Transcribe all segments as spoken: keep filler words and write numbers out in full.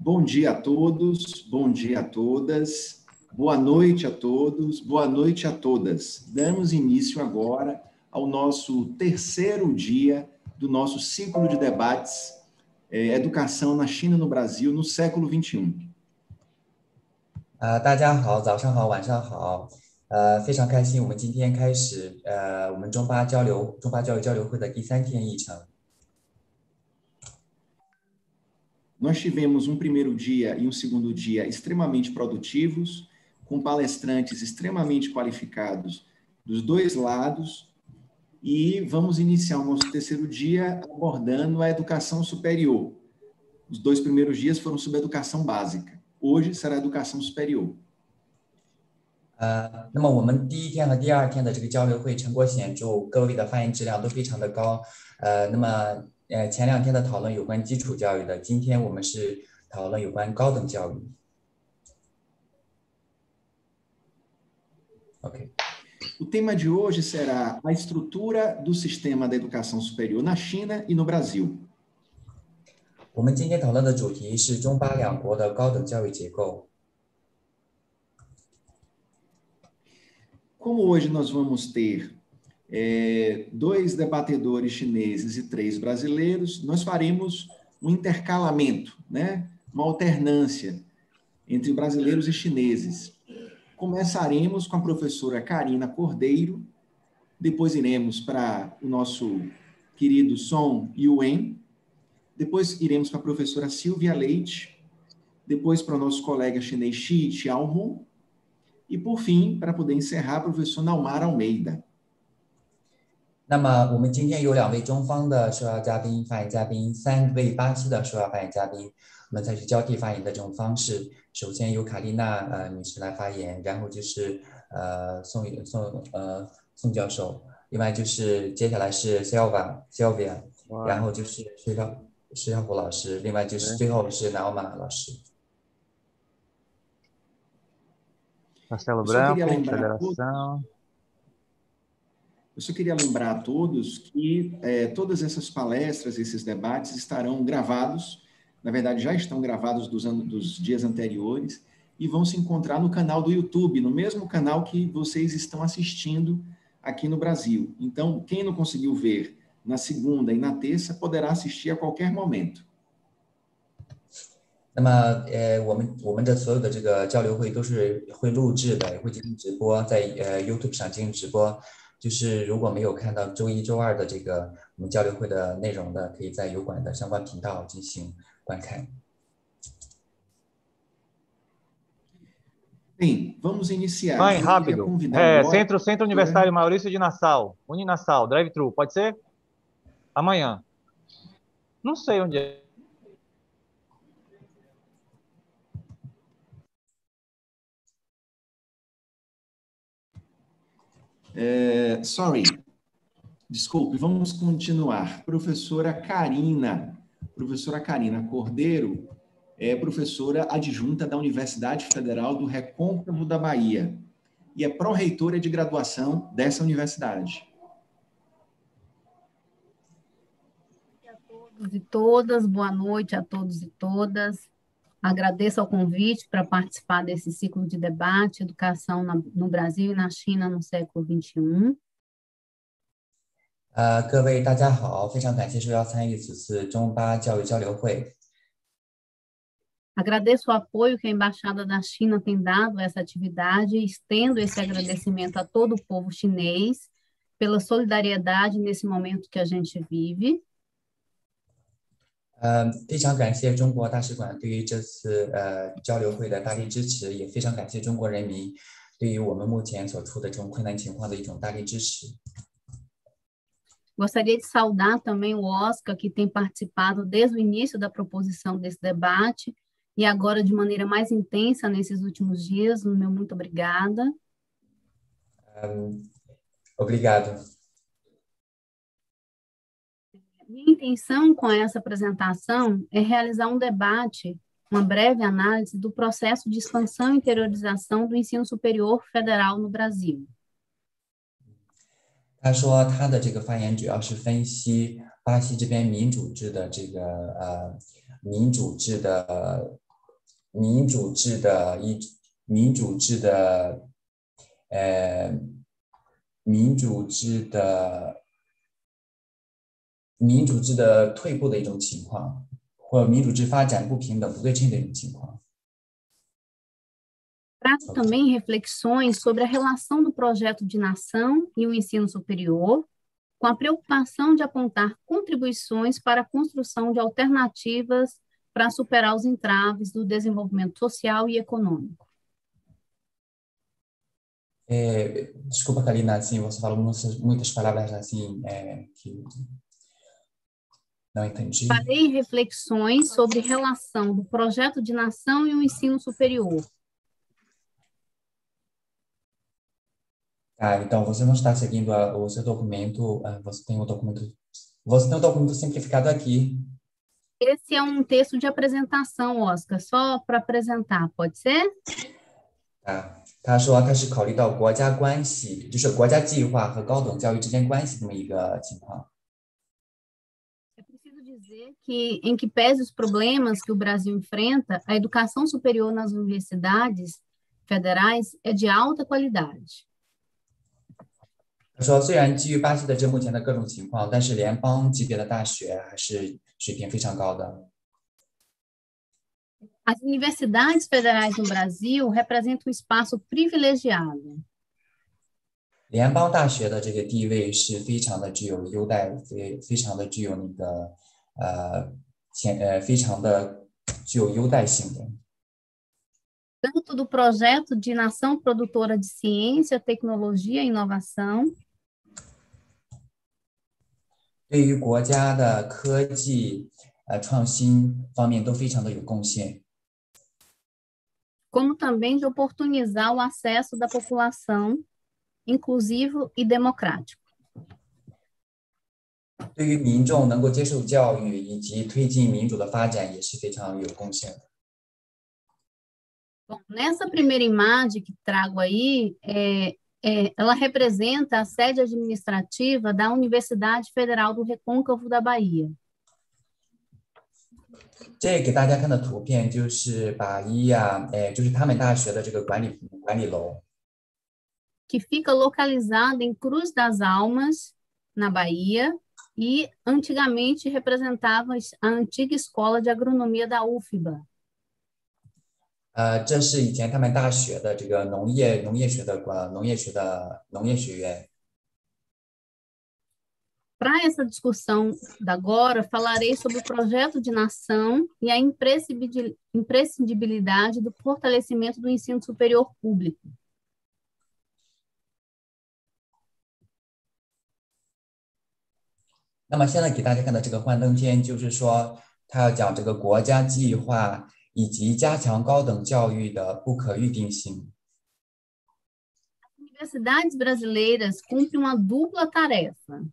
Bom dia a todos, bom dia a todas, boa noite a todos, boa noite a todas. Damos início agora ao nosso terceiro dia do nosso ciclo de debates eh, Educação na China e no Brasil no século vinte e um. 呃，大家好，早上好，晚上好，呃，非常开心，我们今天开始呃，我们中巴交流中巴教育交流会的第三天议程。 Nós tivemos um primeiro dia e um segundo dia extremamente produtivos, com palestrantes extremamente qualificados dos dois lados, e vamos iniciar o nosso terceiro dia abordando a educação superior. Os dois primeiros dias foram sobre a educação básica. Hoje será a educação superior. 呃，那么我们第一天和第二天的这个交流会成果显著，各位的发言质量都非常的高。呃，那么呃前两天的讨论有关基础教育的，今天我们是讨论有关高等教育。OK。 O tema de hoje será a estrutura do sistema da educação superior na China e no Brasil. 我们今天讨论的主题是中巴两国的高等教育结构。 Como hoje nós vamos ter é, dois debatedores chineses e três brasileiros, nós faremos um intercalamento, né? Uma alternância entre brasileiros e chineses. Começaremos com a professora Karina Cordeiro, depois iremos para o nosso querido Song Yuen, depois iremos para a professora Silvia Leite, depois para o nosso colega chinês Xi Xiaohu, e por fim, para poder encerrar, a professora Naumara Almeida. 那么我们今天有两位中方的受邀嘉宾、发言嘉宾，三位巴西的受邀发言嘉宾，我们采取交替发言的这种方式。首先由卡丽娜呃女士来发言，然后就是呃宋宋呃宋教授，另外就是接下来是 Silva Silvia， 然后就是薛晓薛晓虎老师，另外就是最后是 Naoma 老师。 Marcelo Branco, Federação. Eu só queria lembrar a todos que é, todas essas palestras, esses debates estarão gravados, na verdade já estão gravados dos, anos, dos dias anteriores, e vão se encontrar no canal do YouTube, no mesmo canal que vocês estão assistindo aqui no Brasil. Então, quem não conseguiu ver na segunda e na terça, poderá assistir a qualquer momento. 那么，呃，我们我们的所有的这个交流会都是会录制的，也会进行直播，在呃 YouTube 上进行直播。就是如果没有看到周一、周二的这个我们交流会的内容的，可以在油管的相关频道进行观看。 Bem, vamos iniciar. Mãe, rápido. É, agora... Centro, Centro Universitário Maurício de Nassau. Uninassau, drive-thru, pode ser? Amanhã. Não sei onde é. É, sorry, desculpe, vamos continuar. Professora Karina, professora Karina Cordeiro é professora adjunta da Universidade Federal do Recôncavo da Bahia e é pró-reitora de graduação dessa universidade. A todos e todas, boa noite a todos e todas. Agradeço ao convite para participar desse ciclo de debate, educação na, no Brasil e na China no século vinte e um. 呃，各位大家好，非常感谢受邀参与此次中巴教育交流会。 Agradeço o apoio que a Embaixada da China tem dado a essa atividade e estendo esse agradecimento a todo o povo chinês pela solidariedade nesse momento que a gente vive. 呃，非常感谢中国大使馆对于这次呃交流会的大力支持，也非常感谢中国人民对于我们目前所处的这种困难情况的一种大力支持。 Gostaria de saudar também o Oscar, que tem participado desde o início da proposição desse debate e agora de maneira mais intensa nesses últimos dias. Meu muito obrigada. Um, obrigado. Minha intenção com essa apresentação é realizar um debate, uma breve análise do processo de expansão e interiorização do ensino superior federal no Brasil. 他说，他的这个发言主要是分析巴西这边民主制的这个呃民主制的民主制的一民主制的呃民主制的民主制的退步的一种情况，或者民主制发展不平等、不对称的一种情况。 Trago também reflexões sobre a relação do projeto de nação e o ensino superior, com a preocupação de apontar contribuições para a construção de alternativas para superar os entraves do desenvolvimento social e econômico. É, desculpa, Karina, assim, você falou muitas, muitas palavras assim é, que não entendi. Farei reflexões sobre relação do projeto de nação e o ensino superior. Ah, então você não está seguindo a, o seu documento, ah, você tem o documento, você tem o documento simplificado aqui. Esse é um texto de apresentação, Oscar, só para apresentar, pode ser? 啊，他说他是考虑到国家关系，就是国家计划和高等教育之间关系这么一个情况。 É preciso dizer que, em que pese os problemas que o Brasil enfrenta, a educação superior nas universidades federais é de alta qualidade. 他说，虽然基于巴西的这目前的各种情况，但是联邦级别的大学还是水平非常高的。 As universidades federais no Brasil representam um espaço privilegiado. 联邦大学的这个地位是非常的具有优待，非非常的具有那个呃前呃非常的具有优待性的。 Tanto do projeto de nação produtora de ciência, tecnologia e inovação, 对于国家的科技呃创新方面都非常的有贡献。 como também de oportunizar o acesso da população inclusivo e democrático. 对于民众能够接受教育以及推进民主的发展也是非常有贡献的。 Bom, nessa primeira imagem que trago aí, é, é, ela representa a sede administrativa da Universidade Federal do Recôncavo da Bahia. 这给大家看的图片就是把一呀，哎，就是他们大学的这个管理管理楼。 Que fica localizada em Cruz das Almas, na Bahia, e antigamente representava a antiga escola de agronomia da U F B A. 呃，这是以前他们大学的这个农业农业学的管农业学的农业学院。 Para essa discussão da agora, falarei sobre o projeto de nação e a imprescindibilidade do fortalecimento do ensino superior público. 那么现在给大家看的这个幻灯片，就是说他要讲这个国家计划以及加强高等教育的不可预定性。 As universidades brasileiras cumprem uma dupla tarefa.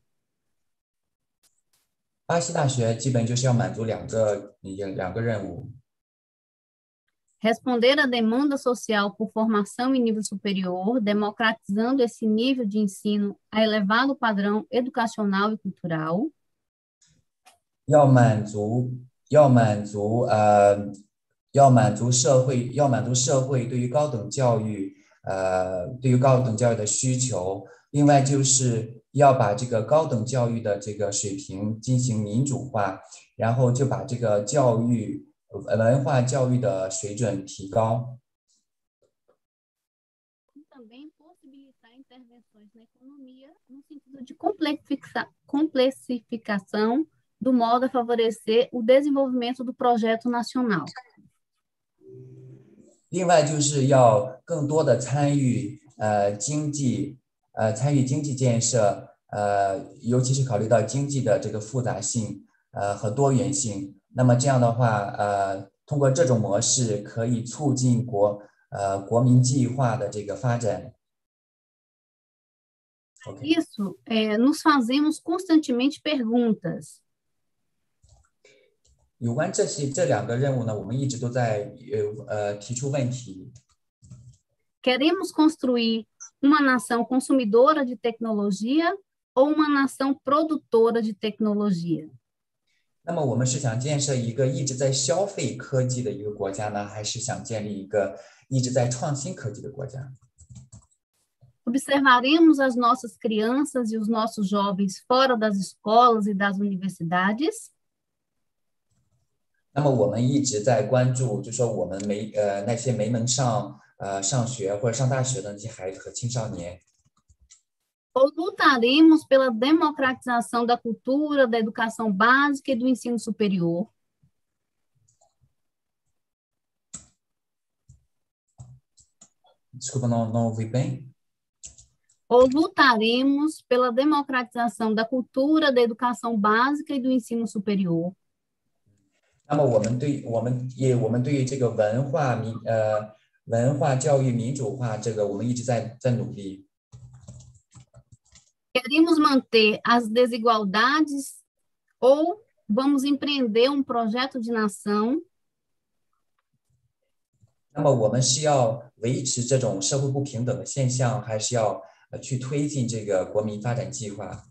巴西大学基本就是要满足两个两个任务。 Responder à demanda social por formação em nível superior, democratizando esse nível de ensino a elevado padrão educacional e cultural. 要满足，要满足，呃，要满足社会，要满足社会对于高等教育，呃，对于高等教育的需求。另外就是要把这个高等教育的这个水平进行民主化，然后就把这个教育。 文化教育的水准提高。 Também possibilitar intervenções na economia no sentido de complexificação do modo a favorecer o desenvolvimento do projeto nacional. 另外就是要更多的参与呃经济呃参与经济建设呃尤其是考虑到经济的这个复杂性呃和多元性。 那么这样的话，呃，通过这种模式可以促进国呃国民计划的这个发展。 Okay. Isso, é, nos fazemos constantemente perguntas. 有关这些这两个任务呢，我们一直都在呃呃提出问题。 Queremos construir uma nação consumidora de tecnologia ou uma nação produtora de tecnologia? 那么我们是想建设一个一直在消费科技的一个国家呢，还是想建立一个一直在创新科技的国家？ Observaremos as nossas crianças e os nossos jovens fora das escolas e das universidades? 那么我们一直在关注，就说我们没呃那些没能上呃上学或者上大学的那些孩子和青少年。 Ou lutaremos pela democratização da cultura, da educação básica e do ensino superior? Desculpa, não, não ouvi bem. Ou lutaremos pela democratização da cultura, da educação básica e do ensino superior? 那么我们对我们也我们对于这个文化民呃文化教育民主化这个我们一直在在努力。 Queremos manter as desigualdades ou vamos empreender um projeto de nação? 那么我们是要维持这种社会不平等的现象，还是要呃去推进这个国民发展计划？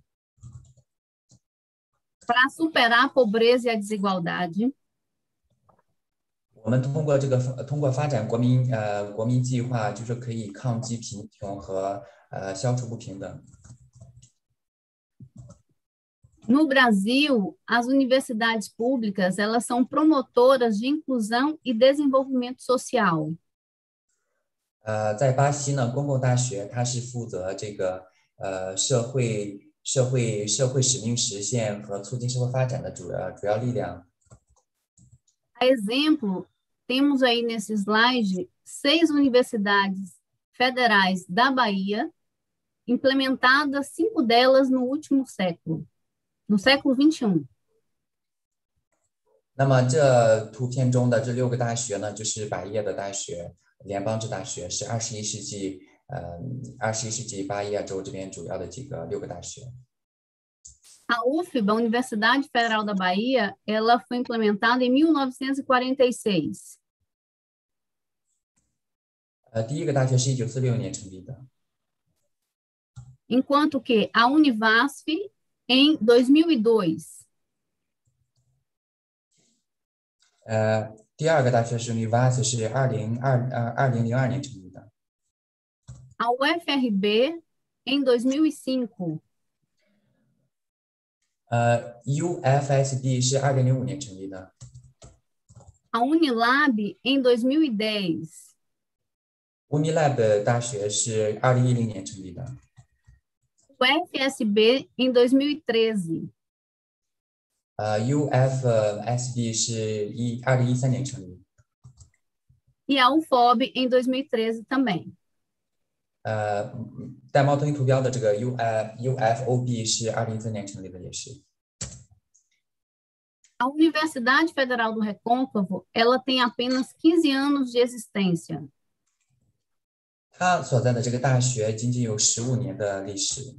Para superar a pobreza e a desigualdade? 我们通过这个通过发展国民呃国民计划，就是可以抗击贫穷和呃消除不平等。 No Brasil, as universidades públicas, elas são promotoras de inclusão e desenvolvimento social. 呃，在巴西呢，公共大学它是负责这个呃社会社会社会使命实现和促进社会发展的主要主要力量。 A exemplo, temos aí nesse slide seis universidades federais da Bahia, implementadas cinco delas no último século. No século vinte e um. 那么这图片中的这六个大学呢，就是百叶的大学、联邦制大学，是二十一世纪呃二十一世纪巴伊亚州这边主要的几个六个大学。 A U F B A, a Universidade Federal da Bahia, ela foi implementada em mil novecentos e quarenta e seis. 呃，第一个大学是一九四六年成立的。 Enquanto que a Univasf em dois mil e dois. 呃，第二个大学是 Univasf， 是二零二呃二零零二年成立的。 A U F R B em dois mil e cinco. 呃 ，U F S D 是二零零五年成立的。 A Unilab em dois mil e dez. Unilab 大学是二零一零年成立的。 O F S B em dois mil e treze. 呃 ，U F S D 是一二零一三年成立。 E a U F O B em dois mil e treze também. 呃，带猫头鹰图标的这个 U F U F O B 是二零一三年成立的，也是。 A Universidade Federal do Recôncavo, ela tem apenas quinze anos de existência. 它所在的这个大学仅仅有十五年的历史。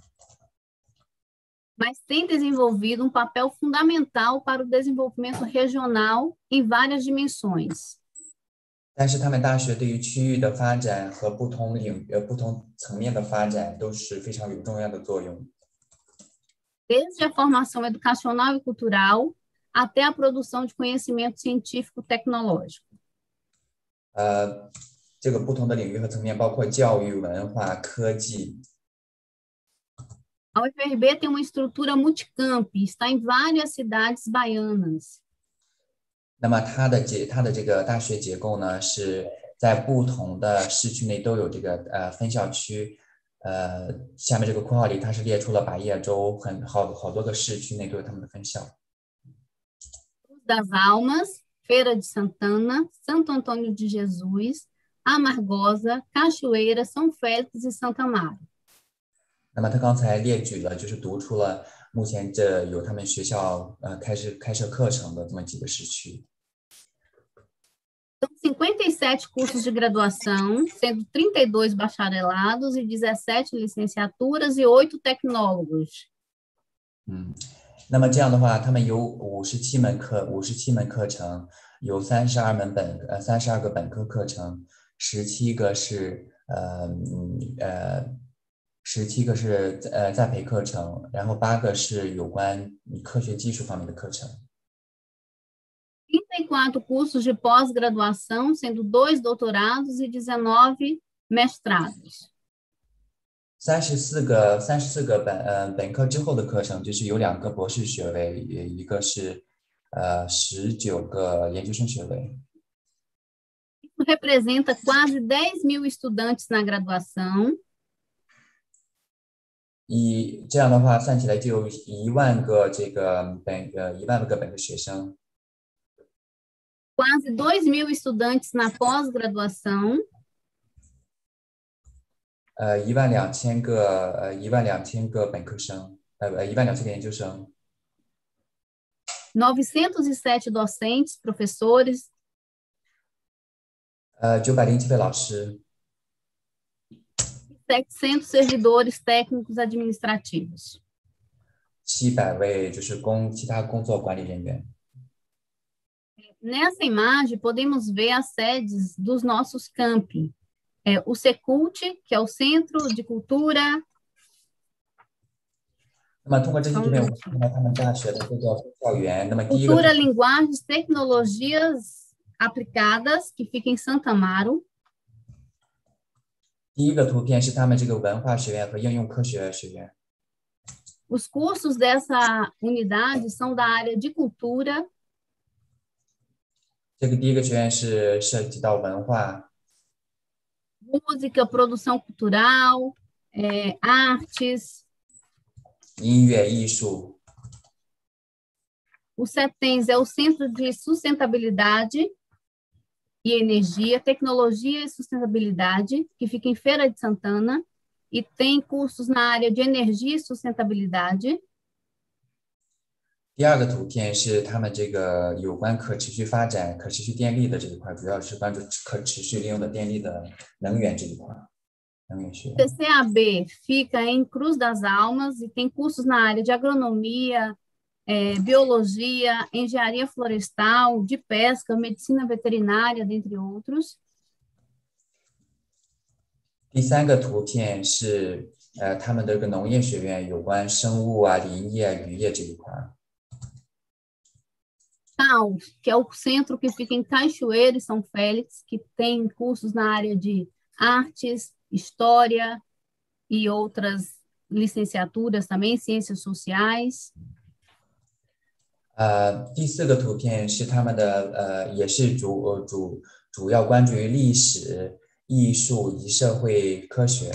Mas tem desenvolvido um papel fundamental para o desenvolvimento regional em várias dimensões. 但是他们大学对于区域的发展和不同领呃不同层面的发展都是非常有重要的作用。 Desde a formação educacional e cultural até a produção de conhecimento científico tecnológico. 呃，这个不同的领域和层面包括教育、文化、科技。 A U F R B tem uma estrutura multicamp, está em várias cidades baianas. 那么它的结它的这个大学结构呢，是在不同的市区内都有这个呃分校区。呃，下面这个括号里它是列出了百叶州很好好多个市区内都有他们的分校。 Das Almas, Feira de Santana, Santo Antônio de Jesus, Amargosa, Cachoeira, São Félix e Santa Amaro. 那么他刚才列举了，就是读出了目前这有他们学校呃开设开设课程的这么几个市区。 São cinquenta e sete cursos de graduação, sendo trinta e dois bacharelados e dezessete licenciaturas e oito tecnólogos. 嗯，那么这样的话，他们有五十七门课，五十七门课程，有三十二门本呃三十二个本科课程，十七个是呃嗯呃。 十七个是呃在培课程，然后八个是有关科学技术方面的课程。 trinta e quatro cursos de pós-graduação, sendo dois doutorados e dezenove mestrados. 三十四个三十四个本呃本科之后的课程，就是有两个博士学位，一个是呃十九个研究生学位。 Isso representa quase dez mil estudantes na graduação. 一这样的话算起来就有一万个这个本呃一万个本科学生。 Quase dois mil estudantes na pós-graduação. 呃一万两千个呃一万两千个本科生，呃一万两千个研究生。 novecentos e sete docentes, professores. 呃九百零七位老师。 setecentos servidores técnicos administrativos. 七百位就是工其他工作管理人员。 Nessa imagem, podemos ver as sedes dos nossos campi. É, o Secult, que é o Centro de Cultura. 那么通过这些图片，我们看到他们大学的这个校园。那么第一个 Cultura, Linguagens, Tecnologias Aplicadas, que fica em Santa Amaro. 第一个图片是他们这个文化学院和应用科学学院。 Os cursos dessa unidade são da área de cultura. 这个第一个学院是涉及到文化。 Música, produção cultural, é, artes. 音乐艺术。 O CETENS é o Centro de Sustentabilidade e Energia, Tecnologia e Sustentabilidade, que fica em Feira de Santana, e tem cursos na área de energia e sustentabilidade. 第二个图片是他们这个有关可持续发展、可持续电力的这一块，主要是关注可持续利用的电力的能源这一块，能源学。 C C A B fica em Cruz das Almas e tem cursos na área de agronomia, é, biologia, engenharia florestal, de pesca, medicina veterinária, dentre outros. 第三个图片是呃他们的这个农业学院有关生物啊、林业、渔业这一块。 C A U, que é o centro que fica em Cachoeiro e São Félix, que tem cursos na área de artes, história e outras licenciaturas também, ciências sociais. 呃，第四个图片是他们的呃，也是主呃主主要关注于历史、艺术以及社会科学。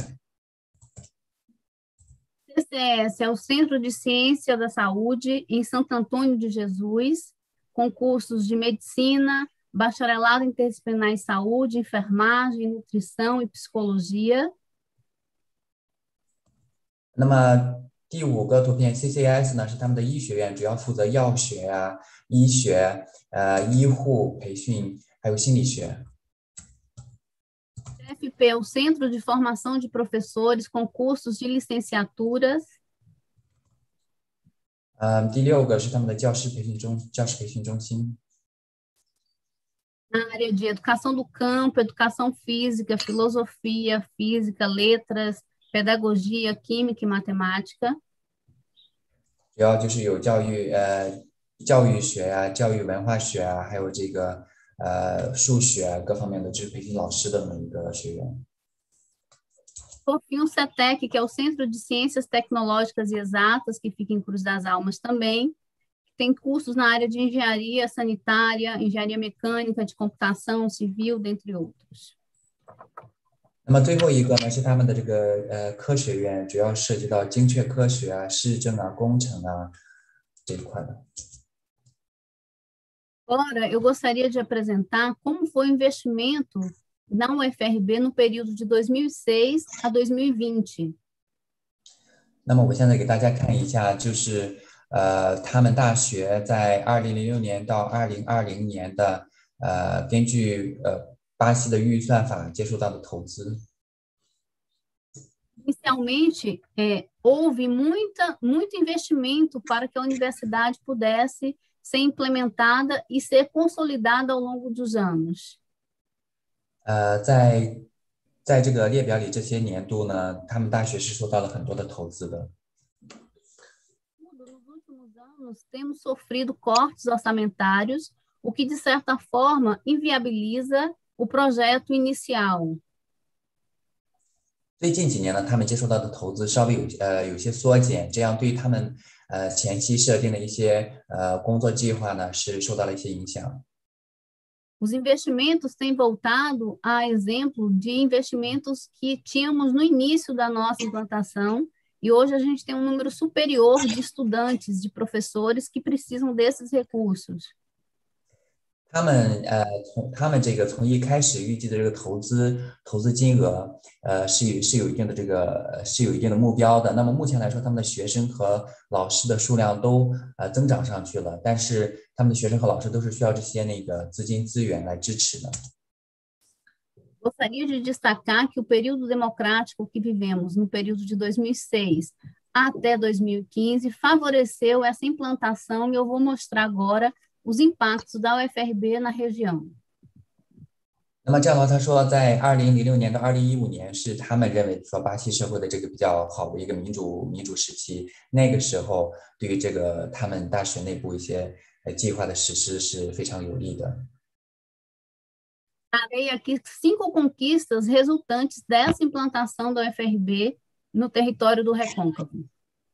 C C S é o Centro de Ciência da Saúde em Santo Antônio de Jesus, com cursos de medicina, bacharelado interdisciplinar em saúde, enfermagem, nutrição e psicologia. 那么第五个图片 C C S 呢是他们的医学院，主要负责药学啊、医学、呃医护培训，还有心理学。 C F P é o Centro de Formação de Professores com cursos de licenciaturas. 呃，第六个是他们的教师培训中教师培训中心。 Na área de educação do campo, educação física, filosofia, física, letras, pedagogia, química e matemática. 主要就是有教育呃教育学啊、教育文化学啊，还有这个呃数学啊各方面的知识培训老师的那么一个学院。 Por fim, o CETEC, que é o Centro de Ciências Tecnológicas e Exatas, que fica em Cruz das Almas também. Tem cursos na área de engenharia sanitária, engenharia mecânica, de computação, civil, dentre outros. 那么最后一个呢是他们的这个呃科学院，主要涉及到精确科学啊、市政啊、工程啊这一块的。 Agora, eu gostaria de apresentar como foi o investimento na U F R B no período de dois mil e seis a dois mil e vinte. 那么我现在给大家看一下，就是呃他们大学在二零零六年到二零二零年的呃根据呃巴西的预算法接触到的投资。 Inicialmente, é, houve muita, muito investimento para que a universidade pudesse ser implementada e ser consolidada ao longo dos anos. 呃，在在这个列表里，这些年度呢，他们大学是受到了很多的投资的。 Nos últimos anos, temos sofrido cortes orçamentários, o que, de certa forma, inviabiliza o projeto inicial. 最近几年呢，他们接受到的投资稍微有呃有些缩减，这样对于他们呃前期设定的一些呃工作计划呢是受到了一些影响。 Os investimentos têm voltado a exemplo de investimentos que tínhamos no início da nossa implantação, e hoje a gente tem um número superior de estudantes, de professores que precisam desses recursos. 他们呃从他们这个从一开始预计的这个投资投资金额呃是有是有一定的这个是有一定的目标的。那么目前来说，他们的学生和老师的数量都呃增长上去了，但是他们的学生和老师都是需要这些那个资金资源来支持的。 Gostaria de destacar que o período democrático que vivemos no período de dois mil e seis até dois mil e quinze favoreceu essa implantação, e eu vou mostrar agora os impactos da U F R B na região. 那么这样的话，他说，在二零零六年到二零一五年是他们认为说巴西社会的这个比较好的一个民主民主时期。那个时候，对于这个他们大学内部一些呃计划的实施是非常有利的。 Darei aqui cinco conquistas resultantes dessa implantação da U F R B no território do Recôncavo.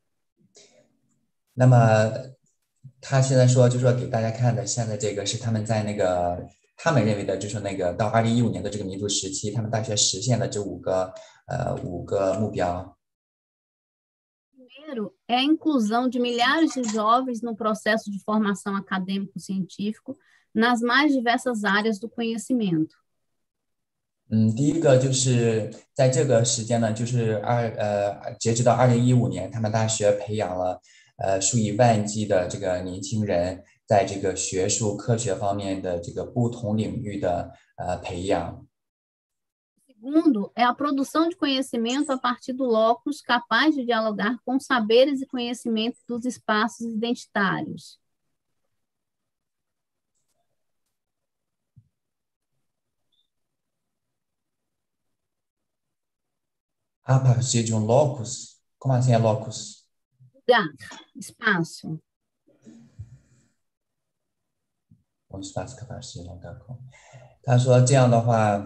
那么他现在说，就说给大家看的，现在这个是他们在那个他们认为的，就是那个到二零一五年的这个民主时期，他们大学实现的这五个呃五个目标。 Primeiro é a inclusão de milhares de jovens no processo de formação acadêmico-científico nas mais diversas áreas do conhecimento. 嗯，第一个就是在这个时间呢，就是二呃，截止到二零一五年，他们大学培养了呃数以万计的这个年轻人，在这个学术科学方面的这个不同领域的呃培养。 Segundo, é a produção de conhecimento a partir do locus capaz de dialogar com saberes e conhecimentos dos espaços identitários. A partir de um locus? Como assim é locus? Lugar, espaço. Um espaço capaz de dialogar com. 他说这样的话。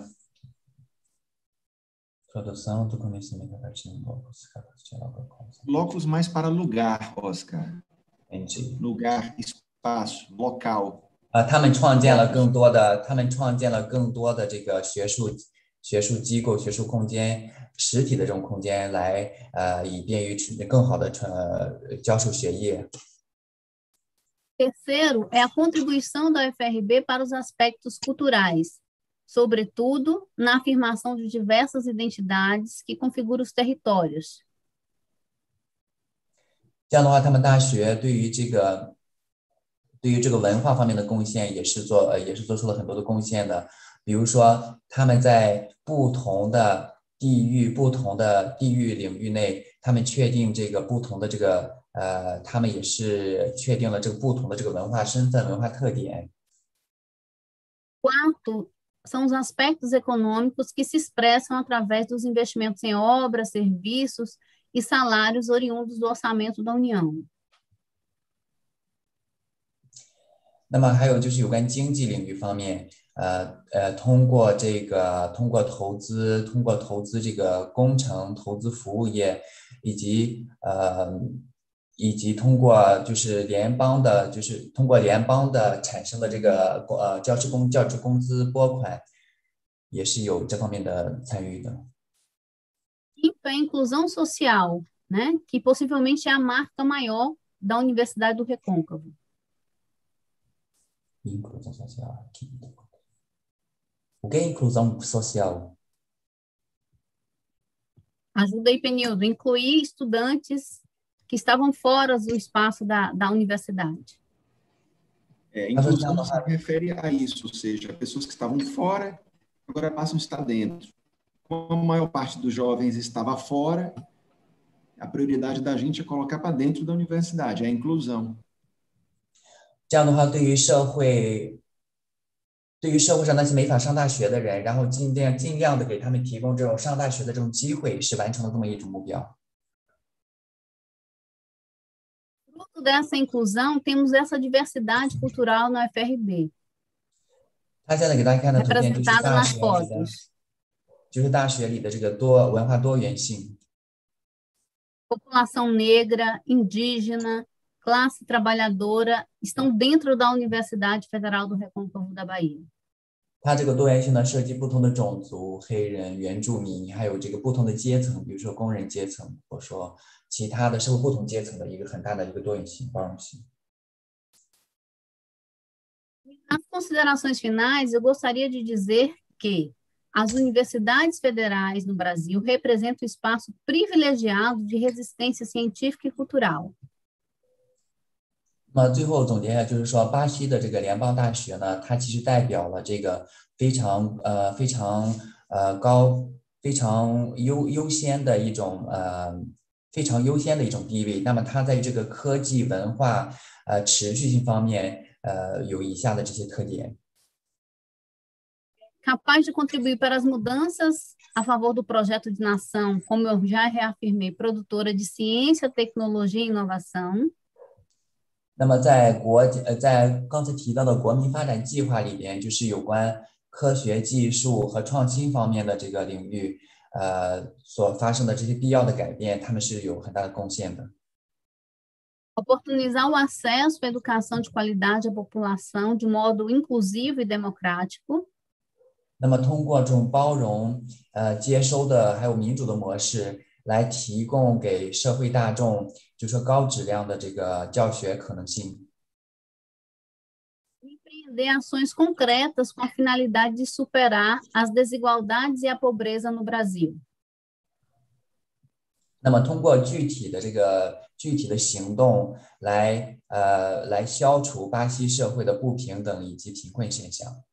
Produção do conhecimento a partir de um locus capaz de dialogar com. Locus mais para lugar, Oscar. Entendi. Lugar, espaço, local. 啊，他们创建了更多的，他们创建了更多的这个学术学术机构、学术空间、实体的这种空间来，呃，以便于更好的呃教授学业。 Terceiro, é a contribuição da U F R B para os aspectos culturais, sobretudo na afirmação de diversas identidades que configuram os territórios. 这样的话，他们大学对于这个对于这个文化方面的贡献也是做呃也是做出了很多的贡献的。比如说，他们在不同的地域、不同的地域领域内，他们确定这个不同的这个呃，他们也是确定了这个不同的这个文化身份、文化特点。 Quarto, são os aspectos econômicos que se expressam através dos investimentos em obras, serviços e salários oriundos do orçamento da União. 那么还有就是有关经济领域方面，呃呃，通过这个通过投资，通过投资这个工程、投资服务业，以及呃以及通过就是联邦的，就是通过联邦的产生的这个呃教师工教职工资拨款，也是有这方面的参与的。 Quinto é a inclusão social, né, que possivelmente é a marca maior da Universidade do Recôncavo. Inclusão social. O que é inclusão social? Ajuda aí, Penildo, incluir estudantes que estavam fora do espaço da, da universidade. É, inclusão se refere a isso, ou seja, pessoas que estavam fora, agora passam a estar dentro. Como a maior parte dos jovens estava fora, a prioridade da gente é colocar para dentro da universidade, é a inclusão. 这样的话，对于社会，对于社会上那些没法上大学的人，然后尽量尽量的给他们提供这种上大学的这种机会，是完成了这么一种目标。 Fruto dessa inclusão, temos essa diversidade cultural na U F R B. 他现在给大家看的图片就是 representada 大 nas 学里的， fotos. 就是大学里的这个多文化多元性。 População negra, indígena, classe trabalhadora estão dentro da Universidade Federal do Recôncavo da Bahia. 它这个多元性呢，涉及不同的种族、黑人、原住民，还有这个不同的阶层，比如说工人阶层，或者说其他的社会不同阶层的一个很大的一个多元性、包容性。 Nas considerações finais, eu gostaria de dizer que as universidades federais no Brasil representam um espaço privilegiado de resistência científica e cultural. 那么最后总结一下，就是说，巴西的这个联邦大学呢，它其实代表了这个非常呃非常呃高、非常优优先的一种呃非常优先的一种地位。那么它在这个科技、文化呃持续性方面呃有以下的这些特点。 Capaz de contribuir para as mudanças a favor do projeto de nação, como eu já reafirmei, produtora de ciência, tecnologia e inovação. 那么在国呃在刚才提到的国民发展计划里边，就是有关科学技术和创新方面的这个领域，呃所发生的这些必要的改变，他们是有很大的贡献的。 Oportunizar o acesso à educação de qualidade à população de modo inclusivo e democrático. 那么通过这种包容、呃接收的还有民主的模式，来提供给社会大众，就是说高质量的这个教学可能性。 Empreender ações concretas com a finalidade de superar as desigualdades e a pobreza no Brasil. 那么通过具体的这个具体的行动来呃来消除巴西社会的不平等以及贫困现象。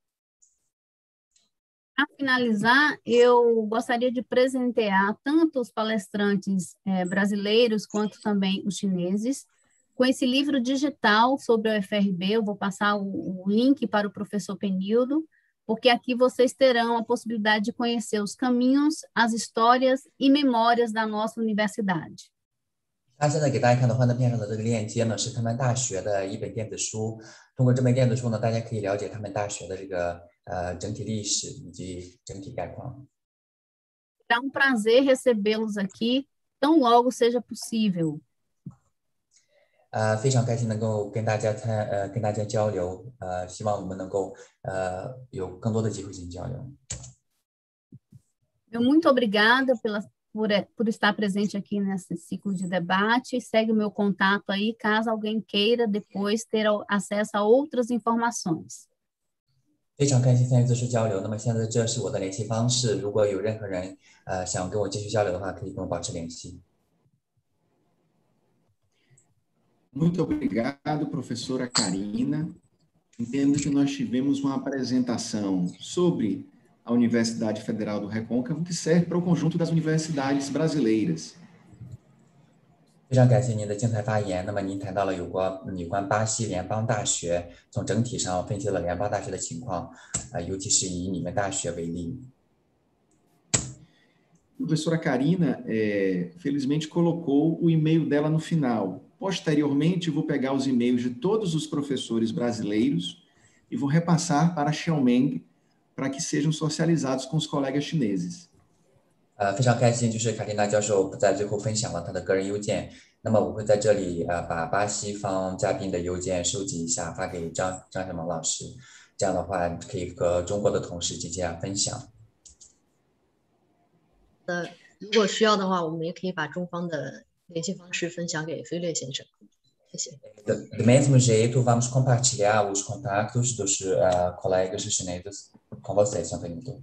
Para finalizar, eu gostaria de presentear tanto os palestrantes eh, brasileiros quanto também os chineses com esse livro digital sobre o F R B. Eu vou passar o, o link para o professor Penildo, porque aqui vocês terão a possibilidade de conhecer os caminhos, as histórias e memórias da nossa universidade. 他现在给大家看的幻灯片上的这个链接呢，是他们大学的一本电子书。通过这本电子书呢，大家可以了解他们大学的这个呃整体历史以及整体概况。 É um prazer recebê-los aqui, tão logo seja possível. 呃，非常开心能够跟大家参呃跟大家交流，呃，希望我们能够呃有更多的机会进行交流。 Meu muito obrigada pela, por, por estar presente aqui nesse ciclo de debate. Segue o meu contato aí, caso alguém queira depois ter acesso a outras informações. 非常开心参与这次交流。那么现在这是我的联系方式，如果有任何人呃想跟我继续交流的话，可以跟我保持联系。 Muito obrigado, professora Karina. Entendo que nós tivemos uma apresentação sobre a Universidade Federal do Recôncavo, que serve para o conjunto das universidades brasileiras. 非常感谢您的精彩发言。那么您谈到了有关有关巴西联邦大学，从整体上分析了联邦大学的情况，呃，尤其是以你们大学为例。 A professora Karina, é, felizmente, colocou o e-mail dela no final. Posteriormente, vou pegar os e-mails de todos os professores brasileiros e vou repassar para a Xiaomeng para que sejam socializados com os colegas chineses. 呃，非常开心，就是卡蒂娜教授在最后分享了他的个人邮件。那么我会在这里呃把巴西方嘉宾的邮件收集一下，发给张张小萌老师。这样的话，可以和中国的同事进行分享。 呃，如果需要的话，我们也可以把中方的联系方式分享给飞略先生。谢谢。 Do mesmo jeito, vamos compartilhar os contatos dos uh, colegas chineses com vocês, senhor Benito.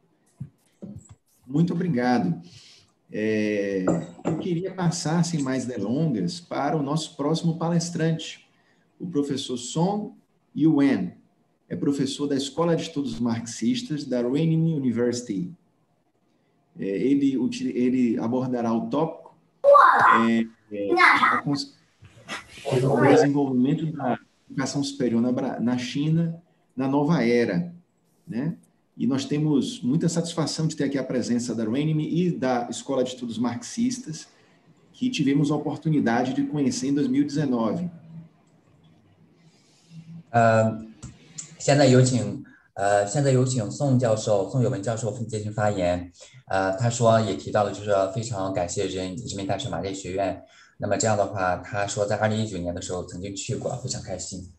Muito obrigado. É, eu queria passar, sem mais delongas, para o nosso próximo palestrante, o professor Song Yuan. É professor da Escola de Estudos Marxistas da Renmin University. É, ele, ele abordará o tópico é, é, a, o desenvolvimento da educação superior na, na China na nova era, né? E nós temos muita satisfação de ter aqui a presença da Renmin e da Escola de Estudos Marxistas, que tivemos a oportunidade de conhecer em dois mil e dezenove. 呃，现在有请呃，现在有请宋教授、宋有文教授进行发言。呃，他说也提到了，就是非常感谢人人民大学马列学院。那么这样的话，他说在二零一九年的时候曾经去过，非常开心。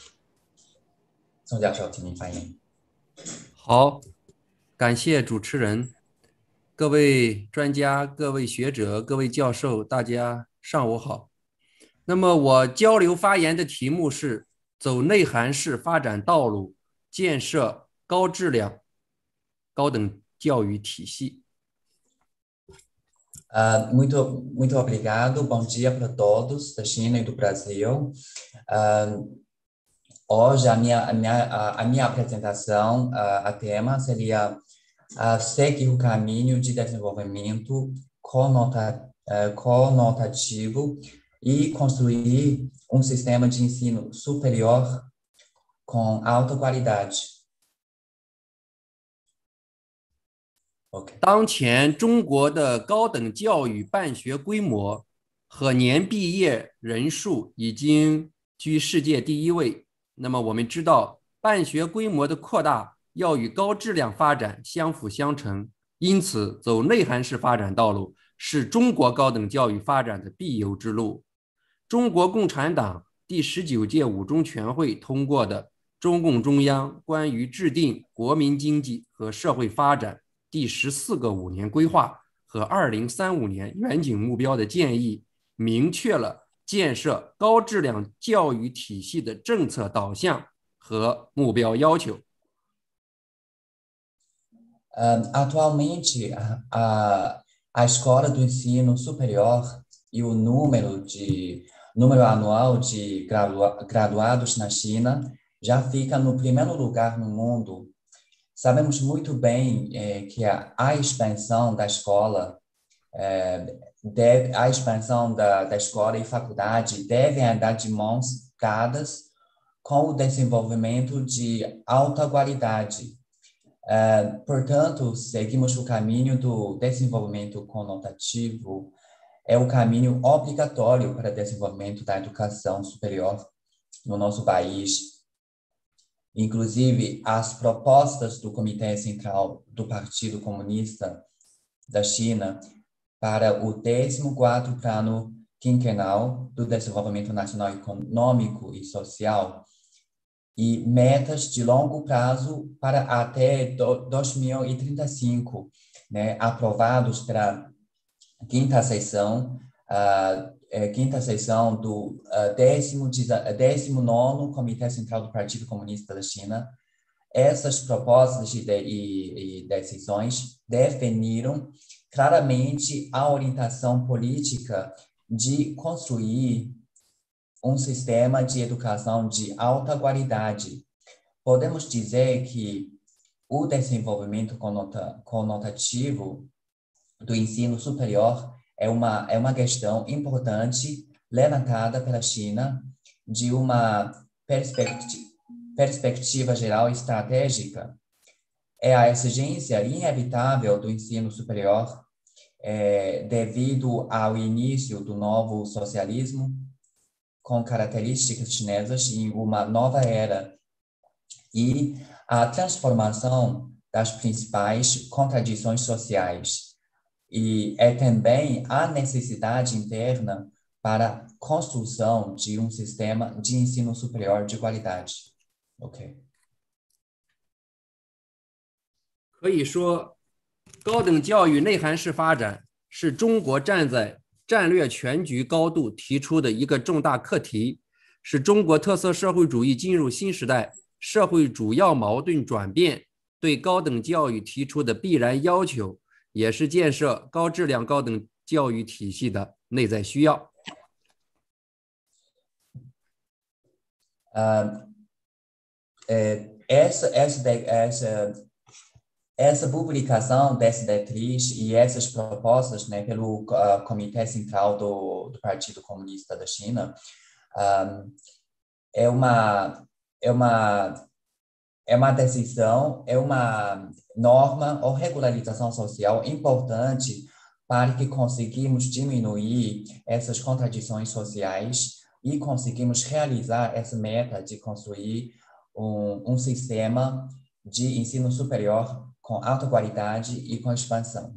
宋教授，请您发言。 好，感谢主持人，各位专家、各位学者、各位教授，大家上午好。那么我交流发言的题目是走内涵式发展道路，建设高质量高等教育体系。 Uh, muito, muito obrigado. Bom dia para todos da China e do Brasil. Uh, hoje a minha, a minha, a, a minha apresentação, uh, a tema seria uh, seguir o caminho de desenvolvimento conota, uh, conotativo e construir um sistema de ensino superior com alta qualidade. Okay. 当前中国的高等教育办学规模和年毕业人数已经居世界第一位。那么我们知道，办学规模的扩大要与高质量发展相辅相成，因此走内涵式发展道路是中国高等教育发展的必由之路。中国共产党第十九届五中全会通过的中共中央关于制定国民经济和社会发展第十四个五年规划和二零三五年远景目标的建议，明确了建设高质量教育体系的政策导向和目标要求。 Uh, atualmente, a, a escola do ensino superior e o número, de, número anual de gradua, graduados na China já fica no primeiro lugar no mundo. Sabemos muito bem eh, que a, a expansão da escola, eh, deve, a expansão da, da escola e faculdade devem andar de mãos dadas com o desenvolvimento de alta qualidade. Uh, portanto, seguimos o caminho do desenvolvimento conotativo, é o caminho obrigatório para o desenvolvimento da educação superior no nosso país. Inclusive, as propostas do Comitê Central do Partido Comunista da China para o décimo quarto Plano Quinquenal do Desenvolvimento Nacional Econômico e Social e metas de longo prazo para até dois mil e trinta e cinco, né, aprovados pela quinta sessão, uh, é, quinta sessão do uh, décimo, décimo nono Comitê Central do Partido Comunista da China. Essas propostas de, e, e decisões definiram claramente a orientação política de construir um sistema de educação de alta qualidade. Podemos dizer que o desenvolvimento conota, conotativo do ensino superior é uma, é uma questão importante levantada pela China de uma perspectiva, perspectiva geral estratégica. É a exigência inevitável do ensino superior é, devido ao início do novo socialismo, com características chinesas em uma nova era e a transformação das principais contradições sociais. E é também a necessidade interna para a construção de um sistema de ensino superior de qualidade. OK。 可以说，高等教育内涵式发展是中国站在战略全局高度提出的一个重大课题，是中国特色社会主义进入新时代社会主要矛盾转变对高等教育提出的必然要求，也是建设高质量高等教育体系的内在需要。 Uh, é, essa, essa, essa, essa publicação dessa diretriz e essas propostas, né, pelo uh, Comitê Central do, do Partido Comunista da China um, é uma é uma é uma decisão, é uma norma ou regularização social importante para que conseguimos diminuir essas contradições sociais e conseguimos realizar essa meta de construir um, um sistema de ensino superior com alta qualidade e com expansão。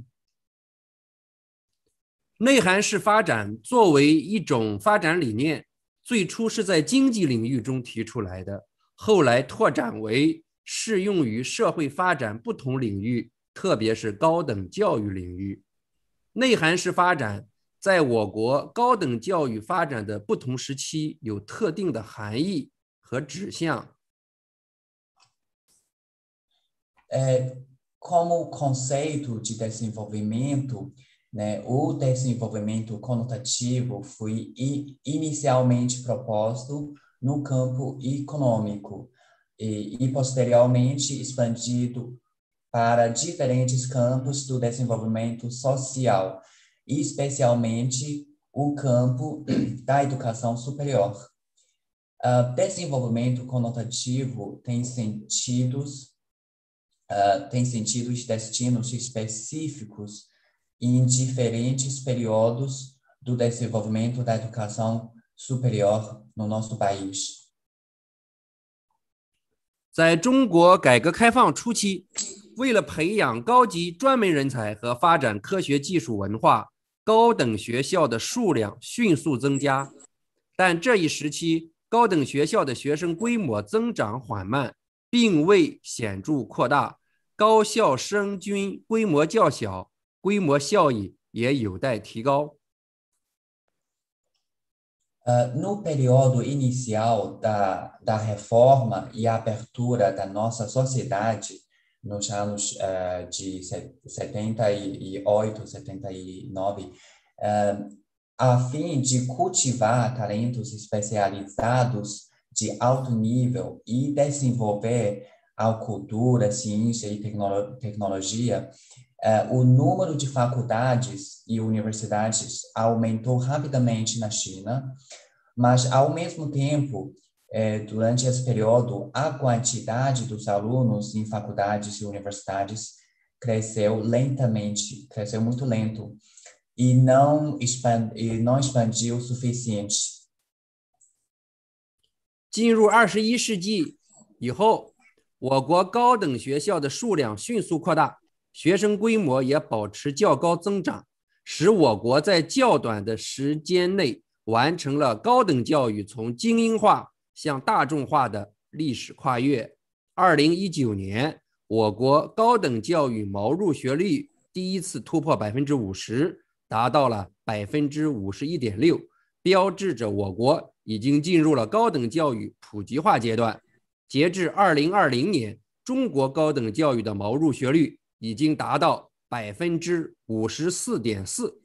内涵式发展作为一种发展理念，最初是在经济领域中提出来的，后来拓展为适用于社会发展不同领域，特别是高等教育领域。内涵式发展在我国高等教育发展的不同时期有特定的含义和指向。 É, como conceito de desenvolvimento, né, o desenvolvimento conotativo foi inicialmente proposto no campo econômico e, e posteriormente expandido para diferentes campos do desenvolvimento social, especialmente o campo da educação superior. Uh, desenvolvimento conotativo tem sentidos, uh, tem sentidos e destinos específicos em diferentes períodos do desenvolvimento da educação superior no nosso país. 在中国改革开放初期，为了培养高级专门人才和发展科学技术文化，高等学校的数量迅速增加。但这一时期，高等学校的学生规模增长缓慢，并未显著扩大，高校生均规模较小，规模效益也有待提高。 Uh, no período inicial da, da reforma e abertura da nossa sociedade, nos anos uh, de setenta e oito, setenta e nove, uh, a fim de cultivar talentos especializados de alto nível e desenvolver a cultura, ciência e tecno- tecnologia, uh, o número de faculdades e universidades aumentou rapidamente na China, mas, ao mesmo tempo, eh, durante esse período, a quantidade dos alunos em faculdades e universidades cresceu lentamente, cresceu muito lento, e não, expand, e não expandiu o suficiente. 进入二十一世纪以后，我国高等学校的数量迅速扩大，学生规模也保持较高增长，使我国在较短的时间内完成了高等教育从精英化向大众化的历史跨越。二零一九年，我国高等教育毛入学率第一次突破百分之五十，达到了百分之五十一点六，标志着我国已经进入了高等教育普及化阶段。截至二零二零年，中国高等教育的毛入学率已经达到百分之五十四点四。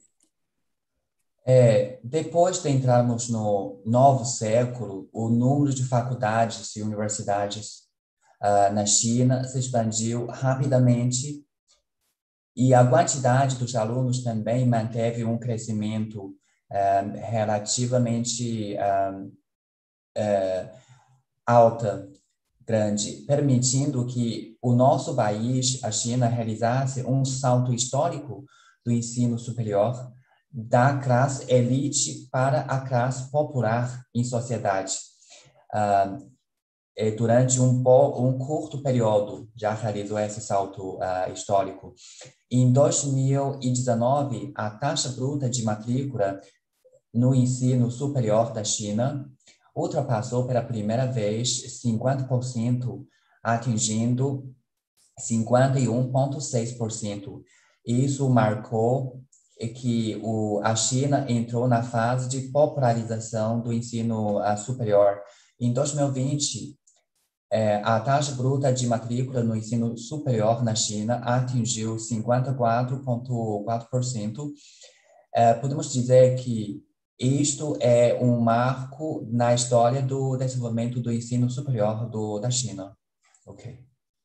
É, depois de entrarmos no novo século, o número de faculdades e universidades uh, na China se expandiu rapidamente e a quantidade dos alunos também manteve um crescimento uh, relativamente uh, uh, alta, grande, permitindo que o nosso país, a China, realizasse um salto histórico do ensino superior da classe elite para a classe popular em sociedade. Uh, durante um, um curto período, já realizou esse salto uh, histórico. Em dois mil e dezenove, a taxa bruta de matrícula no ensino superior da China ultrapassou pela primeira vez cinquenta por cento, atingindo cinquenta e um vírgula seis por cento. Isso marcou que o, a China entrou na fase de popularização do ensino uh, superior. Em dois mil e vinte, eh, a taxa bruta de matrícula no ensino superior na China atingiu cinquenta e quatro vírgula quatro por cento. Eh, podemos dizer que isto é um marco na história do desenvolvimento do ensino superior do, da China. Ok.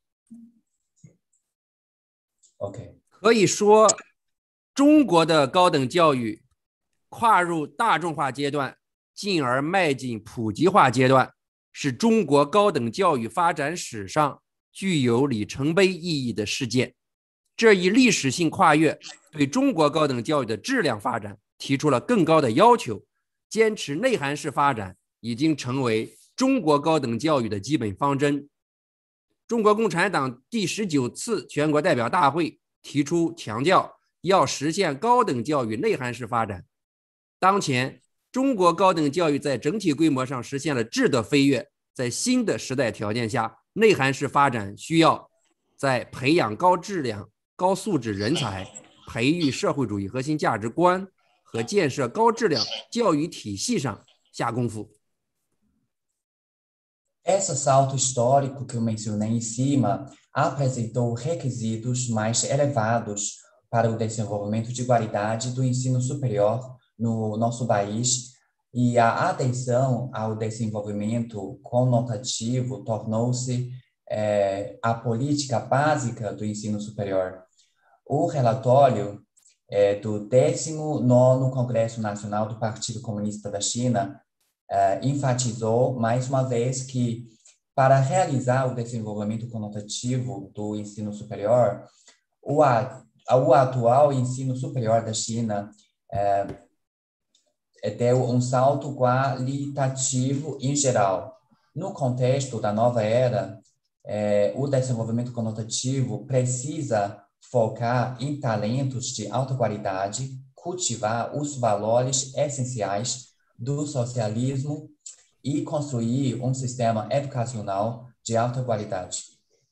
Ok. 可以说，中国的高等教育跨入大众化阶段，进而迈进普及化阶段，是中国高等教育发展史上具有里程碑意义的事件。这一历史性跨越对中国高等教育的质量发展提出了更高的要求，坚持内涵式发展已经成为中国高等教育的基本方针。 中国共产党第十九次全国代表大会提出强调要实现高等教育内涵式发展。当前，中国高等教育在整体规模上实现了质的飞跃。在新的时代条件下，内涵式发展需要在培养高质量、高素质人才、培育社会主义核心价值观和建设高质量教育体系上下功夫。 Esse salto histórico que eu mencionei em cima apresentou requisitos mais elevados para o desenvolvimento de qualidade do ensino superior no nosso país, e a atenção ao desenvolvimento conotativo tornou-se é, a política básica do ensino superior. O relatório é, do décimo nono Congresso Nacional do Partido Comunista da China é, enfatizou mais uma vez que, para realizar o desenvolvimento conotativo do ensino superior, o, a, o atual ensino superior da China é, deu um salto qualitativo em geral. No contexto da nova era, eh, o desenvolvimento conotativo precisa focar em talentos de alta qualidade, cultivar os valores essenciais do socialismo e construir um sistema educacional de alta qualidade.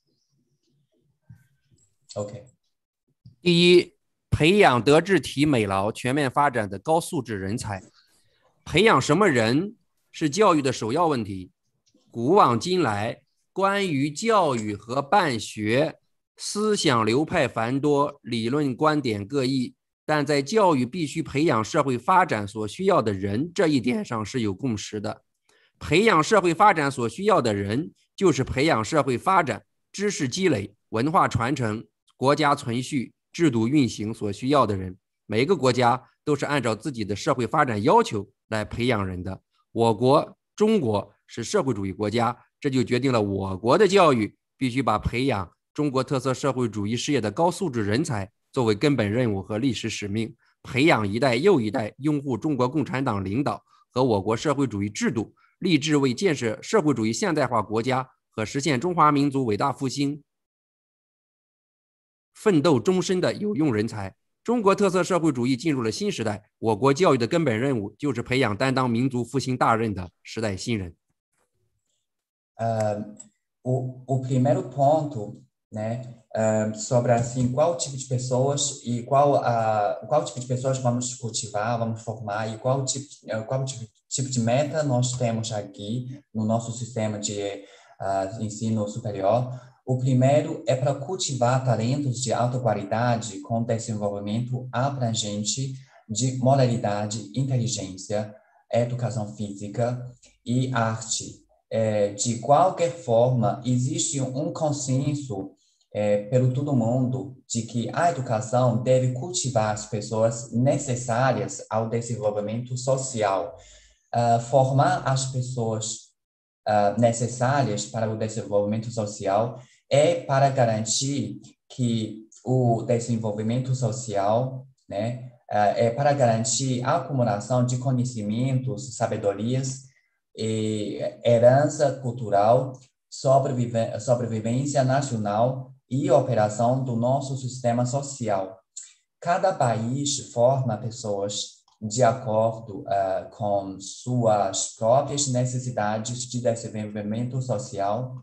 OK。 第一，培养德智体美劳全面发展的高素质人才。培养什么人是教育的首要问题。古往今来，关于教育和办学，思想流派繁多，理论观点各异，但在教育必须培养社会发展所需要的人这一点上是有共识的。培养社会发展所需要的人，就是培养社会发展、知识积累、文化传承、国家存续、制度运行所需要的人。每个国家都是按照自己的社会发展要求来培养人的。我国中国是社会主义国家，这就决定了我国的教育必须把培养中国特色社会主义事业的高素质人才作为根本任务和历史使命，培养一代又一代拥护中国共产党领导和我国社会主义制度，立志为建设社会主义现代化国家和实现中华民族伟大复兴奋斗终身的有用人才。中国特色社会主义进入了新时代，我国教育的根本任务就是培养担当民族复兴大任的时代新人。 Uh, o, o primeiro ponto, né, uh, sobre assim, qual tipo de pessoas e qual, uh, qual tipo de pessoas vamos cultivar, vamos formar e qual tipo, uh, qual tipo, tipo de meta nós temos aqui no nosso sistema de uh, ensino superior. O primeiro é para cultivar talentos de alta qualidade com desenvolvimento abrangente de moralidade, inteligência, educação física e arte. É, de qualquer forma, existe um consenso é, pelo todo mundo de que a educação deve cultivar as pessoas necessárias ao desenvolvimento social. Uh, formar as pessoas uh, necessárias para o desenvolvimento social é para garantir que o desenvolvimento social, né, é para garantir a acumulação de conhecimentos, sabedorias, e herança cultural, sobrevive, sobrevivência nacional e operação do nosso sistema social. Cada país forma pessoas de acordo uh, com suas próprias necessidades de desenvolvimento social.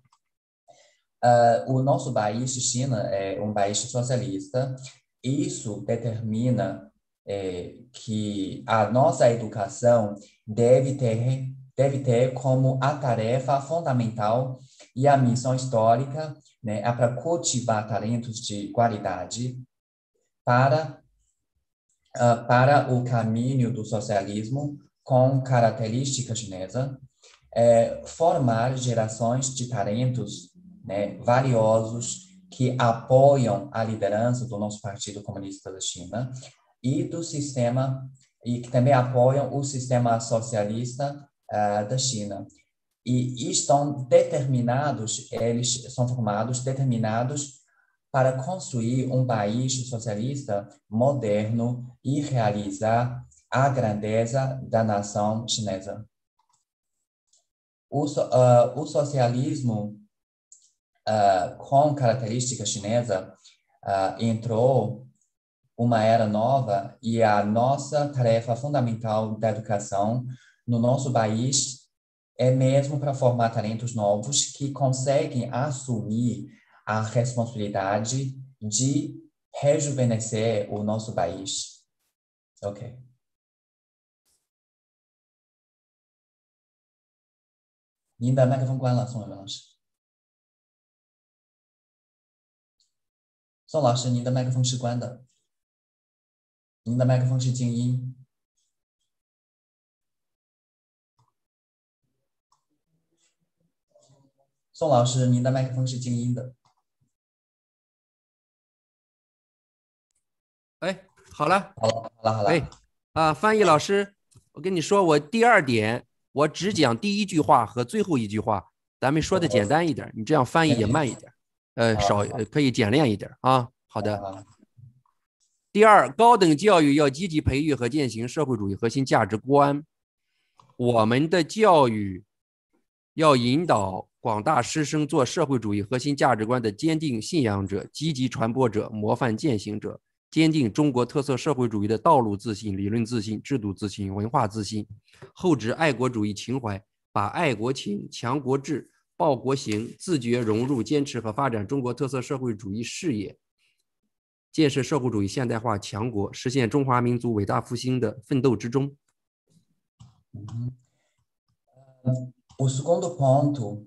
Uh, o nosso país, China, é um país socialista. Isso determina é, que a nossa educação deve ter, deve ter como a tarefa fundamental e a missão histórica, né, é para cultivar talentos de qualidade para, uh, para o caminho do socialismo com característica chinesa, é, formar gerações de talentos, né, valiosos que apoiam a liderança do nosso Partido Comunista da China e do sistema, e que também apoiam o sistema socialista uh, da China. E estão determinados, eles são formados, determinados para construir um país socialista moderno e realizar a grandeza da nação chinesa. O, uh, o socialismo uh, com característica chinesa, uh, entrou uma era nova e a nossa tarefa fundamental da educação no nosso país é mesmo para formar talentos novos que conseguem assumir a responsabilidade de rejuvenescer o nosso país. Ok.您的麦克风关了，宋伟文老师。宋老师，您的麦克风是关的。您的麦克风是静音。宋老师，您的麦克风是静音的。 哎，好了， 好了，好了，好了。 哎，啊，翻译老师，我跟你说，我第二点，我只讲第一句话和最后一句话，咱们说的简单一点，你这样翻译也慢一点，呃，少可以简练一点啊。好的。第二，高等教育要积极培育和践行社会主义核心价值观。我们的教育要引导广大师生做社会主义核心价值观的坚定信仰者、积极传播者、模范践行者，坚定中国特色社会主义的道路自信、理论自信、制度自信、文化自信，厚植爱国主义情怀，把爱国情、强国志、报国行自觉融入、坚持和发展中国特色社会主义事业，建设社会主义现代化强国，实现中华民族伟大复兴的奋斗之中。 Uhum. Uh, o segundo ponto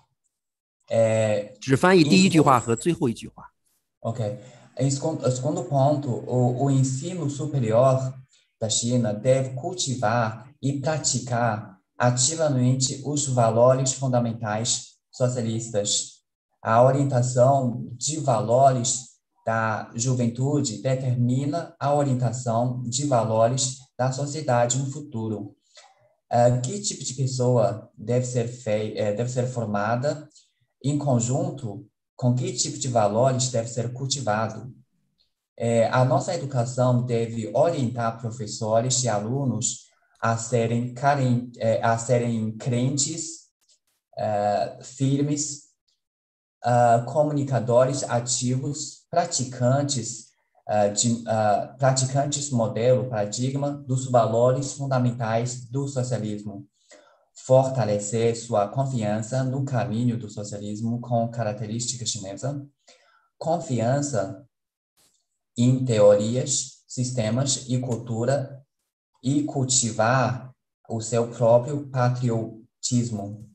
é... 只翻译第一句话和最后一句话。 Ok. Em segundo, o segundo ponto, o, o ensino superior da China deve cultivar e praticar ativamente os valores fundamentais socialistas. A orientação de valores da juventude determina a orientação de valores da sociedade no futuro. Uh, que tipo de pessoa deve ser, fei eh, deve ser formada em conjunto com que tipo de valores deve ser cultivado? É, a nossa educação deve orientar professores e alunos a serem, caren, é, a serem crentes, é, firmes, é, comunicadores ativos, praticantes, é, de, é, praticantes modelo, paradigma dos valores fundamentais do socialismo. Fortalecer sua confiança no caminho do socialismo com característica chinesa, confiança em teorias, sistemas e cultura e cultivar o seu próprio patriotismo.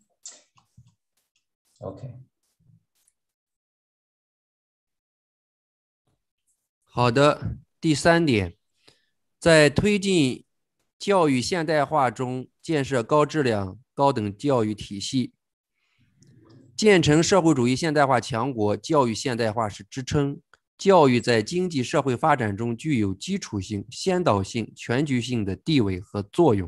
Ok. 好的，第三点，在推进教育现代化中建设高质量高等教育体系，建成社会主义现代化强国，教育现代化是支撑。教育在经济社会发展中具有基础性、先导性、全局性的地位和作用。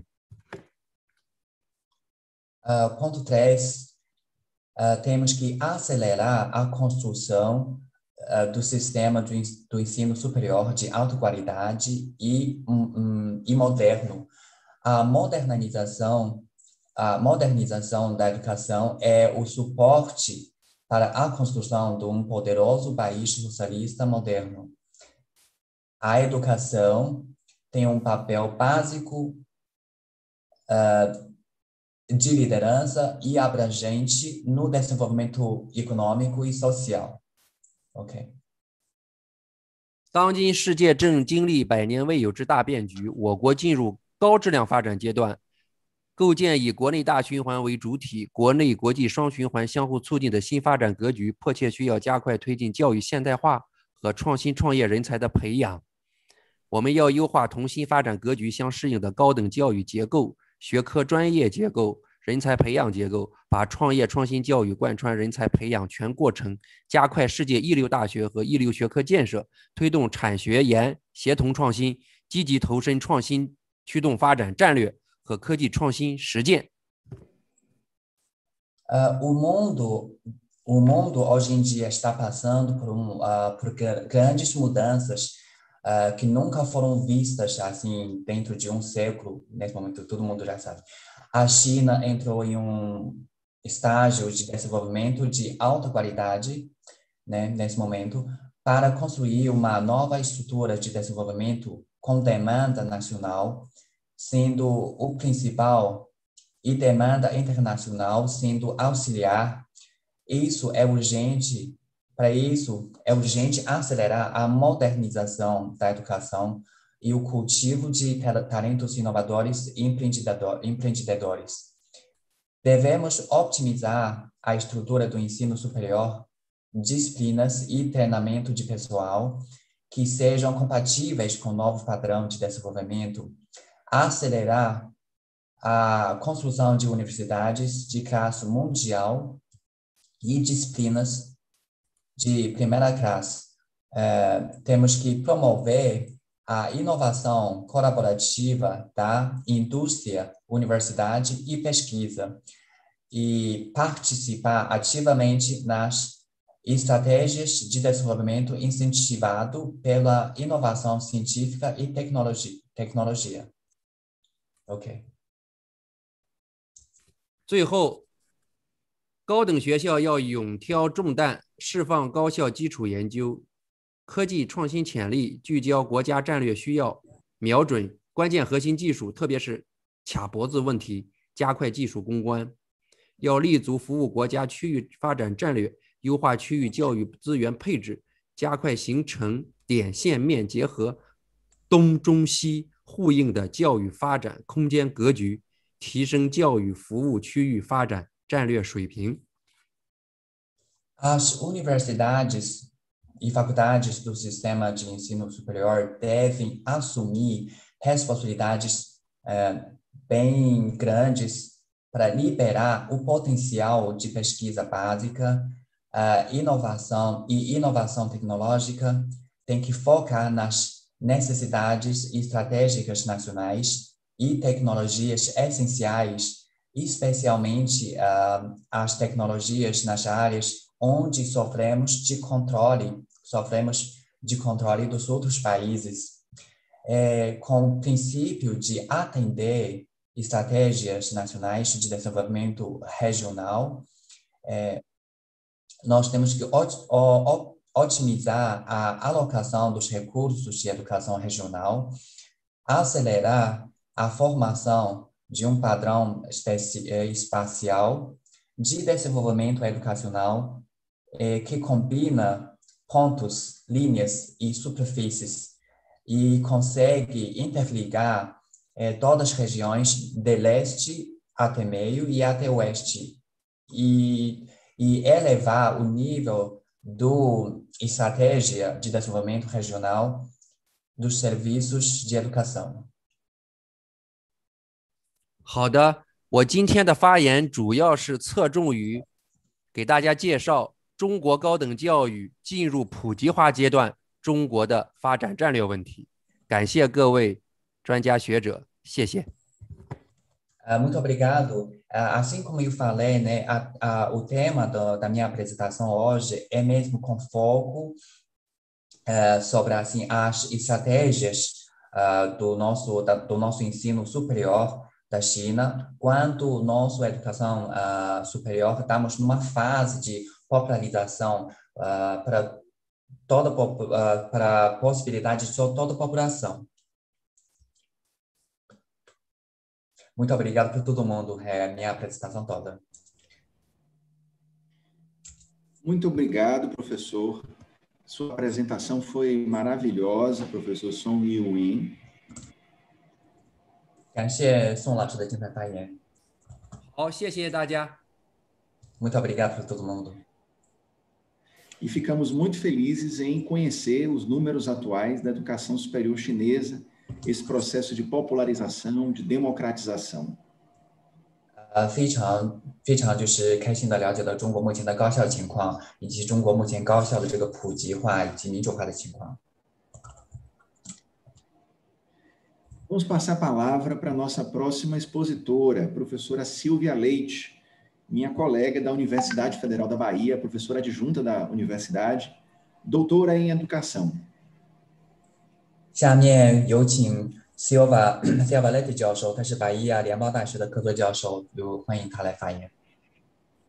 Uh, ponto três, uh, temos que acelerar a construção uh, do sistema do, do ensino superior de alta qualidade e, um, um, e moderno. A modernização, a modernização da educação é o suporte para a construção de um poderoso país socialista moderno. A educação tem um papel básico uh, de liderança e abrangente no desenvolvimento econômico e social. Ok. 当今世界正经历百年未有之大变局，我国进入高质量发展阶段。构建以国内大循环为主体、国内国际双循环相互促进的新发展格局，迫切需要加快推进教育现代化和创新创业人才的培养。我们要优化同新发展格局相适应的高等教育结构、学科专业结构、人才培养结构，把创业创新教育贯穿人才培养全过程，加快世界一流大学和一流学科建设，推动产学研协同创新，积极投身创新驱动发展战略和科技创新实践。 Uh, o mundo, o mundo hoje em dia está passando por, um, uh, por grandes mudanças uh, que nunca foram vistas assim dentro de um século. Nesse momento, todo mundo já sabe. A China entrou em um estágios de desenvolvimento de alta qualidade, né, nesse momento, para construir uma nova estrutura de desenvolvimento com demanda nacional, sendo o principal, e demanda internacional sendo auxiliar. Isso é urgente, para isso é urgente acelerar a modernização da educação e o cultivo de talentos inovadores e empreendedores. Devemos otimizar a estrutura do ensino superior, disciplinas e treinamento de pessoal que sejam compatíveis com o novo padrão de desenvolvimento, acelerar a construção de universidades de classe mundial e disciplinas de primeira classe. Uh, temos que promover a inovação colaborativa da indústria, universidade e pesquisa e participar ativamente nas estratégias de desenvolvimento incentivado pela inovação científica e tecnologia. tecnologia. OK。 最后，高等学校要勇挑重担，释放高校基础研究、科技创新潜力，聚焦国家战略需要，瞄准关键核心技术，特别是卡脖子问题，加快技术攻关。要立足服务国家区域发展战略，优化区域教育资源配置，加快形成点线面结合、东中西呼应的教育发展空间格局，提升教育服务区域发展战略水平。 As universidades e faculdades do sistema de ensino superior devem assumir responsabilidades eh, bem grandes para liberar o potencial de pesquisa básica, uh, inovação e inovação tecnológica. Tem que focar nas necessidades estratégicas nacionais e tecnologias essenciais, especialmente uh, as tecnologias nas áreas onde sofremos de controle, sofremos de controle dos outros países, é, com o princípio de atender estratégias nacionais de desenvolvimento regional. É, nós temos que ot- o- otimizar a alocação dos recursos de educação regional, acelerar a formação de um padrão especi- espacial de desenvolvimento educacional eh, que combina pontos, linhas e superfícies e consegue interligar eh, todas as regiões de leste até meio e até oeste e, e elevar o nível do estratégia de desenvolvimento regional dos serviços de educação. 好的，我今天的发言主要是侧重于给大家介绍中国高等教育进入普及化阶段中国的发展战略问题。感谢各位专家学者，谢谢。 Uh, muito obrigado. Uh, assim como eu falei, né, a, a, o tema do, da minha apresentação hoje é mesmo com foco uh, sobre assim, as estratégias uh, do, nosso, da, do nosso ensino superior da China, quanto nossa educação uh, superior estamos numa fase de popularização uh, para toda uh, para a possibilidade de toda a população. Muito obrigado por todo mundo, é a minha apresentação toda. Muito obrigado, professor. Sua apresentação foi maravilhosa, professor Song Yu-Win. 感谢宋老师的精彩发言。 好，谢谢大家。 Muito obrigado por todo mundo. E ficamos muito felizes em conhecer os números atuais da educação superior chinesa, esse processo de popularização, de democratização. 呃，非常非常就是开心的了解到中国目前的高校情况，以及中国目前高校的这个普及化以及民主化的情况。 Vamos passar a palavra para a nossa próxima expositora, professora Silvia Leite, minha colega da Universidade Federal da Bahia, professora adjunta da universidade, doutora em educação. 下面有请 Silva Silva Leite 教授，他是北医联邦大学的客座教授，有欢迎他来发言。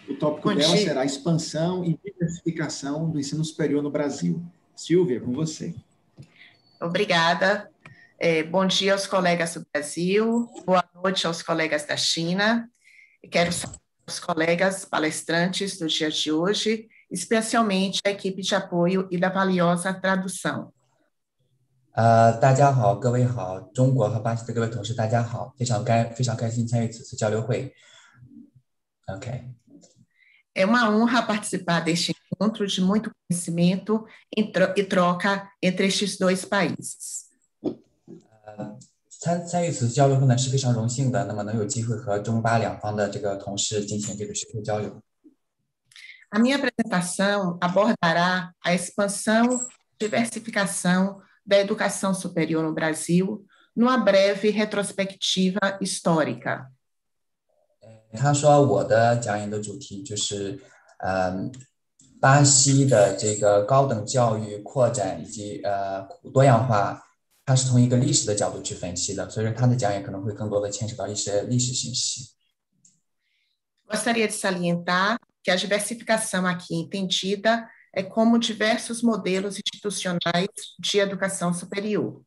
O tópico dela será expansão e diversificação do ensino superior no Brasil. Silvia, com você. Obrigada. É, bom dia aos colegas do Brasil, boa noite aos colegas da China. Quero saudar os colegas palestrantes do dia de hoje, especialmente a equipe de apoio e da valiosa tradução. 呃，大家好，各位好，中国和巴西的各位同事，大家好，非常开非常开心参与此次交流会。OK。 É uma honra participar deste encontro de muito conhecimento e troca entre estes dois países. 呃，参参与此次交流会呢是非常荣幸的，那么能有机会和中巴两方的这个同事进行这个学术交流。 A minha apresentação abordará a expansão e diversificação da educação superior no Brasil, numa breve retrospectiva histórica. 他说我的讲演的主题就是，呃，巴西的这个高等教育扩展以及呃多样化，它是从一个历史的角度去分析的，所以说他的讲演可能会更多的牵扯到一些历史信息。 Gostaria de salientar que a diversificação aqui entendida é como diversos modelos institucionais de educação superior.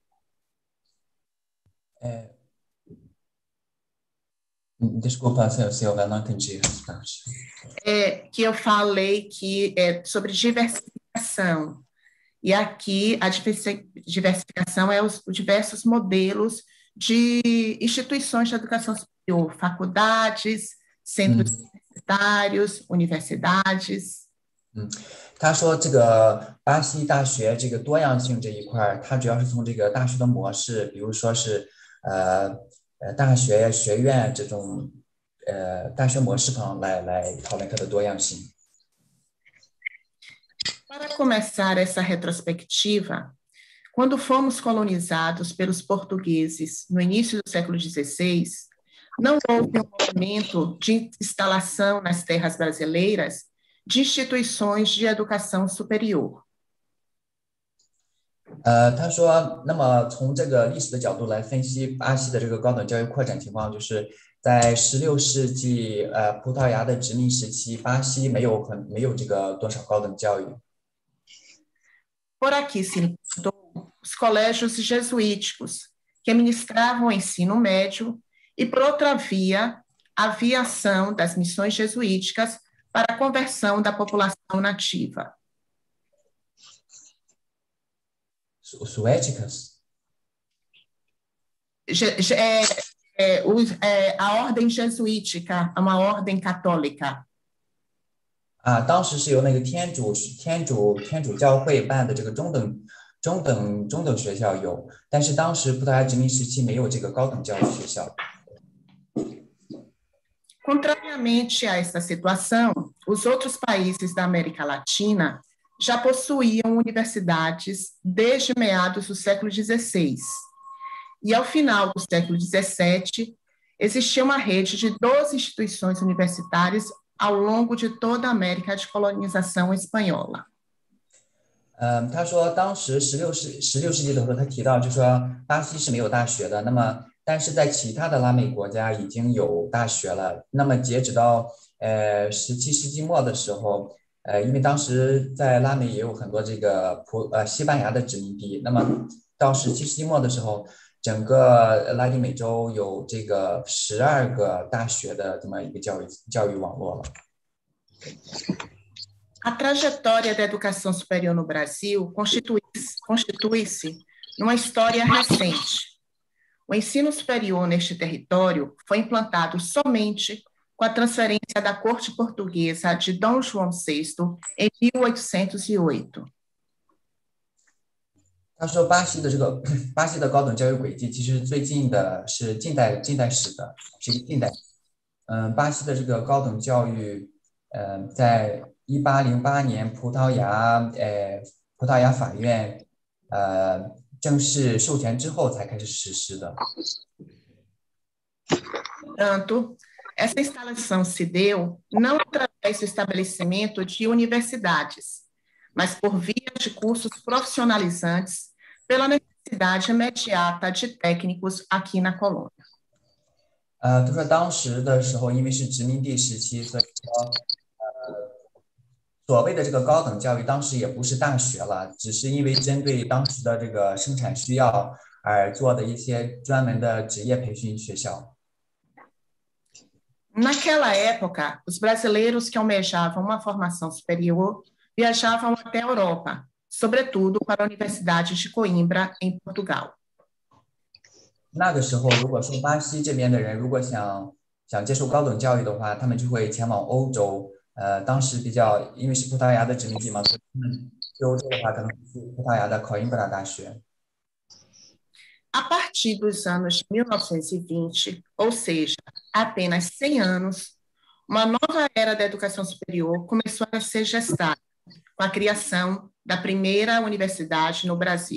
É... Desculpa, Silvia, não entendi. É que eu falei que é sobre diversificação. E aqui a diversificação é os diversos modelos de instituições de educação superior, faculdades, centros universitários, universidades. 嗯，他说这个巴西大学这个多样性这一块，它主要是从这个大学的模式，比如说是呃。 呃，大学学院这种呃大学模式上来来讨论它的多样性。 Para começar essa retrospectiva, quando fomos colonizados pelos portugueses no início do século dezesseis, não houve um movimento de instalação nas terras brasileiras de instituições de educação superior. 呃，他说，那么从这个历史的角度来分析巴西的这个高等教育扩展情况，就是在十六世纪，呃，葡萄牙的殖民时期，巴西没有很没有这个多少高等教育。 Por aqui se encontrou os colégios jesuíticos, que ministravam o ensino médio, e por outra via, a aviação das missões jesuíticas para a conversão da população nativa. Suéticas? É, é, é, a ordem jesuítica, uma ordem católica. 啊，当时是由那个天主天主天主教会办的这个中等中等中等学校有，但是当时葡萄牙殖民时期没有这个高等教育学校。 Contrariamente a esta situação, os outros países da América Latina já possuíam universidades desde meados do século dezesseis. E, ao final do século dezessete, existia uma rede de doze instituições universitárias ao longo de toda a América de colonização espanhola. 嗯，他说当时十六世十六世纪的时候，他提到就说巴西是没有大学的，那么但是在其他的拉美国家已经有大学了。那么截止到呃十七世纪末的时候。 呃，因为当时在拉美也有很多这个葡呃西班牙的殖民地，那么到十七世纪末的时候，整个拉丁美洲有这个十二个大学的这么一个教育教育网络了。 A trajetória da educação superior no Brasil constitui-se constitui-se numa história recente. O ensino superior neste território foi implantado somente com a transferência da corte portuguesa de Dom João sexto em mil oitocentos e oito. 他说，巴西的这个巴西的高等教育轨迹，其实最近的是近代近代史的，是近代。嗯，巴西的这个高等教育，呃，在一八零八年葡萄牙呃葡萄牙法院呃正式授权之后才开始实施的。 Tanto essa instalação se deu não através do estabelecimento de universidades, mas por via de cursos profissionalizantes pela necessidade imediata de técnicos aqui na colônia. 呃，他说当时的时候，因为是殖民地时期，所以说所谓的这个高等教育，当时也不是大学了，只是因为针对当时的这个生产需要而做的一些专门的职业培训学校。 Naquela época, os brasileiros que almejavam uma formação superior viajavam até a Europa, sobretudo para a Universidade de Coimbra, em Portugal. 那个时候，如果说巴西这边的人如果想想接受高等教育的话，他们就会前往欧洲。呃，当时比较因为是葡萄牙的殖民地嘛，所以他们去欧洲的话，可能是葡萄牙的Coimbra大学。 A partir dos anos de mil novecentos e vinte, ou seja, há apenas cem anos, uma nova era da educação superior começou a ser gestada com a criação da primeira universidade no Brasil.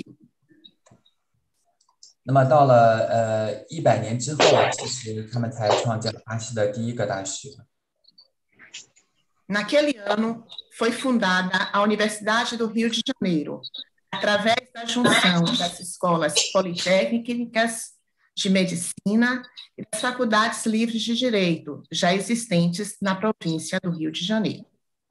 那么到了呃一百年之后，其实他们才创建了巴西的第一个大学。 Naquele ano, foi fundada a Universidade do Rio de Janeiro, através da junção das escolas politécnicas de medicina e das faculdades livres de direito, já existentes na província do Rio de Janeiro.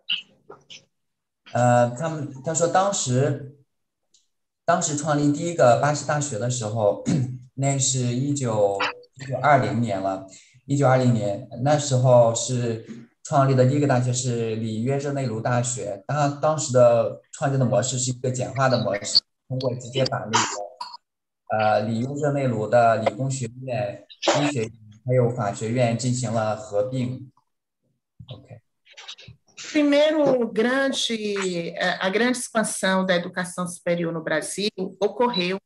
呃，他们他说当时当时创立第一个巴西大学的时候，那是一九一九二零年了，一九二零年那时候是。创立的第一个大学是里约热内卢大学，当当时的创建的模式是一个简化的模式，通过直接把那个呃里约热内卢的理工学院、医学院还有法学院进行了合并。OK。 Primeiro grande, a grande expansão da educação superior no Brasil ocorreu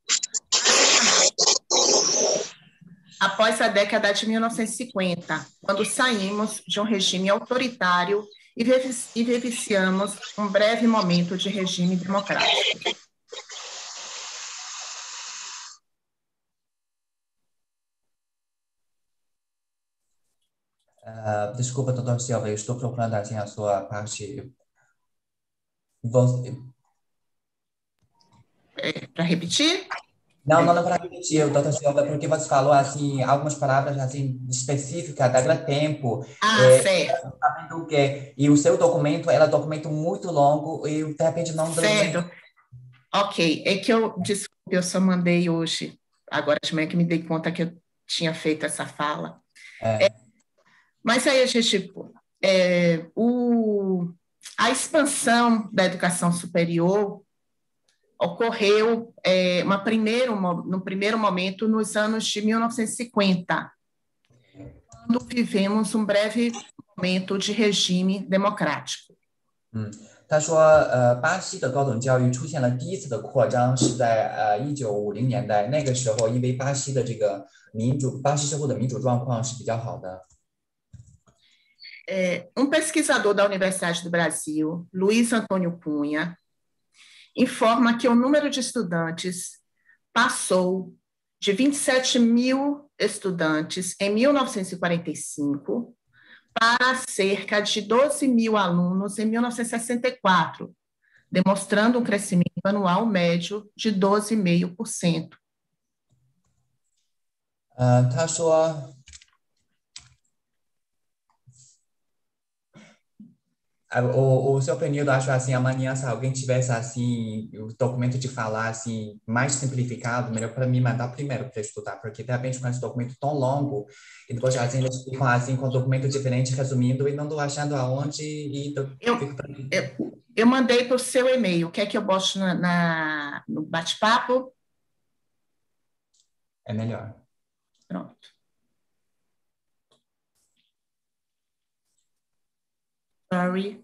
após a década de mil novecentos e cinquenta, quando saímos de um regime autoritário e vivenciamos um breve momento de regime democrático. Uh, desculpa, doutor Silva, eu estou procurando assim a sua parte. Você... É, para repetir? Não, não, não para repetir, doutor Silva, porque você falou assim algumas palavras assim específicas, daquele tempo. Ah, é, certo. Sabendo que e o seu documento era um documento muito longo e de repente não deu. Certo. Ok, é que eu desculpe, eu só mandei hoje, agora de manhã que me dei conta que eu tinha feito essa fala. É. É, mas aí a gente é, o, a expansão da educação superior ocorreu é, uma primeiro, no primeiro momento nos anos de mil novecentos e cinquenta, quando vivemos um breve momento de regime democrático. 嗯，他说，呃，巴西的高等教育出现了第一次的扩张是在呃一九五零年代，那个时候因为巴西的这个民主，巴西社会的民主状况是比较好的。 É, um pesquisador da Universidade do Brasil, Luiz Antônio Cunha, informa que o número de estudantes passou de vinte e sete mil estudantes em mil novecentos e quarenta e cinco para cerca de doze mil alunos em mil novecentos e sessenta e quatro, demonstrando um crescimento anual médio de doze vírgula cinco por cento. 呃，他说。O, o seu período, acho assim, amanhã, se alguém tivesse assim, o documento de falar assim, mais simplificado, melhor para mim mandar primeiro para estudar, porque de repente com esse documento tão longo, e depois já assim, eles ficam assim, com documento diferente, resumindo, e não estou achando aonde e tô, eu, eu, eu mandei para o seu e-mail, quer que eu bote na, na, no bate-papo? É melhor. Pronto. Sorry.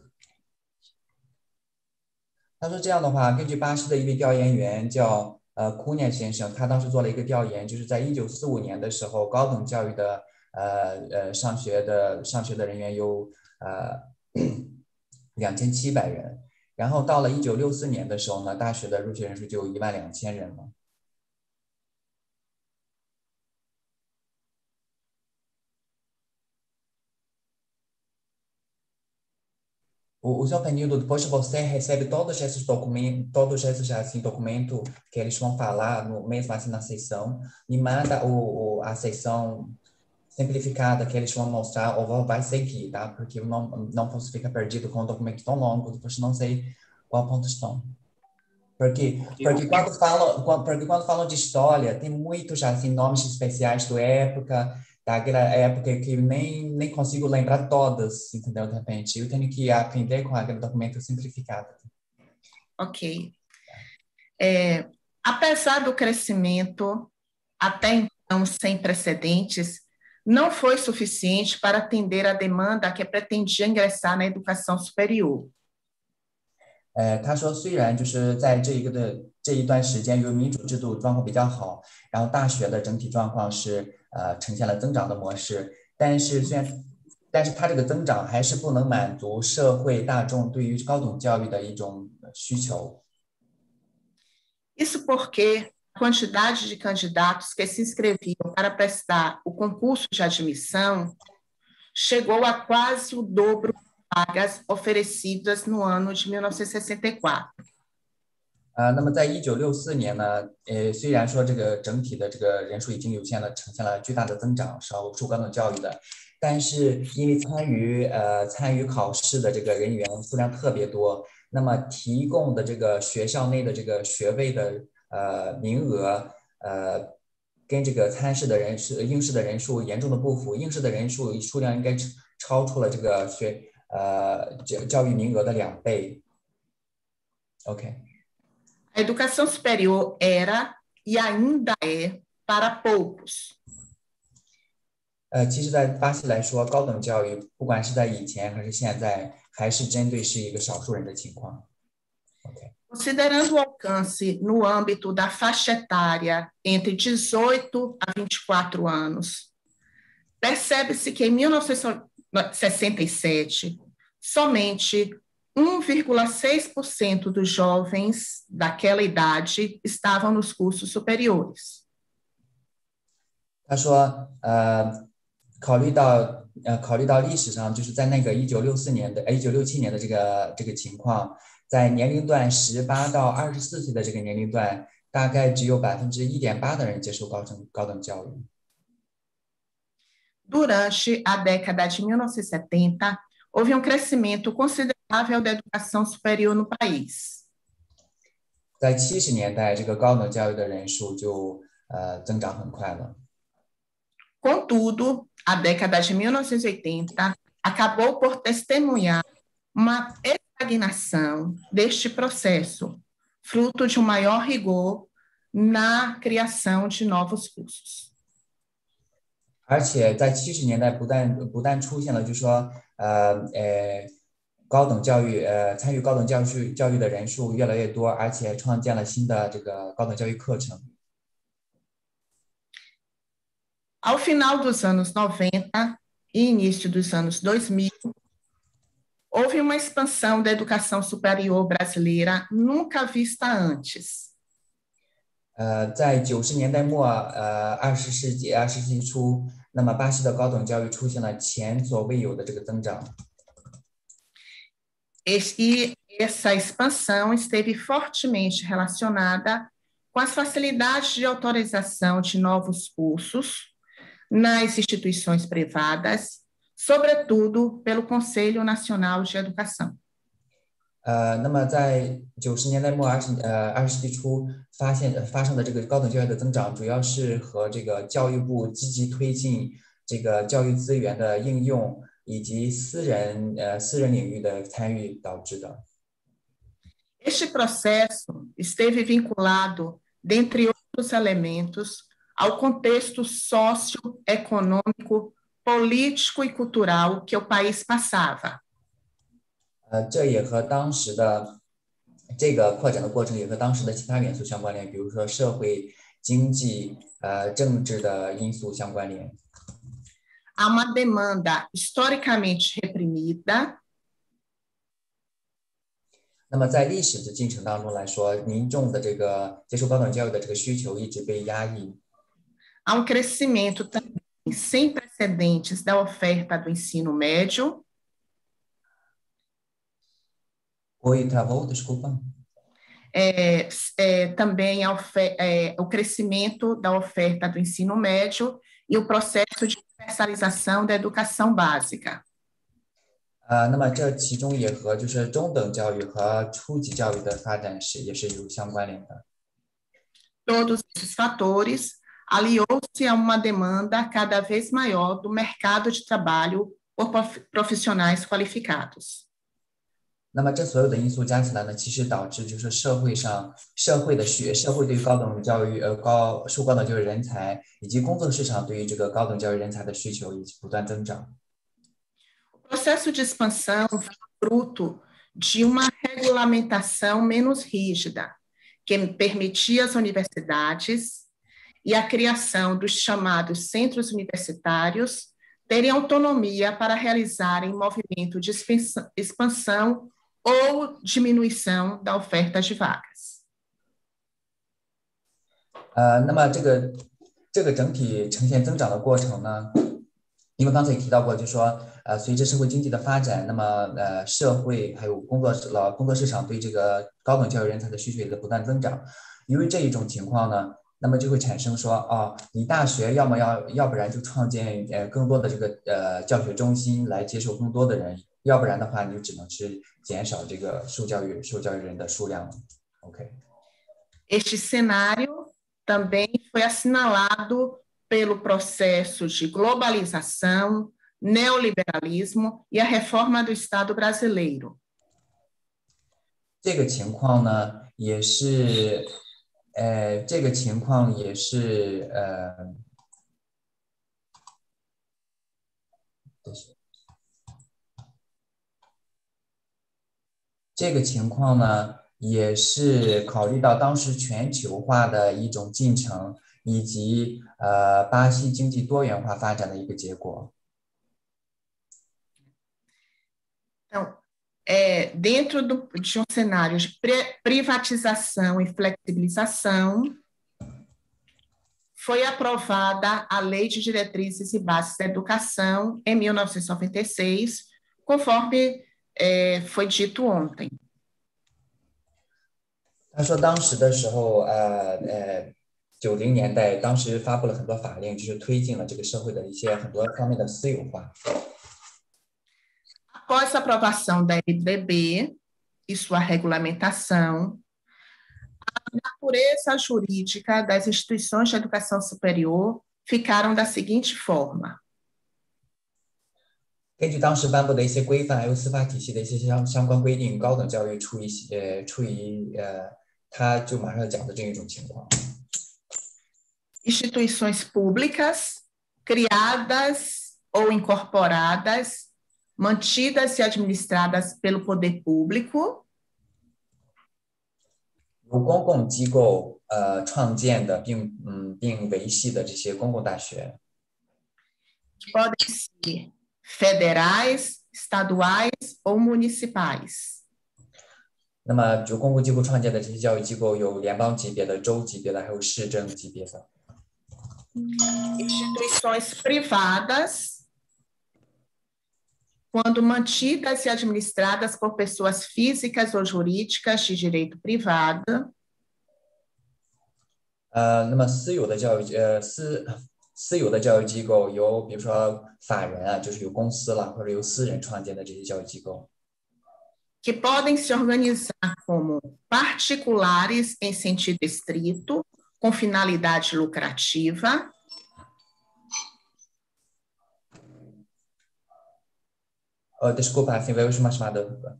他说这样的话，根据巴西的一位调研员叫呃库涅先生，他当时做了一个调研，就是在一九四五年的时候，高等教育的呃呃上学的上学的人员有呃两千七百人，然后到了一九六四年的时候呢，大学的入学人数就有一万两千人了。O, o seu período, depois você recebe todos esses documentos, todos esses assim, documentos que eles vão falar no mesmo assim na sessão, e manda o, o, a sessão simplificada que eles vão mostrar ou vai seguir, tá? Porque eu não, não posso ficar perdido com um documento tão longo, depois não sei qual ponto estão. Porque, porque, quando falam, quando, porque quando falam de história, tem muitos assim, nomes especiais da época, daquela época que eu nem, nem consigo lembrar todas, entendeu? De repente, eu tenho que aprender com aquele documento simplificado. Ok. É, apesar do crescimento até então sem precedentes, não foi suficiente para atender a demanda que pretendia ingressar na educação superior. 呃，他说，虽然就是在这一个的这一段时间，由于民主制度状况比较好，然后大学的整体状况是呃呈现了增长的模式，但是虽然，但是它这个增长还是不能满足社会大众对于高等教育的一种需求。 Isso porque a quantidade de candidatos que se inscreviam para prestar o concurso de admissão chegou a quase o dobro de vagas oferecidas no ano de mil novecentos e sessenta e quatro. 啊，那么在一九六四年呢，呃，虽然说这个整体的这个人数已经有限的呈现了巨大的增长，少数高等教育的，但是因为参与呃参与考试的这个人员数量特别多，那么提供的这个学校内的这个学位的呃名额呃跟这个参试的人数应试的人数严重的不符，应试的人数数量应该超出了这个学呃教教育名额的两倍。OK。 A educação superior era e ainda é para poucos. 呃，其实，在巴西来说，高等教育不管是在以前还是现在，还是针对是一个少数人的情况。OK。 Considerando o alcance no âmbito da faixa etária entre dezoito a vinte e quatro anos, percebe-se que em mil novecentos e sessenta e sete, somente um vírgula seis por cento dos jovens daquela idade estavam nos cursos superiores. 他说，呃，考虑到呃，考虑到历史上就是在那个一九六四年的，呃，一九六七年的这个这个情况，在年龄段十八到二十四岁的这个年龄段，大概只有百分之一点八的人接受高等高等教育。 Durante a década de mil novecentos e setenta, houve um crescimento considerável da educação superior no país. 在七十年代，这个高等教育的人数就呃增长很快了。 Contudo, a década de mil novecentos e oitenta acabou por testemunhar uma estagnação deste processo, fruto de um maior rigor na criação de novos cursos. 而且在七十年代不但不但出现了，就是说，呃呃，高等教育呃参与高等教育教育的人数越来越多，而且创建了新的这个高等教育课程。 Ao final dos anos noventa e início dos anos dois mil, houve uma expansão da educação superior brasileira nunca vista antes. 呃，在九十年代末，呃，二十世纪二十世纪初，那么巴西的高等教育出现了前所未有的这个增长。 E essa expansão esteve fortemente relacionada com as facilidades de autorização de novos cursos nas instituições privadas, sobretudo pelo Conselho Nacional de Educação. 呃，那么在九十年代末二十呃二十世纪初发现发生的这个高等教育的增长，主要是和这个教育部积极推进这个教育资源的应用，以及私人呃私人领域的参与导致的。 Este processo esteve vinculado, dentre outros elementos, ao contexto socioeconômico, político e cultural que o país passava. 呃，这也和当时的这个扩展的过程也和当时的其他元素相关联，比如说社会、经济、呃政治的因素相关联。 Há uma demanda historicamente reprimida. 那么在历史的进程当中来说，民众的这个接受高等教育的这个需求一直被压抑。 Há um crescimento também sem precedentes da oferta do ensino médio. Oi, travou, desculpa. É, é, também a ofer- é, o crescimento da oferta do ensino médio e o processo de universalização da educação básica. 啊、那么这其中也和就是中等教育和初级教育的发展是也是有相关联的。 Todos esses fatores aliou-se a uma demanda cada vez maior do mercado de trabalho por profissionais qualificados. 那么这所有的因素加起来呢，其实导致就是社会上社会的需社会对于高等教育呃高受高等教育人才以及工作市场对于这个高等教育人才的需求以及不断增长。 O processo de expansão foi fruto de uma regulamentação menos rígida, que permitia às universidades e a criação dos chamados centros universitários terem autonomia para realizarem movimento de expansão ou diminuição da oferta de vagas. 呃，那么这个这个整体呈现增长的过程呢，因为刚才也提到过，就是说，呃，随着社会经济的发展，那么呃，社会还有工作了工作市场对这个高等教育人才的需求也在不断增长。因为这一种情况呢，那么就会产生说，啊，你大学要么要要不然就创建呃更多的这个呃教学中心来接受更多的人，要不然的话，你就只能是减少这个受教育受教育人的数量了。OK。 Este cenário também foi assinalado pelo processo de globalização, neoliberalismo e a reforma do Estado brasileiro. 这个情况呢，也是，呃，这个情况也是，呃，这个情况呢，也是考虑到当时全球化的一种进程，以及呃巴西经济多元化发展的一个结果。 Então, é, dentro do, de um cenário de privatização e flexibilização, foi aprovada a Lei de Diretrizes e Bases da Educação em mil novecentos e noventa e seis, conforme é, foi dito ontem. 他说，当时的时候，呃呃，九零年代，当时发布了很多法令，就是推进了这个社会的一些很多方面的私有化。 Após a aprovação da L D B e sua regulamentação, a natureza jurídica das instituições de educação superior ficaram da seguinte forma. 根据当时颁布的一些规范，还有司法体系的一些相相关规定，高等教育处于呃处于呃，他就马上要讲的这一种情况。 Instituições públicas criadas ou incorporadas, mantidas e administradas pelo poder público. 由公共机构呃创建的并嗯并维系的这些公共大学。 Podem ser federais, estaduais ou municipais. 那么由公共机构创建的这些教育机构有联邦级别的、州级别的，还有市政级别的。 Instituições privadas, quando mantidas e administradas por pessoas físicas ou jurídicas de direito privado. 呃，那么私有的教育呃私私有的教育机构由比如说法人啊，就是由公司了，或者由私人创建的这些教育机构。 Que podem se organizar como particulares em sentido estrito, com finalidade lucrativa. Uh, desculpa, assim, vai uma chamada.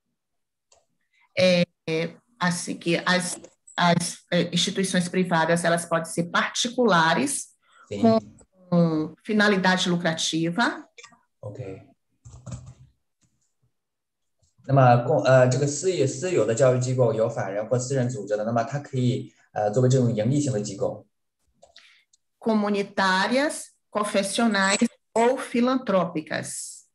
É, assim que as, as instituições privadas elas podem ser particulares. Sim. Com, com finalidade lucrativa. OK. 那么公呃这个私有私有的教育机构由法人或私人组织的，那么它可以呃作为这种盈利性的机构。 Comunitárias, confessionais ou filantrópicas.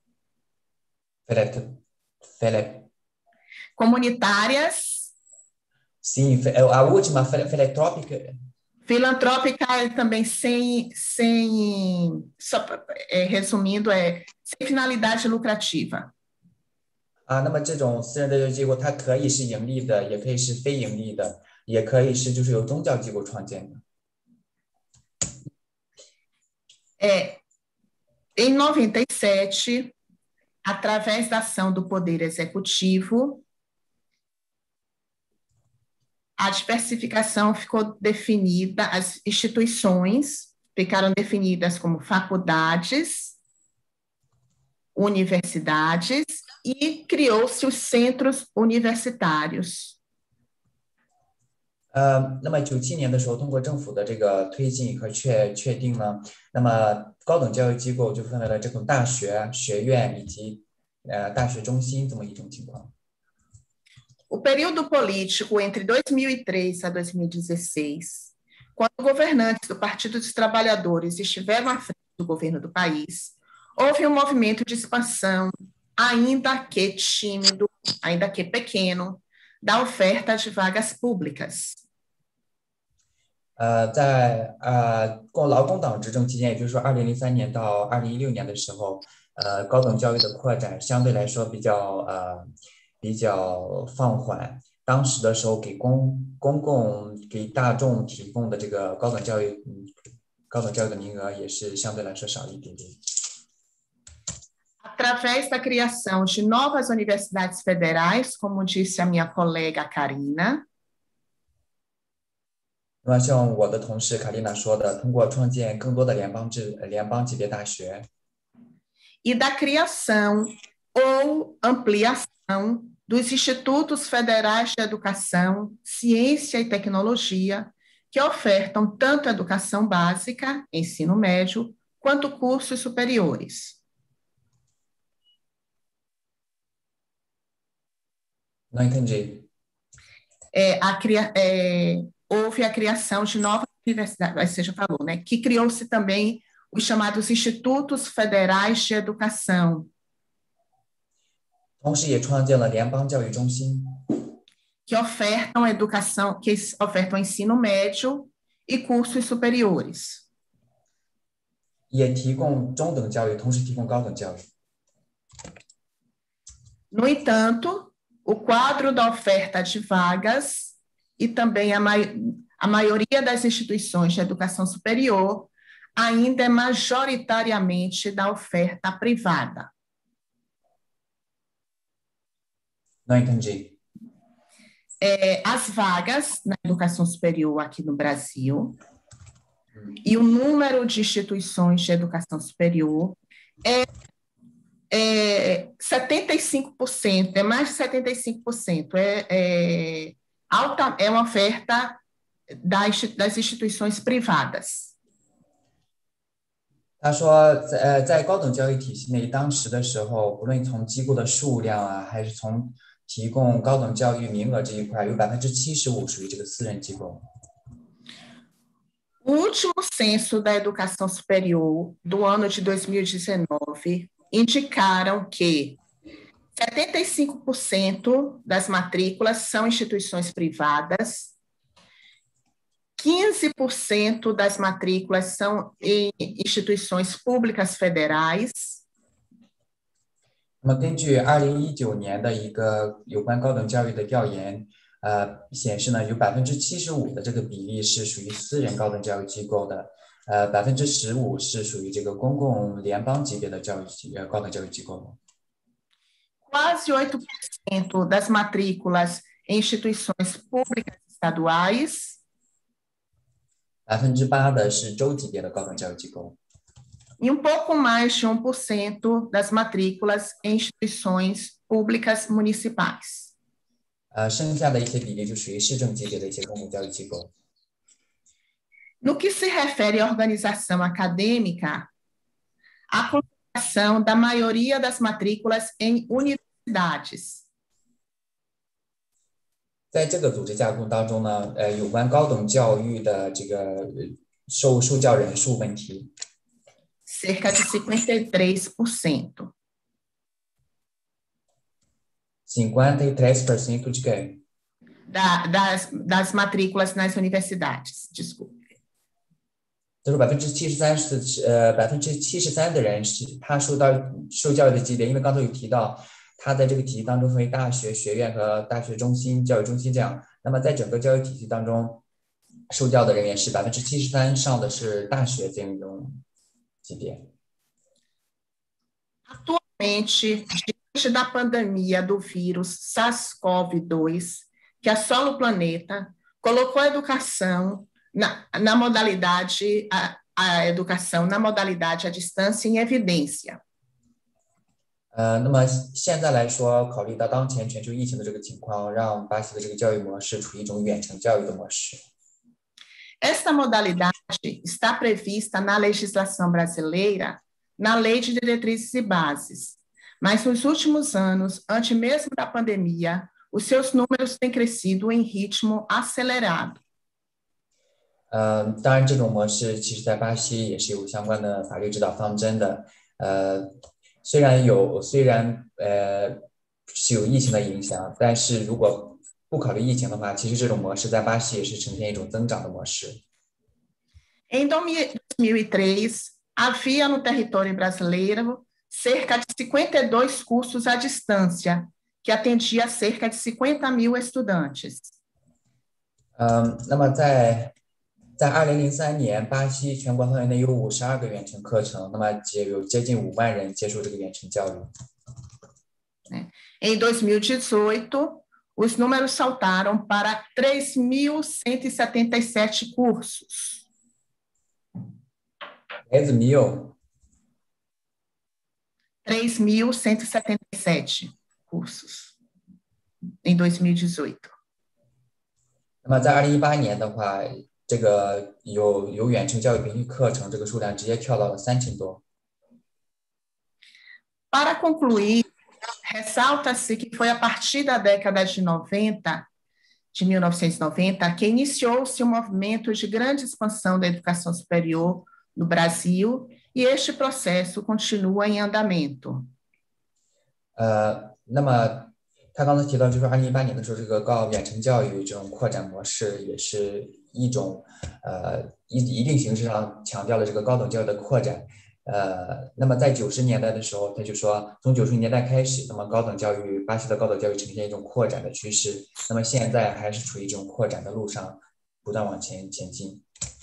Fele... Comunitárias. Sim, a última filantrópica. Filantrópica é também sem, sem só, é, resumindo, é sem finalidade lucrativa. 啊，那么这种私人的教育机构，它可以是盈利的，也可以是非盈利的，也可以是就是由宗教机构创建的。 É, Em noventa e sete, através da ação do Poder Executivo, a diversificação ficou definida, as instituições ficaram definidas como faculdades, universidades, e criou-se os centros universitários. 呃，那么九七年的时候，通过政府的这个推进和确确定呢，那么高等教育机构就分为了这种大学、学院以及呃大学中心这么一种情况。 O período político entre dois mil e três a dois mil e dezesseis, quando governantes do Partido dos Trabalhadores estiveram à frente do governo do país, houve um movimento de expansão, ainda que tímido, ainda que pequeno, da oferta de vagas públicas. 呃，在呃共劳工党执政期间，也就是说二零零三年到二零一六年的时候，呃，高等教育的扩展相对来说比较呃比较放缓。当时的时候，给公公共给大众提供的这个高等教育，嗯，高等教育的名额也是相对来说少一点点。 Através da criação de novas universidades federais, como disse a minha colega Karina. 那么像我的同事卡丽娜说的，通过创建更多的联邦制联邦级别大学 e da criação ou ampliação dos institutos federais de educação, ciência e tecnologia, que ofertam tanto educação básica, ensino médio, quanto cursos superiores. Não entendi. É, a, é, houve a criação de novas universidades, você já falou, né? Que criou-se também os chamados Institutos Federais de Educação. 同时也创建了联邦教育中心 que ofertam educação, que ofertam ensino médio e cursos superiores. 也提供中等教育，同时提供高等教育。 No entanto, o quadro da oferta de vagas e também a, mai a maioria das instituições de educação superior ainda é majoritariamente da oferta privada. Não entendi. É, as vagas na educação superior aqui no Brasil e o número de instituições de educação superior é, é setenta e cinco por cento, é mais de setenta e cinco por cento, é, é, alta, é uma oferta das, das instituições privadas. 他说，在呃，在高等教育体系内，当时的时候，不论从机构的数量啊，还是从提供高等教育名额这一块，有百分之七十五属于这个私人机构。 O último censo da educação superior do ano de dois mil e dezenove indicaram que setenta e cinco por cento das matrículas são instituições privadas, quinze por cento das matrículas são em instituições públicas federais. 那么，根据二零一九年的一个有关高等教育的调研。 呃，显示呢，有百分之七十五的这个比例是属于私人高等教育机构的，呃，百分之十五是属于这个公共联邦级别的教育呃高等教育机构。 Quase oito por cento das matrículas em instituições públicas estaduais. 百分之八的是州级别的高等教育机构。 E um pouco mais de um por cento das matrículas em instituições públicas municipais. 呃，剩下的一些比例就属于市政级别的一些公共教育机构。 No que se refere à organização acadêmica, a concentração da maioria das matrículas em universidades. 在这个组织架构当中呢，呃，有关高等教育的这个受受教人数问题。 Cerca de cinquenta e três por cento. cinquenta e três por cento de quê? Da, das, das matrículas nas universidades, desculpe. 就是百分之七十三是呃百分之七十三的人是他受到受教育的级别，因为刚才有提到，他在这个体系当中分为大学、学院和大学中心、教育中心这样。那么在整个教育体系当中，受教的人员是百分之七十三上的是大学这样一种级别。 Atualmente, diante da pandemia do vírus SARS-CoV dois, que assola o planeta, colocou a educação na, na modalidade, a, a educação na modalidade à distância em evidência. 呃，那么现在来说，考虑到当前全球疫情的这个情况，让巴西的这个教育模式处于一种远程教育的模式。 Esta modalidade está prevista na legislação brasileira, na Lei de Diretrizes e Bases, mas nos últimos anos, antes mesmo da pandemia, os seus números têm crescido em ritmo acelerado. 呃，当然，这种模式其实在巴西也是有相关的法律指导方针的。呃，虽然有，虽然呃是有疫情的影响，但是如果不考虑疫情的话，其实这种模式在巴西也是呈现一种增长的模式。 Em dois mil e três, havia no território brasileiro cerca de cinquenta e dois cursos à distância, que atendia cerca de cinquenta mil estudantes. 嗯，那么在在二零零三年，巴西全国范围内有五十二个远程课程，那么也有接近五万人接受这个远程教育。 Em dois mil e dezoito, os números saltaram para três mil cento e setenta e sete cursos. três mil três mil cento e setenta e sete cursos em dois mil e dezoito. 那么在二零一八年的话，这个有有远程教育培训课程，这个数量直接跳到了三千多。 Para concluir, ressalta-se que foi a partir da década de noventa, de mil novecentos e noventa, que iniciou-se um movimento de grande expansão da educação superior no Brasil, e este processo continua em andamento. 呃，那么他刚才提到，就是二零一八年的时候，这个高远程教育这种扩展模式，也是一种呃一一定形式上强调了这个高等教育的扩展。呃，那么在九十年代的时候，他就说，从九十年代开始，那么高等教育，巴西的高等教育呈现一种扩展的趋势。那么现在还是处于这种扩展的路上，不断往前前进。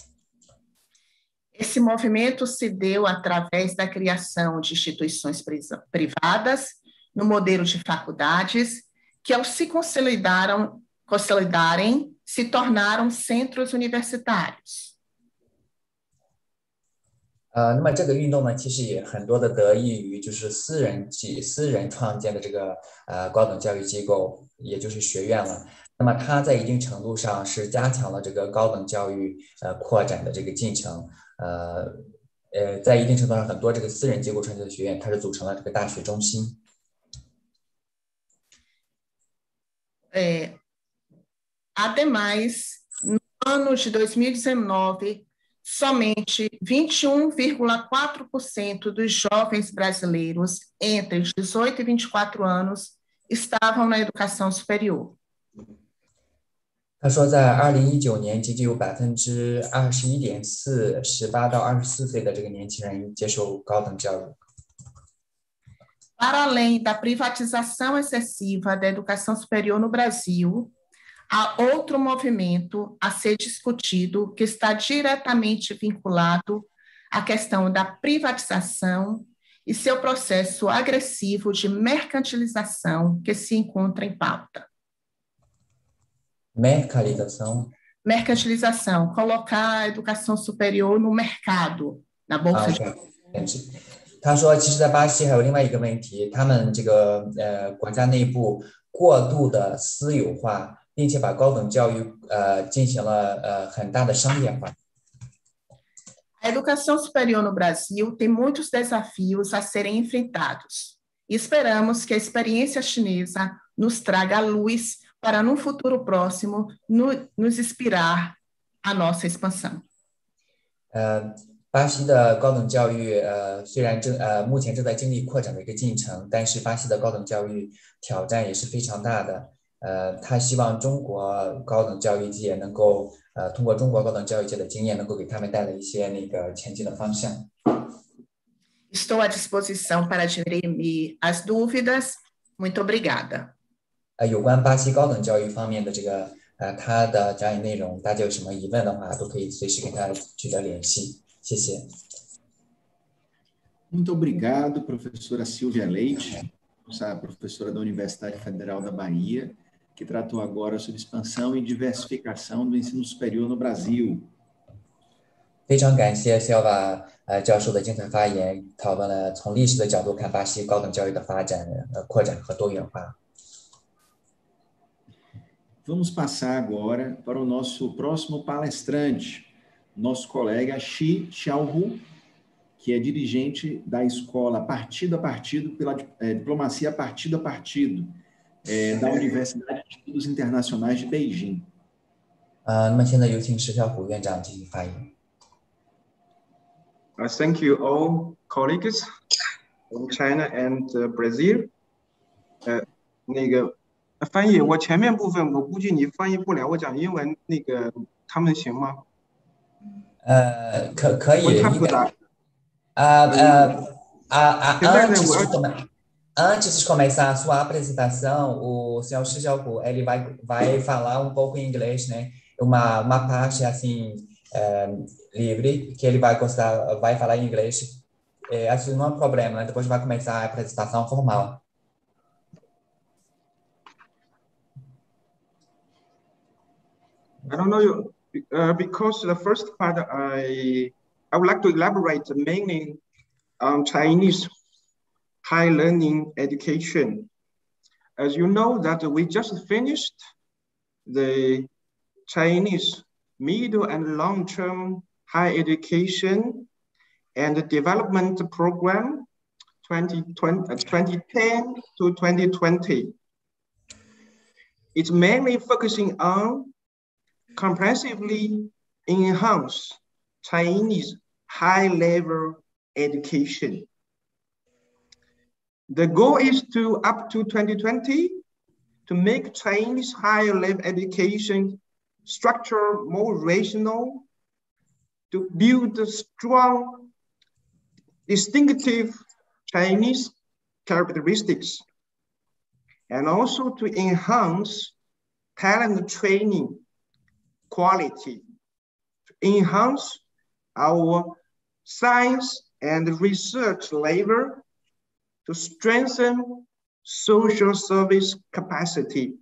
Esse movimento se deu através da criação de instituições privadas no modelo de faculdades, que ao se consolidaram, consolidarem, se tornaram centros universitários. 呃，那么这个运动呢，其实也很多的得益于就是私人机私人创建的这个呃高等教育机构，也就是学院了。那么它在一定程度上是加强了这个高等教育呃扩展的这个进程。呃呃，在一定程度上，很多这个私人机构创建的学院，它是组成了这个大学中心。 É, ademais, no ano de dois mil e dezenove, somente vinte e um vírgula quatro por cento dos jovens brasileiros entre dezoito e vinte e quatro anos estavam na educação superior. 他说，在二零一九年，仅仅有百分之二十一点四，十八到二十四岁的这个年轻人接受高等教育。 Para além da privatização excessiva da educação superior no Brasil, há outro movimento a ser discutido que está diretamente vinculado à questão da privatização e seu processo agressivo de mercantilização que se encontra em pauta. Mercantilização. Mercantilização, colocar a educação superior no mercado, na bolsa de valores. 他说，其实，在巴西还有另外一个问题，他们这个呃国家内部过度的私有化，并且把高等教育呃进行了呃很大的商业化。 A educação superior no Brasil tem muitos desafios a serem enfrentados. E esperamos que a experiência chinesa nos traga a luz para, num futuro próximo, no, nos inspirar a nossa expansão. 呃，巴西的高等教育呃虽然正呃目前正在经历扩展的一个进程，但是巴西的高等教育挑战也是非常大的。呃，他希望中国高等教育界能够呃通过中国高等教育界的经验，能够给他们带来一些那个前进的方向。 Estou à disposição para dirimir as dúvidas. Muito obrigada. 呃，有关巴西高等教育方面的这个呃它的讲演内容，大家有什么疑问的话，都可以随时跟他取得联系。谢谢。 Muito obrigado, professora Silvia Leite, nossa professora da Universidade Federal da Bahia, que tratou agora sobre expansão e diversificação do ensino superior no Brasil. 非常感谢 Silva 呃教授的精彩发言，讨论了从历史的角度看巴西高等教育的发展、呃扩展和多元化。 Vamos passar agora para o nosso próximo palestrante, nosso colega Xi Xiaohu, que é dirigente da escola Partido a Partido, pela é, Diplomacia Partido a Partido, é, da Universidade de Estudos Internacionais de Beijing. 呃，那么现在有请石小虎院长进行发言。 Uh, thank you all colleagues from China and uh, Brazil. 呃，那个翻译，我前面部分我估计你翻译不了，我讲英文，那个他们行吗？ 呃，可可以。 我太复杂。 Uh, uh, uh, uh, antes, de come... antes de começar a sua apresentação, o senhor Xiaohu, ele vai, vai falar um pouco em inglês, né? Uma, uma parte, assim, uh, livre, que ele vai gostar, vai falar em inglês. É, acho que não é problema, né? Depois vai começar a apresentação formal. I don't know, uh, because the first part I... I would like to elaborate mainly on Chinese high learning education. As you know that we just finished the Chinese middle and long-term higher education and development program twenty ten to twenty twenty. It's mainly focusing on comprehensively enhance Chinese high-level education. The goal is to, up to twenty twenty, to make Chinese higher-level education structure more rational, to build strong, distinctive Chinese characteristics, and also to enhance talent training quality, to enhance our science and research level, to strengthen social service capacity,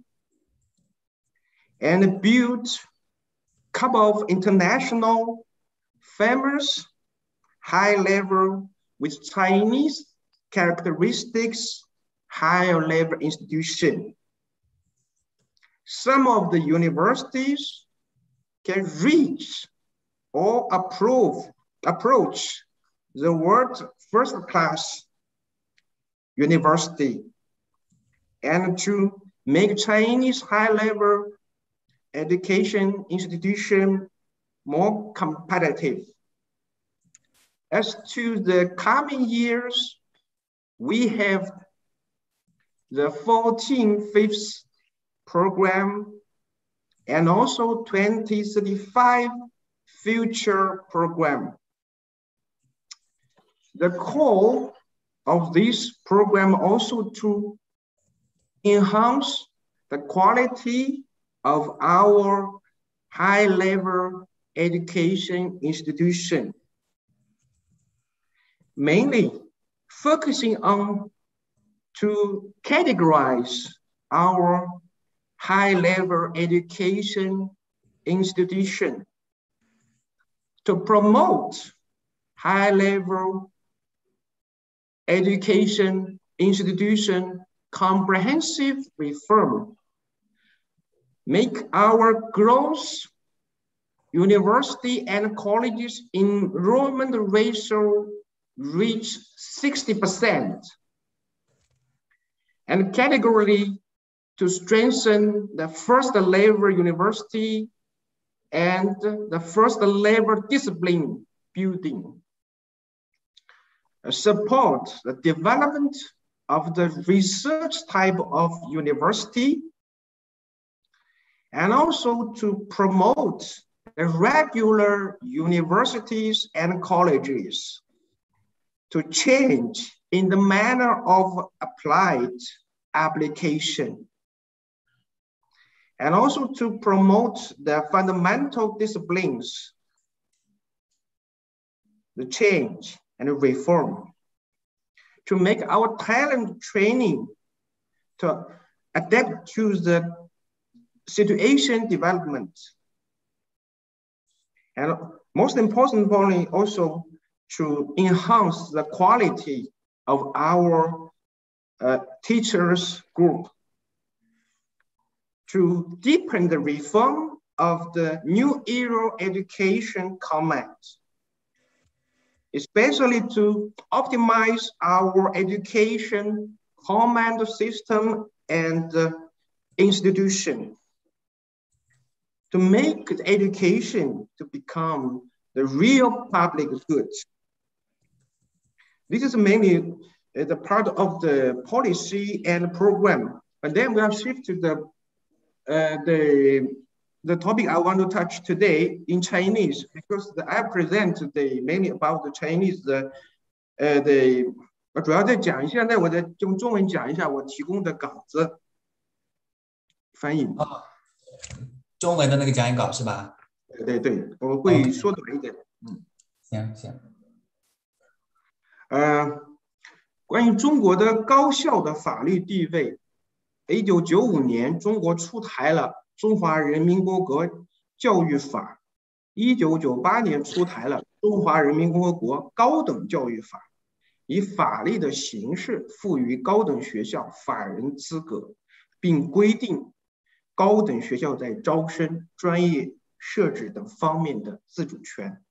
and build a couple of international famous high level with Chinese characteristics, higher level institution. Some of the universities can reach or approve, approach the world first class university, and to make Chinese high level education institution more competitive. As to the coming years, we have the fourteen fifth program and also twenty thirty-five future program. The core of this program also to enhance the quality of our high level education institution, mainly focusing on to categorize our high level education institution, to promote high level education institution comprehensive reform, make our gross university and colleges enrollment ratio reach sixty percent, and categorically to strengthen the first level university and the first level discipline building. Support the development of the research type of university, and also to promote the regular universities and colleges to change in the manner of applied application, and also to promote the fundamental disciplines, the change and reform. to make our talent training to adapt to the situation development. And most importantly, also to enhance the quality of our uh, teachers group, to deepen the reform of the new era education content, especially to optimize our education command system and uh, institution, to make education to become the real public good. This is mainly uh, the part of the policy and program. But then we have shifted the, uh, the, the topic I want to touch today in Chinese, because the, I present today mainly about the Chinese, the, uh, the 我主要再讲一下，现在我再用中文讲一下我提供的稿子翻译。 哦，中文的那个讲义稿是吧？ 对对对，我会缩短一点。嗯， 行行。 呃，关于中国的高校的法律地位，一九九五年中国出台了《中华人民共和国教育法》，一九九八年出台了《中华人民共和国高等教育法》。以法律的形式赋予高等学校法人资格，并规定高等学校在招生、专业设置等方面的自主权。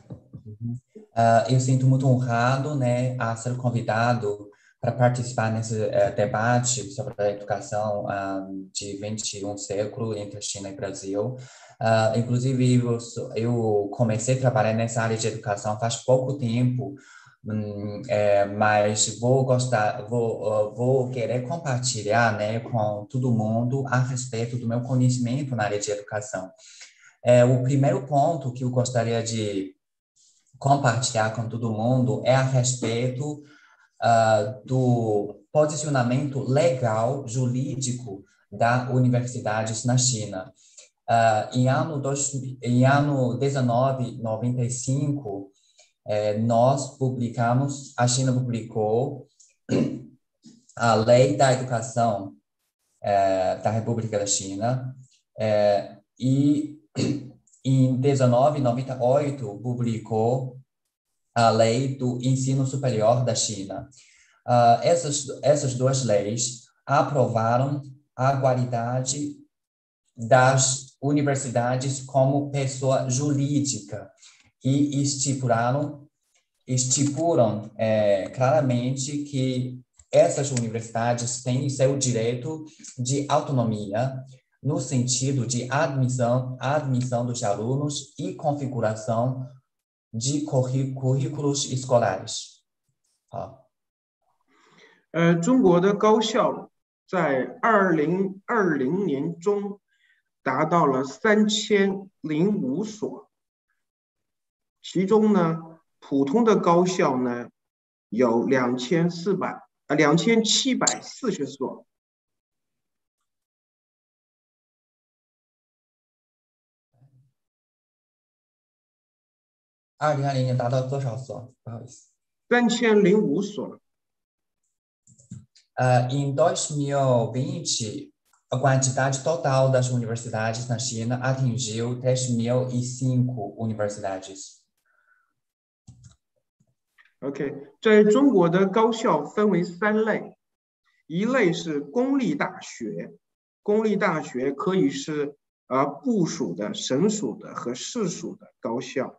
Uh, eu sinto muito honrado, né, a ser convidado para participar nesse uh, debate sobre a educação uh, de vinte e um século entre China e Brasil. Uh, inclusive, eu, eu comecei a trabalhar nessa área de educação faz pouco tempo. Hum, é, mas vou gostar, vou, uh, vou querer compartilhar, né, com todo mundo a respeito do meu conhecimento na área de educação. É, o primeiro ponto que eu gostaria de compartilhar com todo mundo é a respeito uh, do posicionamento legal, jurídico das universidades na China. Uh, em ano, dois, em ano mil novecentos e noventa e cinco, É, nós publicamos, a China publicou a Lei da Educação é, da República da China é, e em mil novecentos e noventa e oito publicou a Lei do Ensino Superior da China. Uh, essas, essas duas leis aprovaram a qualidade das universidades como pessoa jurídica e estipularam, estipulam é, claramente que essas universidades têm seu direito de autonomia no sentido de admissão, admissão dos alunos e configuração de currículos escolares. 好， 呃，中国的高校在二零二零年中达到了三千零五所。其中呢，普通的高校呢有两千四百啊两千七百四十所。 二零二零年达到多少所？不好意思。 三千零五所。 Uh, em dois mil e vinte, a quantidade total das universidades na China atingiu três mil e cinco universidades. OK， 在中国的高校分为三类，一类是公立大学，公立大学可以是呃部属的、省属的和市属的高校。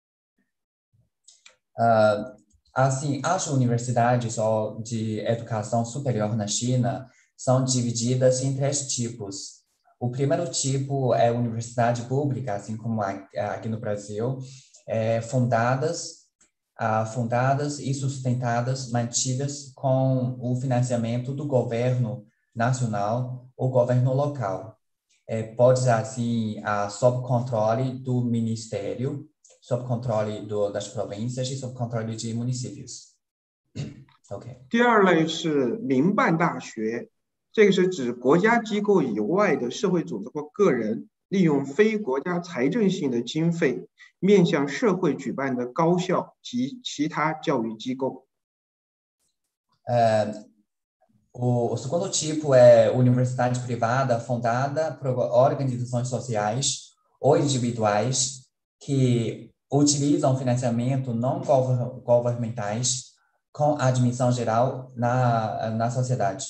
Uh, assim, as universidades de educação superior na China são divididas em três tipos. O primeiro tipo é a universidade pública, assim como aqui no Brasil, é, fundadas Uh, fundadas e sustentadas, mantidas com o financiamento do governo nacional ou governo local. É, pode ser, assim, uh, sob controle do ministério, sob controle do, das províncias e sob controle de municípios. OK。 第二类是民办大学，这个是指国家机构以外的社会组织或个人利用非国家财政性的经费，面向社会举办的高校及其他教育机构。 Uh, o, o segundo tipo é universidade privada fundada por organizações sociais ou individuais que utilizam financiamento não governamentais com admissão geral na, na sociedade.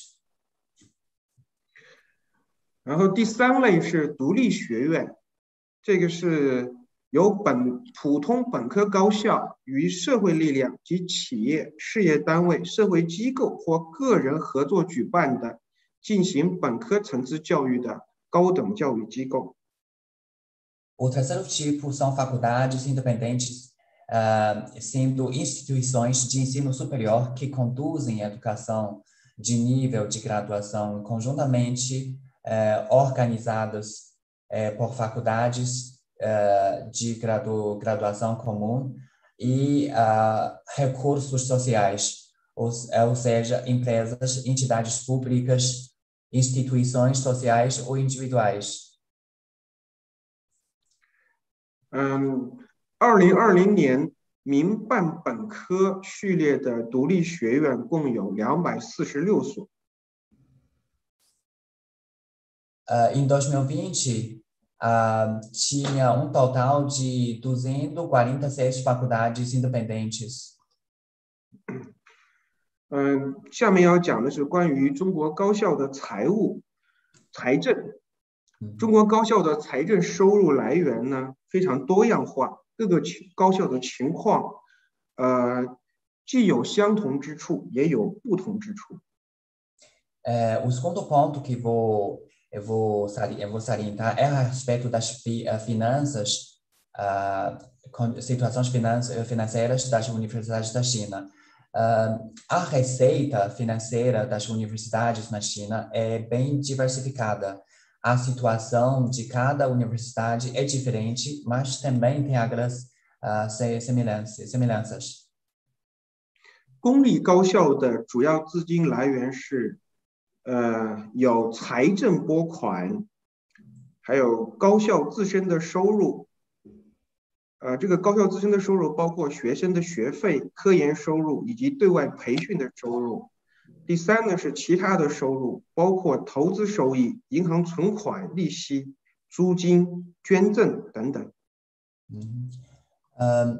然后第三类是独立学院，这个是由本普通本科高校与社会力量及企业、事业单位、社会机构或个人合作举办的进行本科层次教育的高等教育机构。 O terceiro tipo são faculdades independentes, uh, sendo instituições de ensino superior que conduzem a educação de nível de graduação conjuntamente uh, organizadas uh, por faculdades uh, de gradu graduação comum e uh, recursos sociais, ou, ou seja, empresas, entidades públicas, instituições sociais ou individuais. 嗯，二零二零年民办本科序列的独立学院共有两百四十六所。 Uh, em dois mil e vinte, uh, tinha um total de duzentas e quarenta e seis faculdades independentes. 嗯，下面要讲的是关于中国高校的财务、财政。中国高校的财政收入来源呢非常多样化，各个高校的情况，呃，既有相同之处，也有不同之处。 Uh, o segundo ponto que vou eu vou eu vou salientar é a respeito das finanças, uh, situações financeiras das universidades da China. Uh, a receita financeira das universidades na China é bem diversificada. A situação de cada universidade é diferente, mas também tem algumas uh, semelhanças. 公立高校的主要资金来源是，呃，有财政拨款，还有高校自身的收入。呃，这个高校自身的收入包括学生的学费、科研收入以及对外培训的收入。 第三呢是其他的收入，包括投资收益、银行存款利息、租金、捐赠等等。 嗯，呃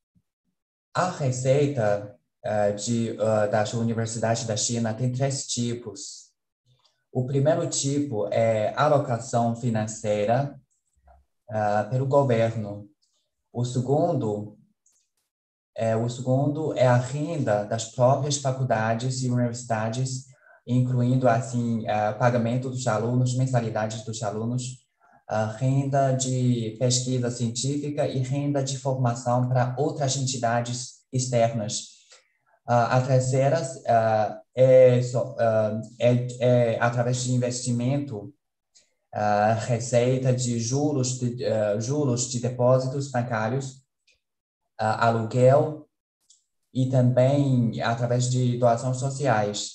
a receita uh, de, uh, das universidades da China tem três tipos. O primeiro tipo é alocação financeira uh, pelo governo. O segundo É, o segundo é a renda das próprias faculdades e universidades, incluindo assim uh, pagamento dos alunos, mensalidades dos alunos, uh, renda de pesquisa científica e renda de formação para outras entidades externas. Uh, a terceira uh, é, uh, é, é através de investimento, uh, receita de juros de, uh, juros de depósitos bancários, Uh, aluguel e também através de doações sociais.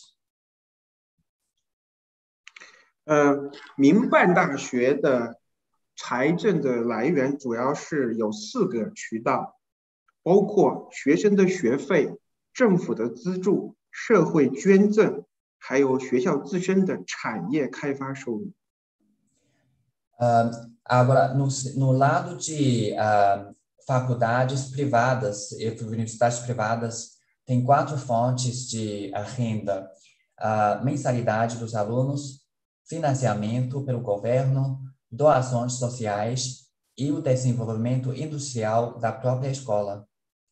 呃，民办大学的财政的来源主要是有四个渠道，包括学生的学费、政府的资助、社会捐赠，还有学校自身的产业开发收入。 Uh, agora, no, no lado de uh, faculdades privadas e universidades privadas tem quatro fontes de renda: a mensalidade dos alunos, financiamento pelo governo, doações sociais e o desenvolvimento industrial da própria escola.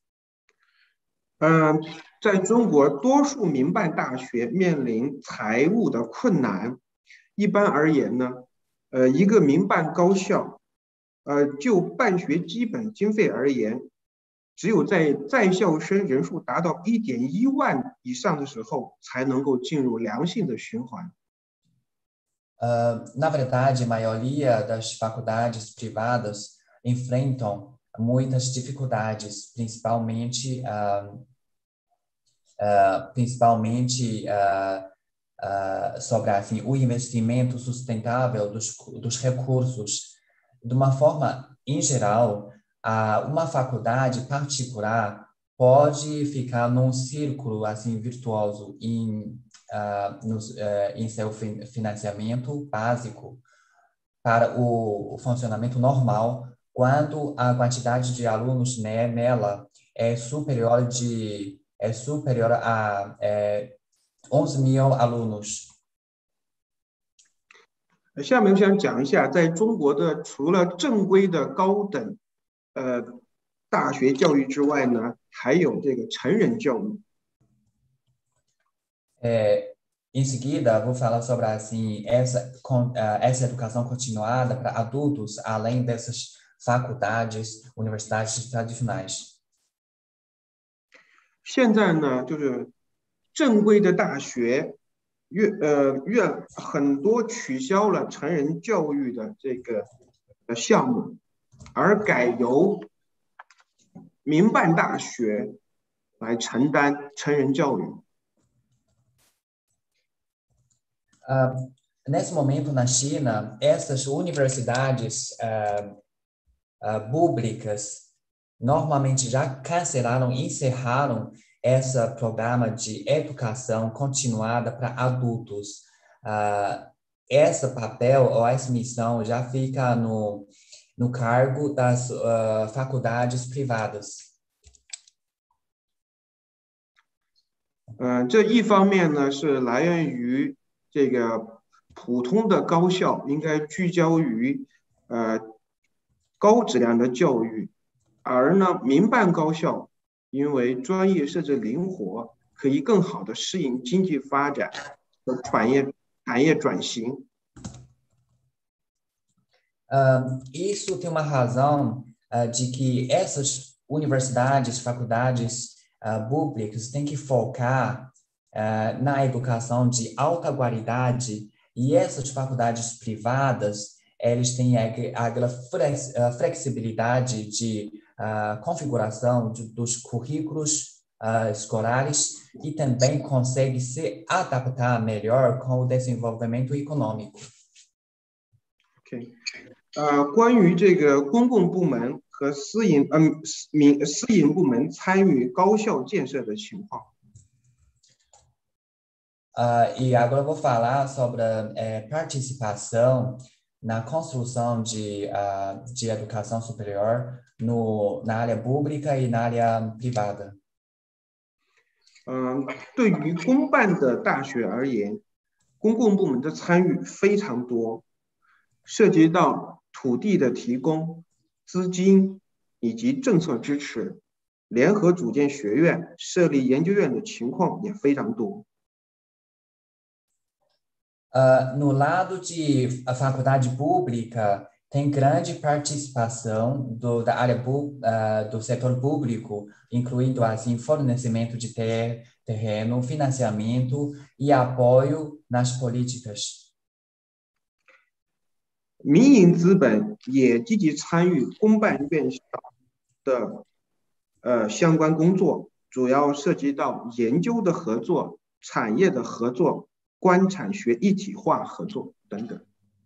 嗯，在中国，多数民办大学面临财务的困难。一般而言呢，呃，一个民办高校。 呃，就办学基本经费而言，只有在在校生人数达到一点一万以上的时候，才能够进入良性的循环。 Uh, na verdade, a maioria das faculdades privadas enfrentam muitas dificuldades, principalmente, uh, uh, principalmente uh, uh, sobre assim, o investimento sustentável dos, dos recursos. De uma forma em geral, uma faculdade particular pode ficar num círculo assim virtuoso em, uh, nos, uh, em seu fin financiamento básico para o, o funcionamento normal, quando a quantidade de alunos né, nela é superior de é superior a é, onze mil alunos. 下面我想讲一下，在中国的除了正规的高等呃大学教育之外呢，还有这个成人教育。 É, em seguida, vou falar sobre assim essa com, uh, essa educação continuada para adultos, além dessas faculdades, universidades tradicionais. 现在呢，就是正规的大学越呃越很多取消了成人教育的这个项目，而改由民办大学来承担成人教育。 Uh, nesse momento na China, essas universidades uh, uh, públicas normalmente já cancelaram, encerraram esse programa de educação continuada para adultos. Uh, esse papel ou essa missão já fica no, no cargo das uh, faculdades privadas. 嗯、呃，这一方面呢是来源于这个普通的高校应该聚焦于呃高质量的教育。而呢，民办高校因为专业设置灵活，可以更好的适应经济发展和产业产业转型。 Uh, isso tem uma razão uh, de que essas universidades, faculdades uh, públicas têm que focar uh, na educação de alta qualidade, e essas faculdades privadas eles têm aquela flexibilidade de uh, configuração de, dos currículos uh, escolares e também consegue se adaptar melhor com o desenvolvimento econômico. OK， 呃，关于这个公共部门和私营嗯民私营部门参与高校建设的情况。 Uh, e agora eu vou falar sobre a eh, participação na construção de, uh, de educação superior no, na área pública e na área privada. 嗯、呃，对于公办的大学而言，公共部门的参与非常多，涉及到土地的提供、资金以及政策支持，联合组建学院、设立研究院的情况也非常多。 Uh, no lado de a faculdade pública, tem grande participação do, da área uh, do setor público, incluindo assim fornecimento de ter, terreno, financiamento e apoio nas políticas. 民营资本也积极参与公办院校的呃相关工作，主要涉及到研究的合作、产业的合作。官产学一体化合作等等。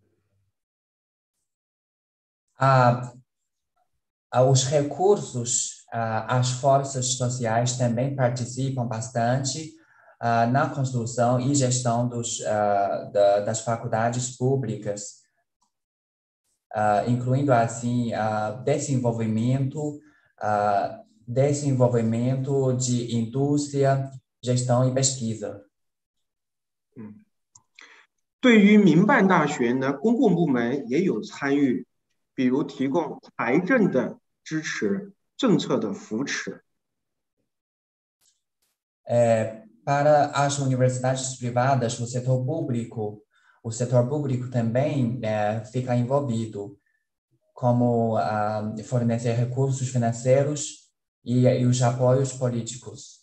Ah, os recursos, ah, as forças sociais também participam bastante ah, na construção e gestão dos, ah, da, das faculdades públicas, ah, incluindo assim ah, desenvolvimento, ah, desenvolvimento de indústria, gestão e pesquisa. 嗯，对于民办大学呢，公共部门也有参与，比如提供财政的支持、政策的扶持。 É, para as universidades privadas, o setor público, o setor público também é, fica envolvido, como ah, fornecer recursos financeiros e, e os apoios políticos.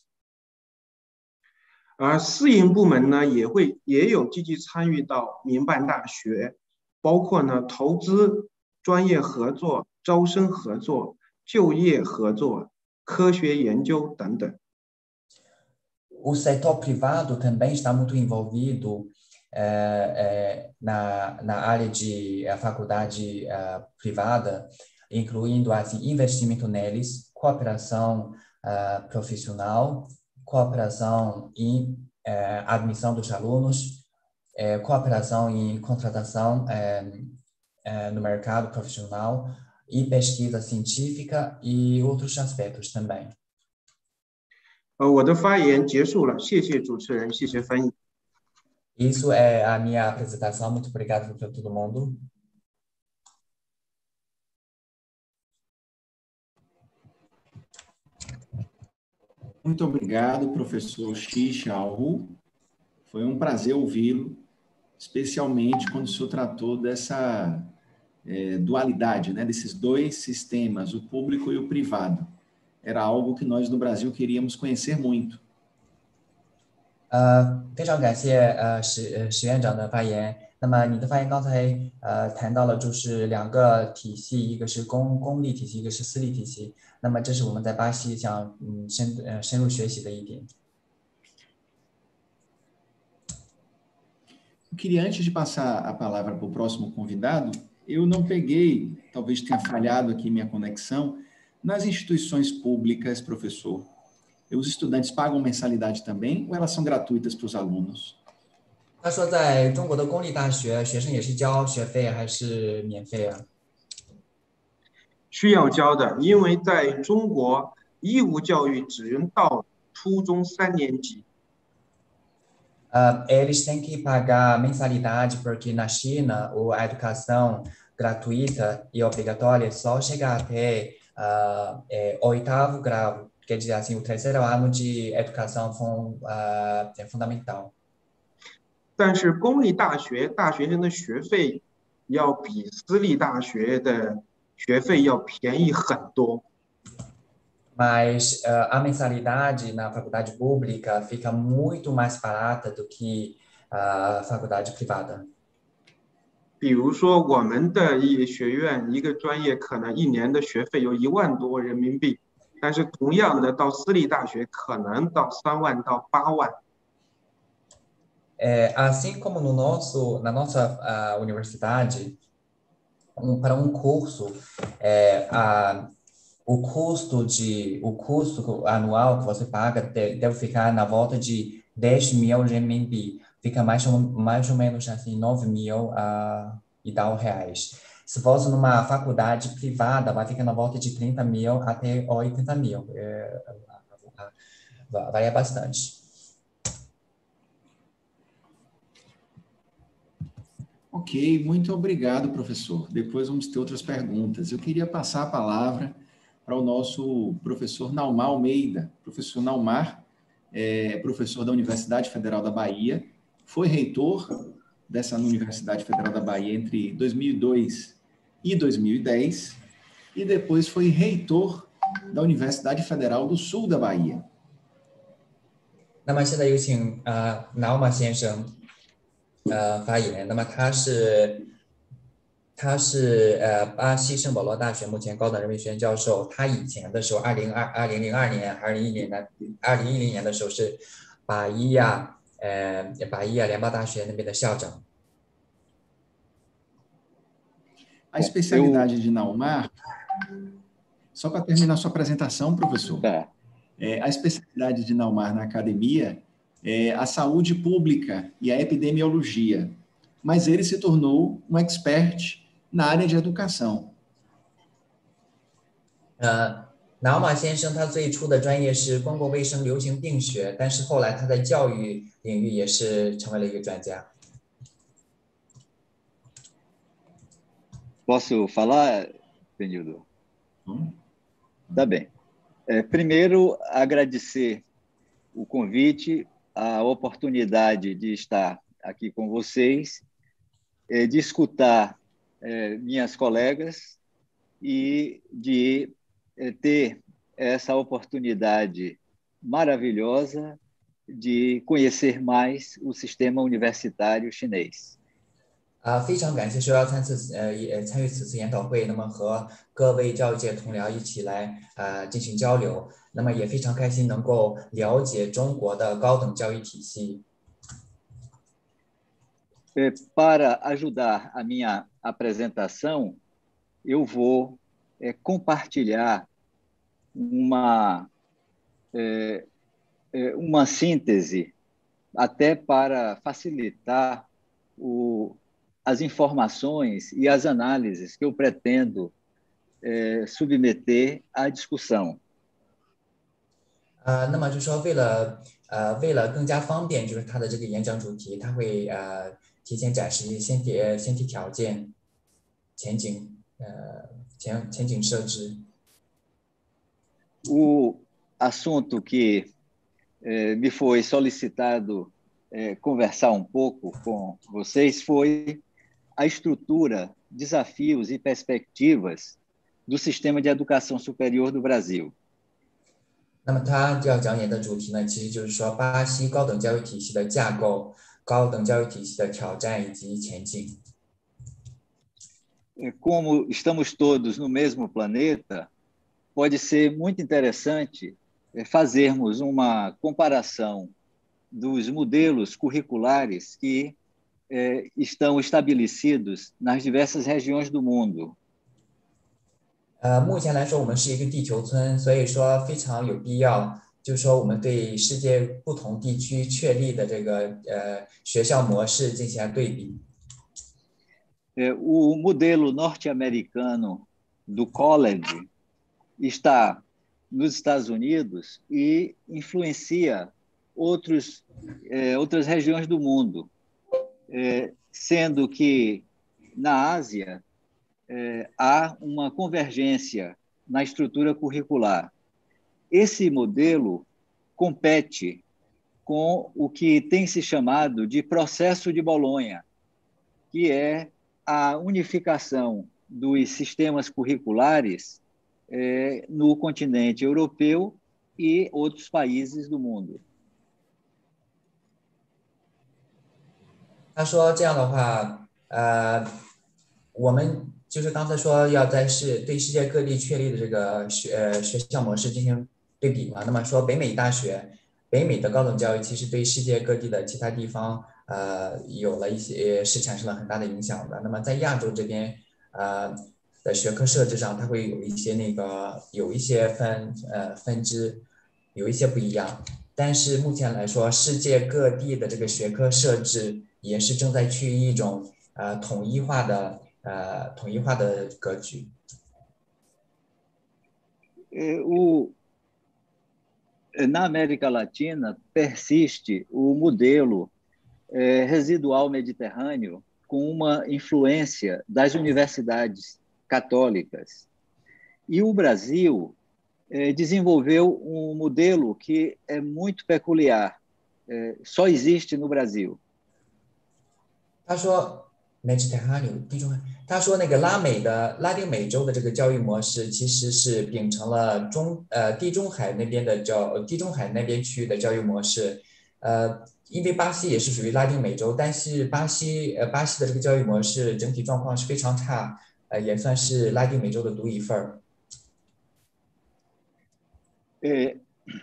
而私营部门呢，也会也有积极参与到民办大学，包括呢投资、专业合作、招生合作、就业合作、科学研究等等。 O setor privado também está muito envolvido eh, eh, na, na área de a faculdade eh, privada, incluindo assim, investimento neles, cooperação uh, profissional, cooperação em uh, admissão dos alunos, uh, cooperação em contratação uh, uh, no mercado profissional e pesquisa científica e outros aspectos também. 呃，我的发言结束了，谢谢主持人，谢谢翻译。 Isso é a minha apresentação. Muito obrigado para todo mundo. Muito obrigado, professor Xi Xiaohu. Foi um prazer ouvi-lo, especialmente quando o senhor tratou dessa é, dualidade, né, desses dois sistemas, o público e o privado. Era algo que nós no Brasil queríamos conhecer muito. 呃，非常感谢呃史呃史院长的发言。那么你的发言刚才呃谈到了就是两个体系，一个是公公立体系，一个是私立体系。那么这是我们在巴西想嗯深呃深入学习的一点。 Eu queria, antes de passar a palavra para o próximo convidado, eu não peguei, talvez tenha falhado aqui minha conexão, nas instituições públicas, professor. Os estudantes pagam mensalidade também ou elas são gratuitas para os alunos? 他说，在中国的公立大学，学生也是交学费还是免费啊？ 需要交的，因为在中国义务教育只能到初中三年级。 Uh, eles têm que pagar mensalidade porque na China a educação gratuita e obrigatória só chega até uh, é, oitavo grau, quer dizer assim, o terceiro ano de educação fun, uh, é fundamental. 但是公立大学大学生的学费要比私立大学的学费要便宜很多。 Mas uh, a mensalidade na faculdade pública fica muito mais barata do que a faculdade privada. 比如说，我们的一学院一个专业可能一年的学费有一万多人民币，但是同样的到私立大学可能到三万到八万。 É, assim como no nosso, na nossa uh, universidade, um, para um curso, é, a O custo, de, o custo anual que você paga deve ficar na volta de dez mil renminbi. Fica mais ou, mais ou menos assim, nove mil uh, e tal reais. Se fosse numa faculdade privada, vai ficar na volta de trinta mil até oitenta mil. É, varia bastante. Ok, muito obrigado, professor. Depois vamos ter outras perguntas. Eu queria passar a palavra para o nosso professor Naumar Almeida. O professor Naumar é professor da Universidade Federal da Bahia, foi reitor dessa Universidade Federal da Bahia entre dois mil e dois e dois mil e dez, e depois foi reitor da Universidade Federal do Sul da Bahia. 那么现在有请呃 Naumar 先生呃发言。那么他是 他是呃巴西圣保罗大学目前高等人民学院教授。他以前的时候，二零二二零零二年、二零一零年、二零一零年的时候是巴伊亚呃巴伊亚联邦大学那边的校长。 A especialidade de Naumar, só para terminar sua apresentação, professor, é, a especialidade de Naumar na academia é a saúde pública e a epidemiologia, mas ele se tornou um expert na área de educação. 呃，瑙马先生他最初的专业是公共卫生流行病学，但是后来他在教育领域也是成为了一个专家。 Posso falar, Benildo? Hum. Tá bem. É, primeiro, agradecer o convite, a oportunidade de estar aqui com vocês, é, de escutar é, minhas colegas e de é, ter essa oportunidade maravilhosa de conhecer mais o sistema universitário chinês. 啊，非常感谢受邀参次呃也参与此次研讨会，那么和各位教育界同僚一起来呃进行交流，那么也非常开心能够了解中国的高等教育体系。 Para ajudar a minha apresentação, eu vou é, compartilhar uma é, é, uma síntese até para facilitar o, as informações e as análises que eu pretendo é, submeter à discussão. 呃，那么就说为了呃为了更加方便，就是它的这个演讲主题，它会呃提前展示一些先提先提条件、前景呃前前景设置。 O assunto que eh, me foi solicitado eh, conversar um pouco com vocês foi a estrutura, desafios e perspectivas do sistema de educação superior do Brasil. 那么他要讲演的主题呢，其实就是说巴西高等教育体系的架构、高等教育体系的挑战以及前进。 Como estamos todos no mesmo planeta, pode ser muito interessante fazermos uma comparação dos modelos curriculares que eh, estão estabelecidos nas diversas regiões do mundo. 呃，目前来说，我们是一个地球村，所以说非常有必要，就是说我们对世界不同地区确立的这个呃学校模式进行对比。 O modelo norte-americano do college está nos Estados Unidos e influencia outros, eh, outras regiões do mundo, eh, sendo que na Ásia eh, há uma convergência na estrutura curricular. Esse modelo compete com o que tem se chamado de processo de Bolonha, que é a unificação dos sistemas curriculares eh, no continente europeu e outros países do mundo. 他说这样的话，呃，我们就是刚才说要在世对世界各地确立的这个学呃学校模式进行对比嘛。那么说北美大学，北美的高等教育其实对世界各地的其他地方呃有了一些是产生了很大的影响的。那么在亚洲这边呃的学科设置上，它会有一些那个有一些分呃分支有一些不一样。但是目前来说，世界各地的这个学科设置也是正在趋于一种呃统一化的呃统一化的格局。 O, na América Latina persiste o modelo eh, residual mediterrâneo com uma influência das universidades católicas. E o Brasil eh, desenvolveu um modelo que é muito peculiar, eh, só existe no Brasil. 他说 Mediterranean 地中海，他说那个拉美的拉丁美洲的这个教育模式其实是秉承了中呃地中海那边的教地中海那边区域的教育模式，呃，因为巴西也是属于拉丁美洲，但是巴西呃巴西的这个教育模式整体状况是非常差，呃，也算是拉丁美洲的独一份儿。 É,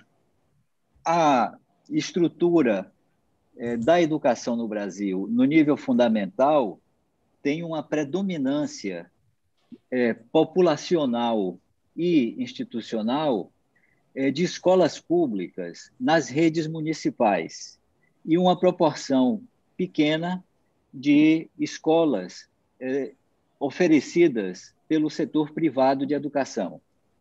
a estrutura é, da educação no Brasil, no nível fundamental, tem uma predominância é, populacional e institucional é, de escolas públicas nas redes municipais e uma proporção pequena de escolas é, oferecidas pelo setor privado de educação.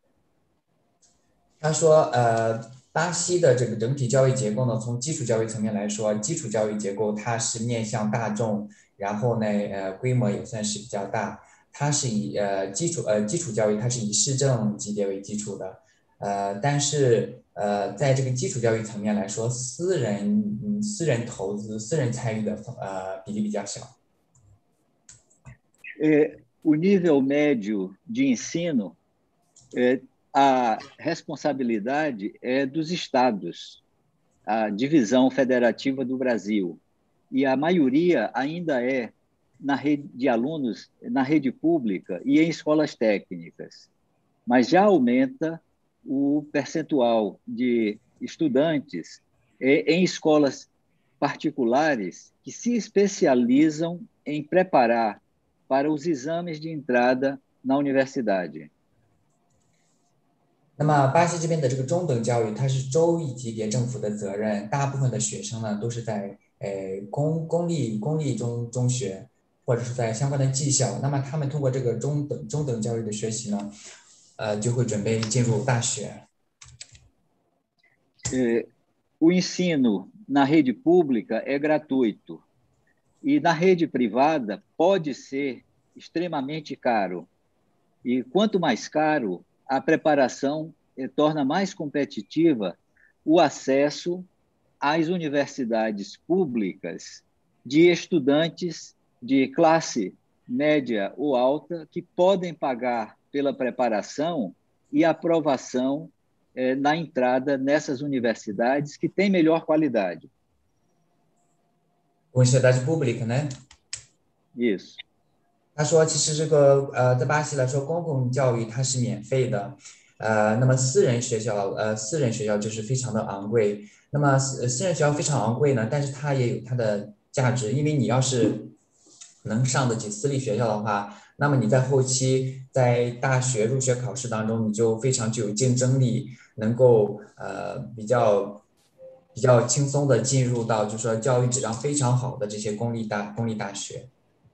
他说，呃，巴西的这个整体教育结构呢，从基础教育层面来说，基础教育结构它是面向大众，然后呢，呃，规模也算是比较大。它是以呃基础呃基础教育，它是以市政级别为基础的，呃，但是呃，在这个基础教育层面来说，私人嗯私人投资、私人参与的呃比例比较小。 É, o nível médio de ensino é, a responsabilidade é dos estados, a divisão federativa do Brasil, e a maioria ainda é na rede de alunos, na rede pública e em escolas técnicas, mas já aumenta o percentual de estudantes em escolas particulares que se especializam em preparar para os exames de entrada na universidade. 那么巴西这边的这个中等教育，它是州一级别政府的责任，大部分的学生呢都是在呃公公立公立中中学，或者是在相关的技校。那么他们通过这个中等中等教育的学习呢，呃，就会准备进入大学。 É, o ensino na rede pública é gratuito e na rede privada pode ser extremamente caro. E quanto mais caro, a preparação eh, torna mais competitiva o acesso às universidades públicas de estudantes de classe média ou alta que podem pagar pela preparação e aprovação eh, na entrada nessas universidades que têm melhor qualidade. Universidade pública, 呢？ Isso. 他说，其实这个呃，在巴西来说，公共教育它是免费的，呃，那么私人学校，呃，私人学校就是非常的昂贵。那么私私人学校非常昂贵呢，但是它也有它的价值，因为你要是能上得起私立学校的话，那么你在后期在大学入学考试当中，你就非常具有竞争力，能够呃比较比较轻松的进入到就是说教育质量非常好的这些公立大公立大学。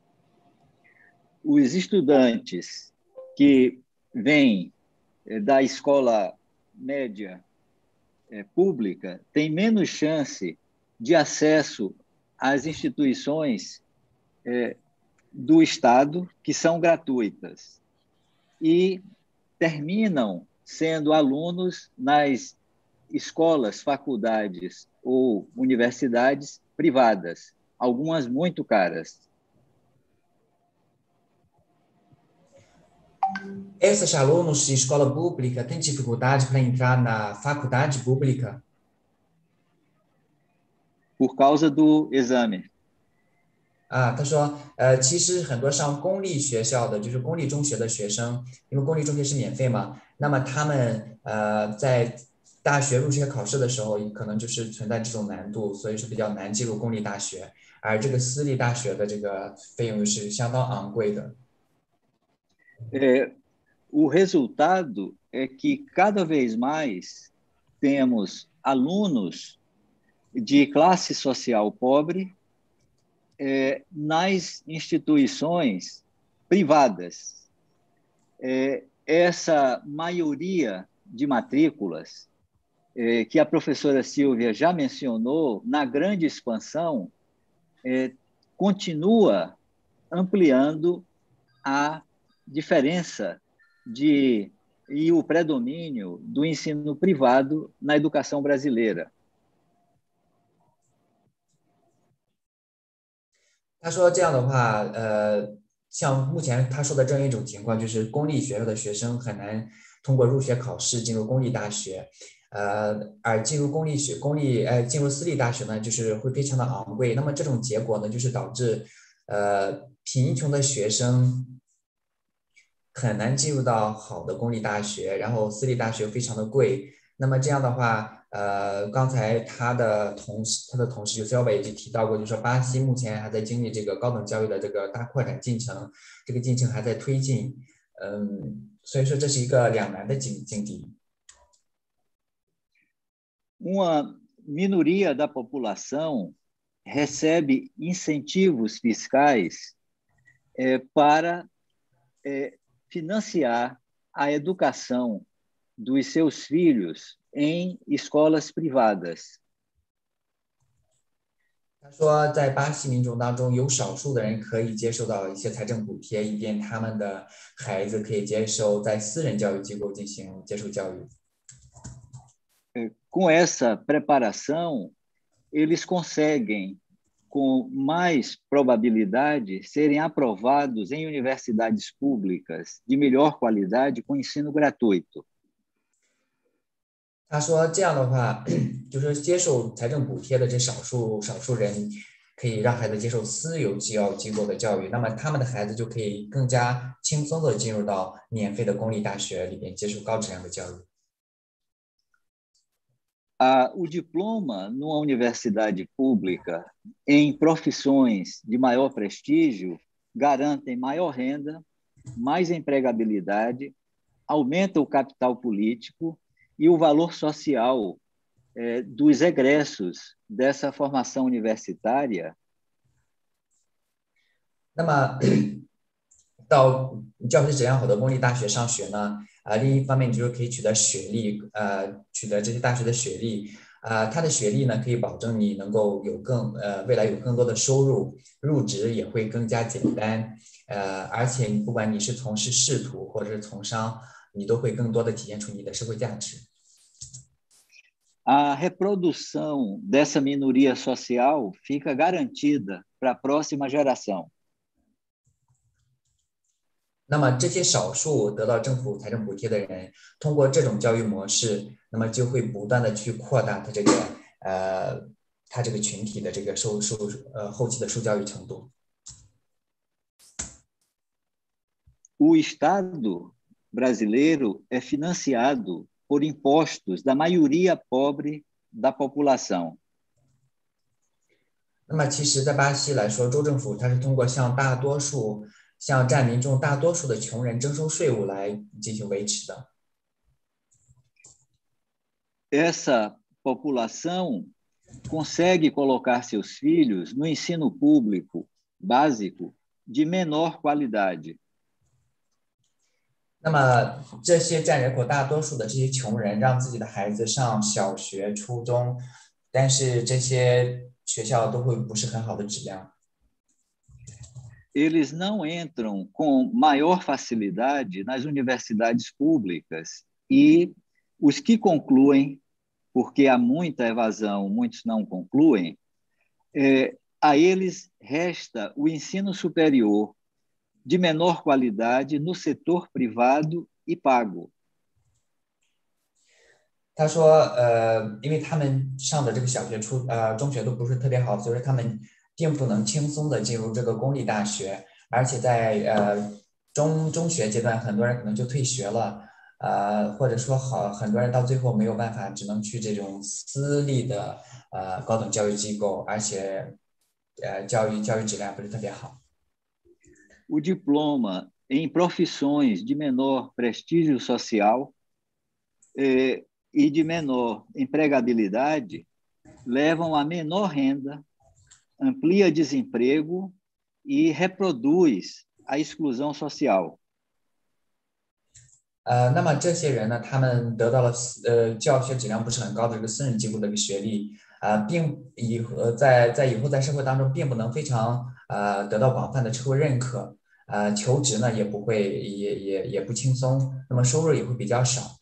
Os estudantes que vêm da escola média pública têm menos chance de acesso às instituições do Estado, que são gratuitas, e terminam sendo alunos nas escolas, faculdades ou universidades privadas, algumas muito caras. Esses alunos de escola pública têm dificuldade para entrar na faculdade pública? Por causa do exame. 啊，他说，呃，其实很多上公立学校的，就是公立中学的学生，因为公立中学是免费嘛，那么他们呃在大学入学考试的时候，可能就是存在这种难度，所以说比较难进入公立大学，而这个私立大学的这个费用是相当昂贵的。 É, o resultado é que cada vez mais temos alunos de classe social pobre é, nas instituições privadas. É, essa maioria de matrículas é, que a professora Silvia já mencionou, na grande expansão, é, continua ampliando a diferença de, e o predomínio do ensino privado na educação brasileira. 他说这样的话，呃，像目前他说的这样一种情况，就是公立学校的学生很难通过入学考试进入公立大学，呃，而进入公立学、公立呃进入私立大学呢，就是会非常的昂贵。那么这种结果呢，就是导致呃贫穷的学生很难进入到好的公立大学，然后私立大学非常的贵。那么这样的话，呃，刚才他的同事，他的同事尤塞尔也就提到过，就是说巴西目前还在经历这个高等教育的这个大扩展进程，这个进程还在推进，嗯，所以说这是一个两难的境境地。 Uma minoria da população recebe incentivos fiscais é, para é, financiar a educação dos seus filhos em escolas privadas. 他说，在巴西民众当中，有少数的人可以接受到一些财政补贴，以便他们的孩子可以接受在私人教育机构进行接受教育。 Com essa preparação, eles conseguem, com mais probabilidade, serem aprovados em universidades públicas de melhor qualidade com ensino gratuito. 他说这样的话，就是接受财政补贴的这少数少数人，可以让孩子接受私有教育机构的教育，那么他们的孩子就可以更加轻松的进入到免费的公立大学里边接受高质量的教育。 Ah, o diploma numa universidade pública em profissões de maior prestígio garantem maior renda, mais empregabilidade aumenta o capital político e o valor social eh, dos egressos dessa formação universitária. 那么到教师质量好的公立大学上学呢，啊，另一方面就是可以取得学历，呃，取得这些大学的学历，啊，它的学历呢可以保证你能够有更呃未来有更多的收入，入职也会更加简单，呃，而且不管你是从事仕途或者是从商，你都会更多的体现出你的社会价值。 A reprodução dessa minoria social fica garantida para a próxima geração. 那么这些少数得到政府财政补贴的人，通过这种教育模式，那么就会不断的去扩大他这个呃他这个群体的这个受受呃后期的受教育程度。 O Estado brasileiro é financiado por impostos da maioria pobre da população. 那么其实，在巴西来说，州政府它是通过向大多数、向占民众大多数的穷人征收税务来进行维持的。 Essa população consegue colocar seus filhos no ensino público básico de menor qualidade. 那么这些占人口大多数的这些穷人，让自己的孩子上小学、初中，但是这些学校都会不是很好的质量。 Eles não entram com maior facilidade nas universidades públicas e os que concluem, porque há muita evasão, muitos não concluem, é, a eles resta o ensino superior de menor qualidade no setor privado e pago. 他说，呃，因为他们上的这个小学、初呃中学都不是特别好，所以说他们并不能轻松的进入这个公立大学，而且在呃中中学阶段，很多人可能就退学了，呃，或者说好很多人到最后没有办法，只能去这种私立的呃高等教育机构，而且呃教育教育质量不是特别好。 O diploma em profissões de menor prestígio social eh, e de menor empregabilidade levam a menor renda, amplia desemprego e reproduz a exclusão social. 呃，那么这些人呢，他们得到了呃教学质量不是很高的这个私人机构的一个学历，啊、呃，并以后在在以后在社会当中并不能非常呃得到广泛的社会认可，呃，求职呢也不会也也也不轻松，那么收入也会比较少。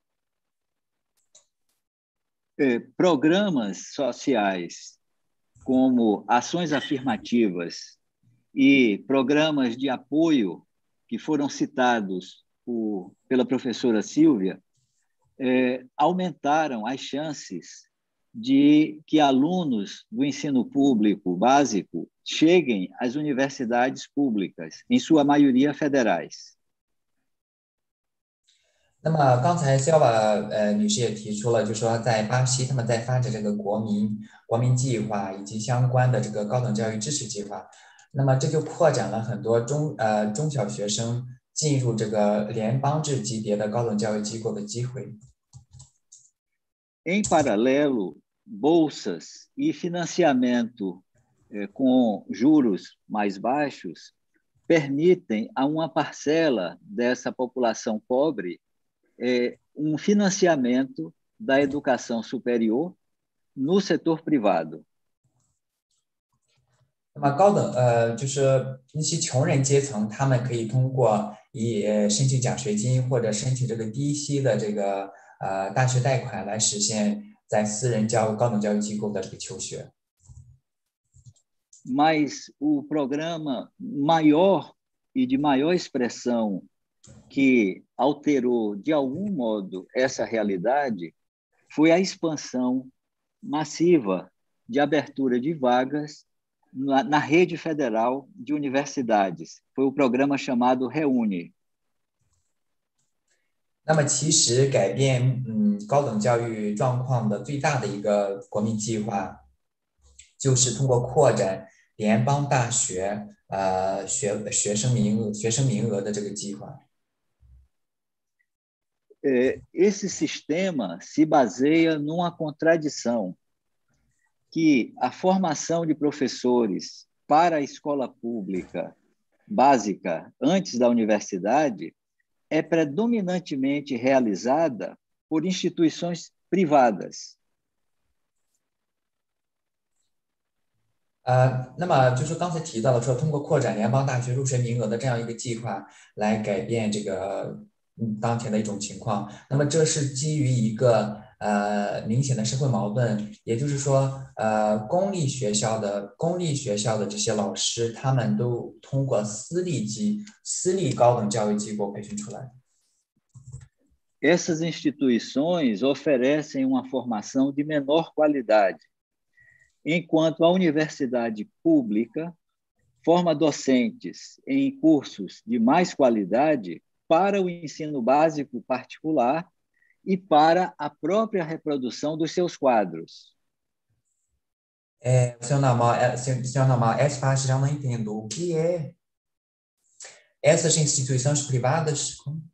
Eh, programas sociais como ações afirmativas e programas de apoio que foram citados por, pela professora Silvia eh, aumentaram as chances de que alunos do ensino público básico cheguem às universidades públicas, em sua maioria federais. 那么刚才肖瓦呃女士也提出了，就是说在巴西他们在发展这个国民国民计划以及相关的这个高等教育支持计划，那么这就扩展了很多中呃中小学生进入这个联邦制级别的高等教育机构的机会。 Em paralelo, bolsas e financiamento eh, com juros mais baixos permitem a uma parcela dessa população pobre eh, um financiamento da educação superior no setor privado. 那么高等呃，就是那些穷人阶层，他们可以通过以呃申请奖学金或者申请这个低息的这个呃大学贷款来实现在私人教高等教育机构的这个求学。 Mas o programa maior e de maior expressão que alterou de algum modo essa realidade foi a expansão massiva de abertura de vagas na, na rede federal de universidades. Foi o programa chamado REUNE. 那么其实改变嗯高等教育状况的最大的一个国民计划，就是通过扩展联邦大学呃学学生名额学生名额的这个计划。 é, esse sistema se baseia numa contradição, que a formação de professores para a escola pública básica antes da universidade é predominantemente realizada por instituições privadas. 呃，那么就是刚才提到了说，通过扩展联邦大学入学名额的这样一个计划，来改变这个嗯当前的一种情况。那么这是基于一个呃明显的社会矛盾，也就是说，呃，公立学校的公立学校的这些老师，他们都通过私立机私立高等教育机构培训出来。 Essas instituições oferecem uma formação de menor qualidade, enquanto a universidade pública forma docentes em cursos de mais qualidade para o ensino básico particular e para a própria reprodução dos seus quadros. É, senhor Namal, é, senhor, senhor Namal, essa parte já não entendo. O que é essas instituições privadas?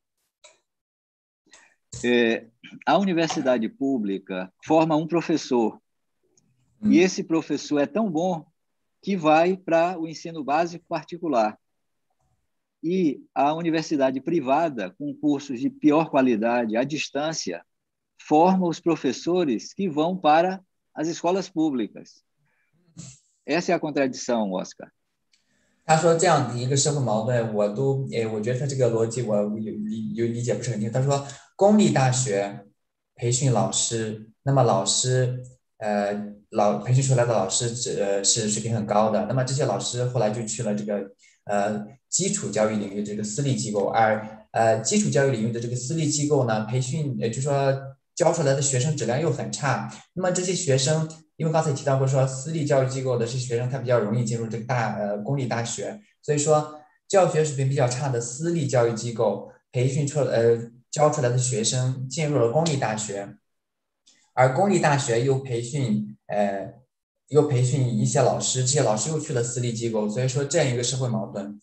É, a universidade pública forma um professor, hum. e esse professor é tão bom que vai para o ensino básico particular. E a universidade privada, com cursos de pior qualidade à distância, forma os professores que vão para as escolas públicas. Essa é a contradição, Oscar. 他说这样的一个社会矛盾，我都诶，我觉得他这个逻辑我有理有理解不是很清。他说，公立大学培训老师，那么老师呃老培训出来的老师呃是水平很高的，那么这些老师后来就去了这个呃基础教育领域这个私立机构，而呃基础教育领域的这个私立机构呢，培训呃就说教出来的学生质量又很差，那么这些学生。 因为刚才提到过说，私立教育机构的这些学生他比较容易进入这个大呃公立大学，所以说教学水平比较差的私立教育机构培训出呃教出来的学生进入了公立大学，而公立大学又培训呃又培训一些老师，这些老师又去了私立机构，所以说这样一个社会矛盾。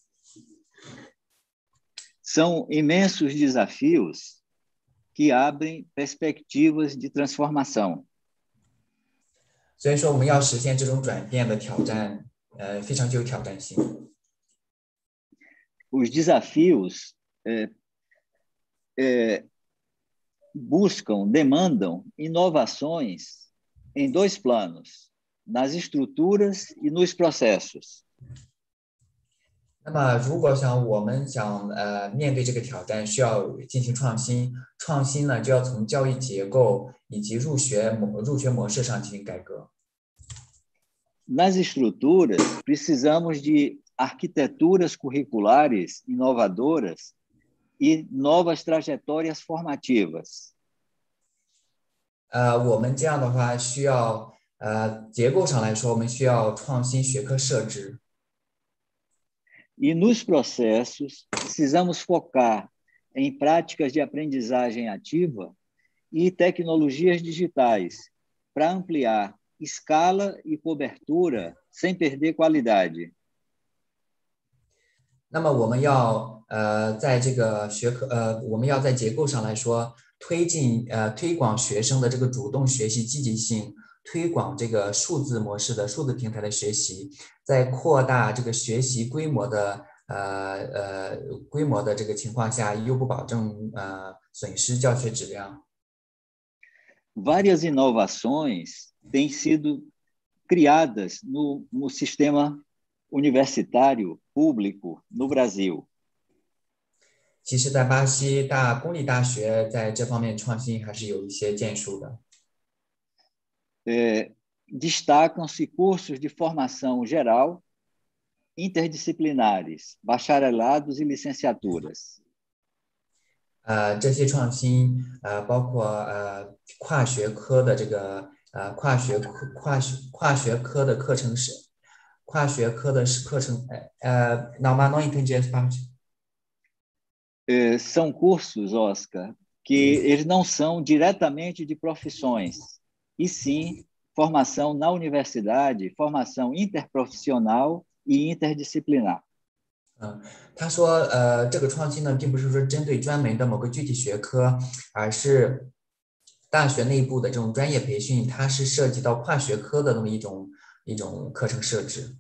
São imensos desafios que abrem perspectivas de transformação. 所以说，我们要实现这种转变的挑战，呃，非常具有挑战性。 Os desafios é, é, buscam, demandam inovações em dois planos, nas estruturas e nos processos. 那么，如果想我们想呃面对这个挑战，需要进行创新，创新呢就要从教育结构以及入学模入学模式上进行改革。 Nas estruturas, precisamos de arquiteturas curriculares inovadoras e novas trajetórias formativas. 呃，我们这样的话需要呃结构上来说，我们需要创新学科设置。 E nos processos, precisamos focar em práticas de aprendizagem ativa e tecnologias digitais para ampliar escala e cobertura sem perder qualidade. 那么我们要呃在这个学科呃我们要在结构上来说推进呃推广学生的这个主动学习积极性，推广这个数字模式的数字平台的学习，在扩大这个学习规模的呃呃规模的这个情况下，又不保证呃损失教学质量。 Várias inovações têm sido criadas no, no sistema universitário público no Brasil. 其实，在巴西，大公立大学在这方面创新还是有一些建树的。 É, destacam-se cursos de formação geral, interdisciplinares, bacharelados e licenciaturas. 呃，这些创新呃包括呃跨学科的这个呃跨学跨学跨学科的课程是跨学科的课程呃 não mas não entendi essa parte. É, são cursos, Oscar, que eles não são diretamente de profissões, e sim formação na universidade, formação interprofissional e interdisciplinar. 嗯，他说，呃，这个创新呢，并不是说针对专门的某个具体学科，而是大学内部的这种专业培训，它是涉及到跨学科的那么一种一种课程设置。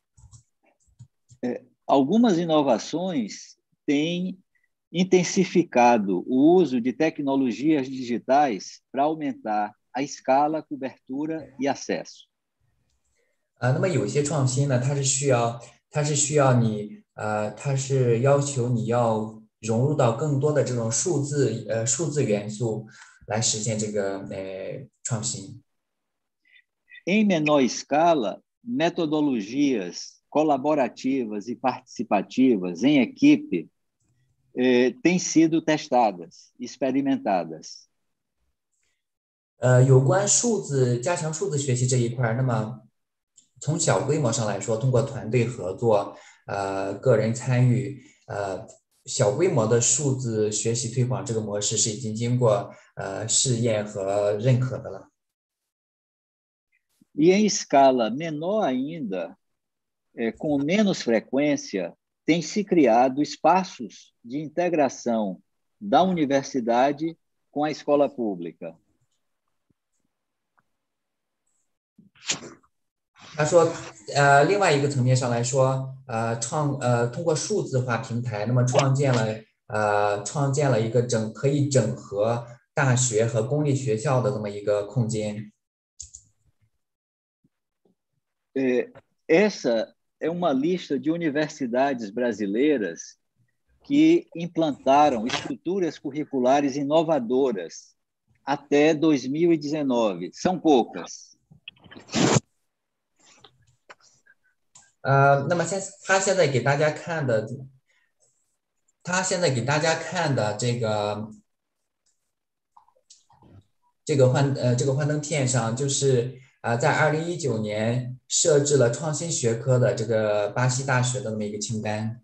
É, algumas inovações têm intensificado o uso de tecnologias digitais para aumentar a escala, cobertura e acesso. 啊，那么有些创新呢，它是需要，它是需要你，呃，它是要求你要融入到更多的这种数字，呃，数字元素来实现这个呃创新。 Em menor escala, metodologias colaborativas e participativas em equipe eh, têm sido testadas, experimentadas. 呃，有关数字加强数字学习这一块，那么从小规模上来说，通过团队合作，呃，个人参与，呃，小规模的数字学习推广这个模式是已经经过呃试验和认可的了。 E em escala menor ainda, eh, com menos frequência, tem se criado espaços de integração da universidade com a escola pública. 他说，呃，另外一个层面上来说，呃，创呃通过数字化平台，那么创建了呃创建了一个整可以整合大学和公立学校的这么一个空间。 Eh, essa é uma lista de universidades brasileiras que implantaram estruturas curriculares inovadoras até dois mil e dezenove. São poucas. 呃，那么现他现在给大家看的，他现在给大家看的这个这个幻呃这个幻灯片上，就是啊、呃，在二零一九年设置了创新学科的这个巴西大学的那么一个清单。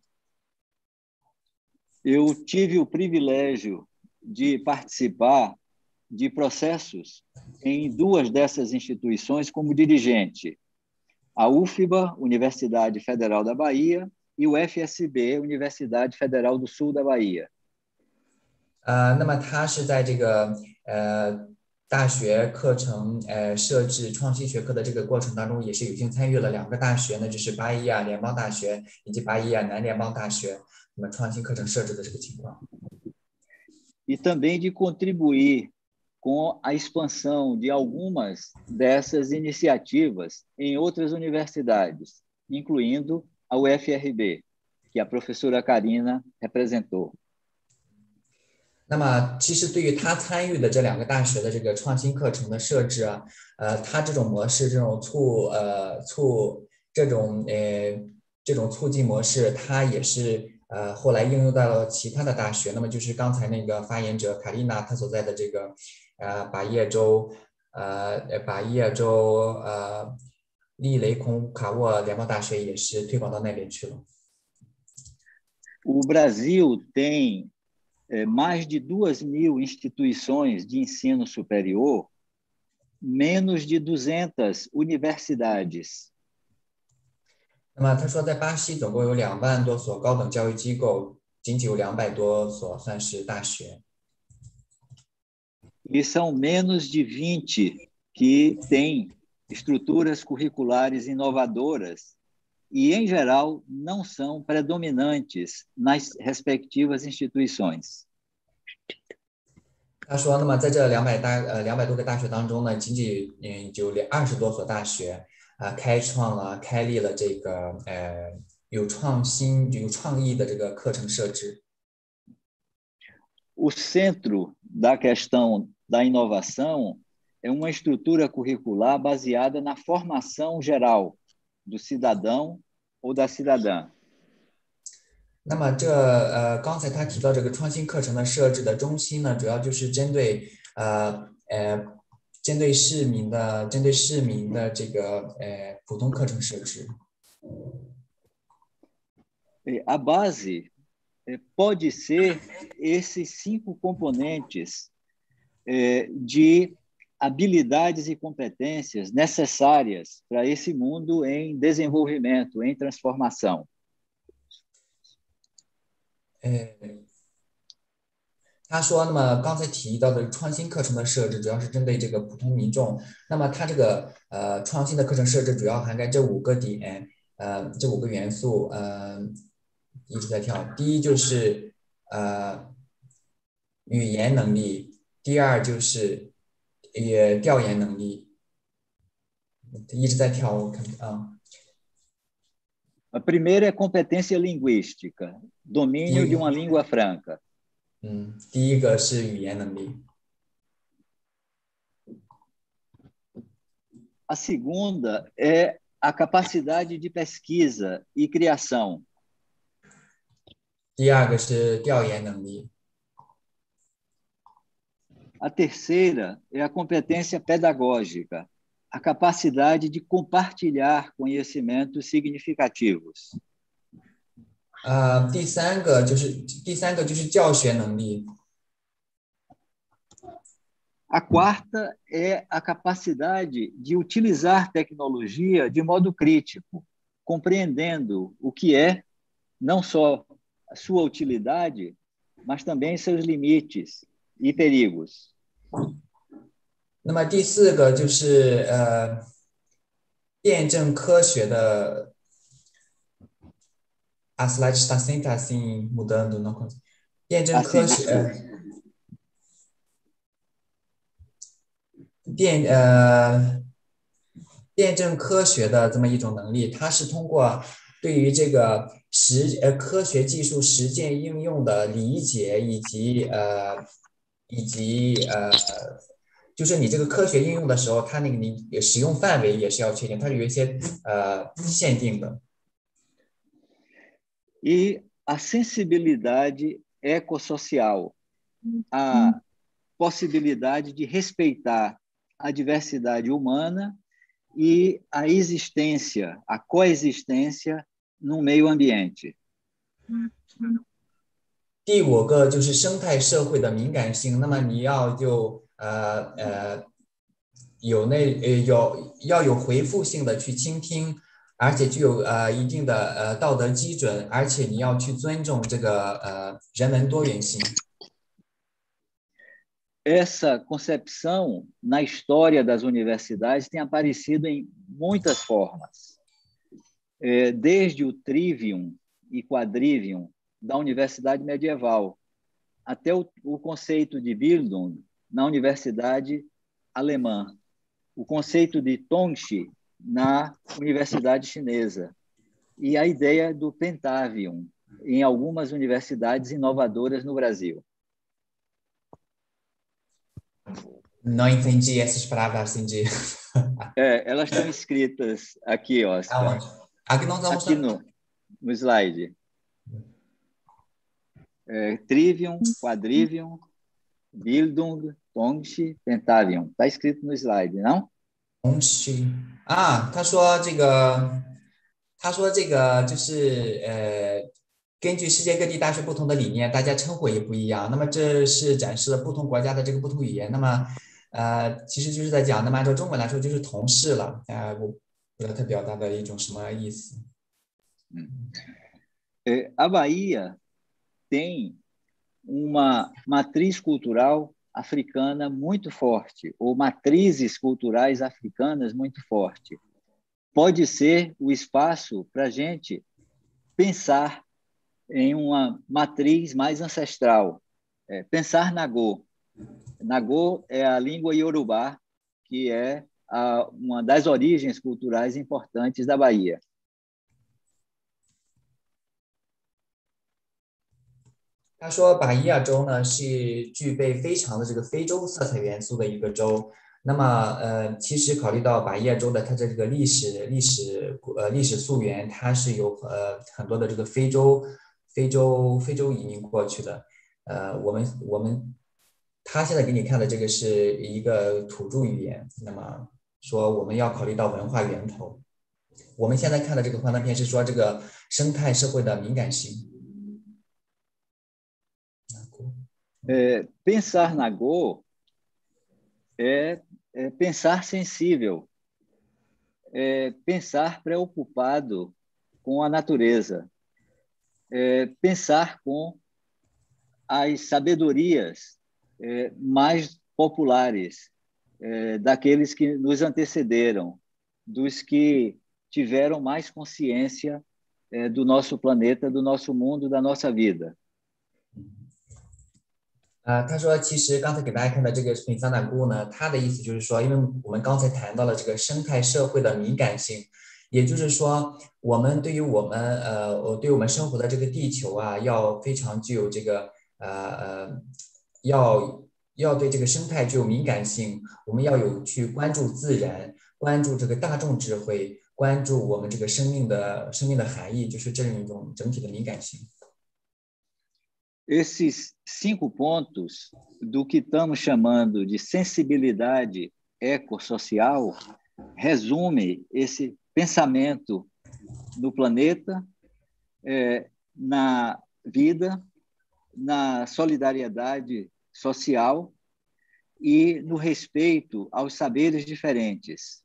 Eu tive o privilégio de participar de processos em duas dessas instituições como dirigente. A U F B A, Universidade Federal da Bahia, e o F S B, Universidade Federal do Sul da Bahia. 呃，那么他是在这个呃大学课程呃设置创新学科的这个过程当中，也是有幸参与了两个大学呢，就是巴伊亚联邦大学以及巴伊亚南联邦大学，那么创新课程设置的这个情况。 E também de contribuir com a expansão de algumas dessas iniciativas em outras universidades, incluindo a U F R B, que a professora Karina representou. 那么，其实对于他参与的这两个大学的这个创新课程的设置啊，呃，他这种模式，这种促呃促这种呃这种促进模式，它也是呃后来应用到了其他的大学。那么就是刚才那个发言者卡丽娜她所在的这个呃巴耶州呃巴耶州呃利雷孔卡沃联邦大学也是推广到那边去了。 O Brasil tem É, mais de duas mil instituições de ensino superior, menos de duzentas universidades. 那么他说，在巴西总共有两万多所高等教育机构，仅仅有两百多所算是大学。 E são menos de vinte que têm estruturas curriculares inovadoras e, em geral, não são predominantes nas respectivas instituições. 他说，那么在这两百大呃两百多个大学当中呢，仅仅嗯就二十多所大学啊、呃、开创了开立了这个呃有创新有创意的这个课程设置。 O centro da questão da inovação é uma estrutura curricular baseada na formação geral do cidadão ou da cidadã. 那么这呃，刚才他提到这个创新课程的设置的中心呢，主要就是针对呃呃，针对市民的针对市民的这个呃普通课程设置。 A base pode ser esses cinco componentes de habilidades e competências necessárias para esse mundo em desenvolvimento, em transformação. 哎，他说，那么刚才提到的创新课程的设置，主要是针对这个普通民众。那么它这个呃创新的课程设置主要涵盖这五个点，呃，这五个元素，呃，一直在跳。第一就是呃语言能力，第二就是也调研能力，一直在跳，我看啊。 A primeira é competência linguística, domínio de uma língua franca. 嗯，第一个是语言能力。 A segunda é a capacidade de pesquisa e criação. 第二个是调研能力。 A terceira é a competência pedagógica, a capacidade de compartilhar conhecimentos significativos. 呃，第三个就是第三个就是教学能力。 A quarta é a capacidade de utilizar tecnologia de modo crítico, compreendendo o que é não só a sua utilidade, mas também seus limites e perigos. 那么第四个就是呃，辩证科学的。A slide está sempre assim mudando, não consigo. 辩证科学，呃，辩呃辩证科学的这么一种能力，它是通过对于这个实呃科学技术实践应用的理解，以及呃以及呃，就是你这个科学应用的时候，它那个你使用范围也是要确定，它是有一些呃限定的。 E a sensibilidade ecossocial, a possibilidade de respeitar a diversidade humana e a existência, a coexistência no meio ambiente. 第五个就是生态社会的敏感性，那么你要就呃呃有那呃有要有回复性的去倾听。而且具有呃一定的呃道德基准，而且你要去尊重这个呃人文多元性。 Essa concepção na história das universidades tem aparecido em muitas formas, é, desde o trivium e quadrivium da universidade medieval até o, o conceito de Bildung na universidade alemã, o conceito de Tongxi na Universidade Chinesa e a ideia do Pentavium em algumas universidades inovadoras no Brasil. Não entendi essas palavras assim de... É, elas estão escritas aqui, Oscar. Aqui não estamos aqui no, no slide. É, trivium, quadrivium, Bildung, Tongxi, Pentavium. Está escrito no slide, não? 东西啊，他说这个，他说这个就是呃，根据世界各地大学不同的理念，大家称呼也不一样。那么这是展示了不同国家的这个不同语言。那么呃，其实就是在讲，那么按照中文来说就是同事了。啊、呃，我不知道它表达的一种什么意思。 嗯，é, a Bahia tem uma matriz cultural africana muito forte, ou matrizes culturais africanas muito forte. Pode ser o espaço para a gente pensar em uma matriz mais ancestral, é, pensar Nagô. Nagô é a língua iorubá, que é a, uma das origens culturais importantes da Bahia. 他说，巴伊亚州呢是具备非常的这个非洲色彩元素的一个州。那么，呃，其实考虑到巴伊亚州的它的这个历史、历史呃历史溯源，它是有呃很多的这个非洲、非洲、非洲移民过去的。呃，我们我们他现在给你看的这个是一个土著语言。那么说我们要考虑到文化源头。我们现在看的这个幻灯片是说这个生态社会的敏感性。 É, pensar Nagô é, é pensar sensível, é pensar preocupado com a natureza, é pensar com as sabedorias é, mais populares é, daqueles que nos antecederam, dos que tiveram mais consciência é, do nosso planeta, do nosso mundo, da nossa vida. 呃，他说，其实刚才给大家看到这个品萨纳固呢，他的意思就是说，因为我们刚才谈到了这个生态社会的敏感性，也就是说，我们对于我们呃，对于我们生活的这个地球啊，要非常具有这个呃呃，要要对这个生态具有敏感性，我们要有去关注自然，关注这个大众智慧，关注我们这个生命的生命的含义，就是这样一种整体的敏感性。 Esses cinco pontos do que estamos chamando de sensibilidade ecossocial resume esse pensamento no planeta, é, na vida, na solidariedade social e no respeito aos saberes diferentes.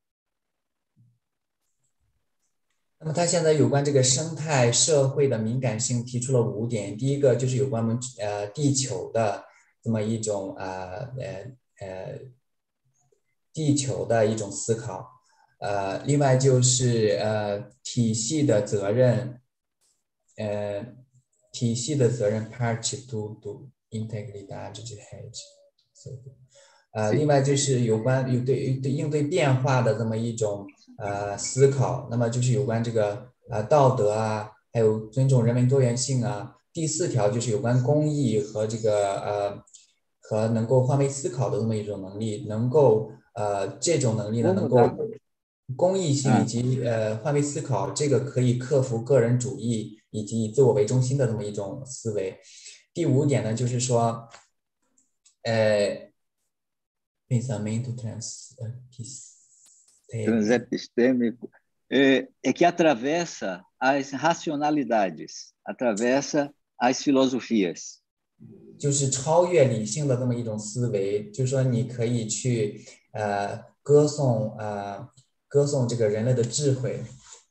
那么他现在有关这个生态社会的敏感性提出了五点，第一个就是有关我们呃地球的这么一种呃呃呃地球的一种思考，呃，另外就是呃体系的责任，呃体系的责任 parte do do integridade de rede， 呃，另外就是有关有对对应对变化的这么一种。 呃，思考，那么就是有关这个呃道德啊，还有尊重人文多元性啊。第四条就是有关公益和这个呃和能够换位思考的这么一种能力，能够呃这种能力呢能够公益性以及呃换位思考，这个可以克服个人主义以及以自我为中心的这么一种思维。第五点呢，就是说，呃 pensamento trans transepistêmico, é, é que atravessa as racionalidades, atravessa as filosofias. 就是超越理性的这么一种思维，就是说你可以去呃歌颂呃歌颂这个人类的智慧。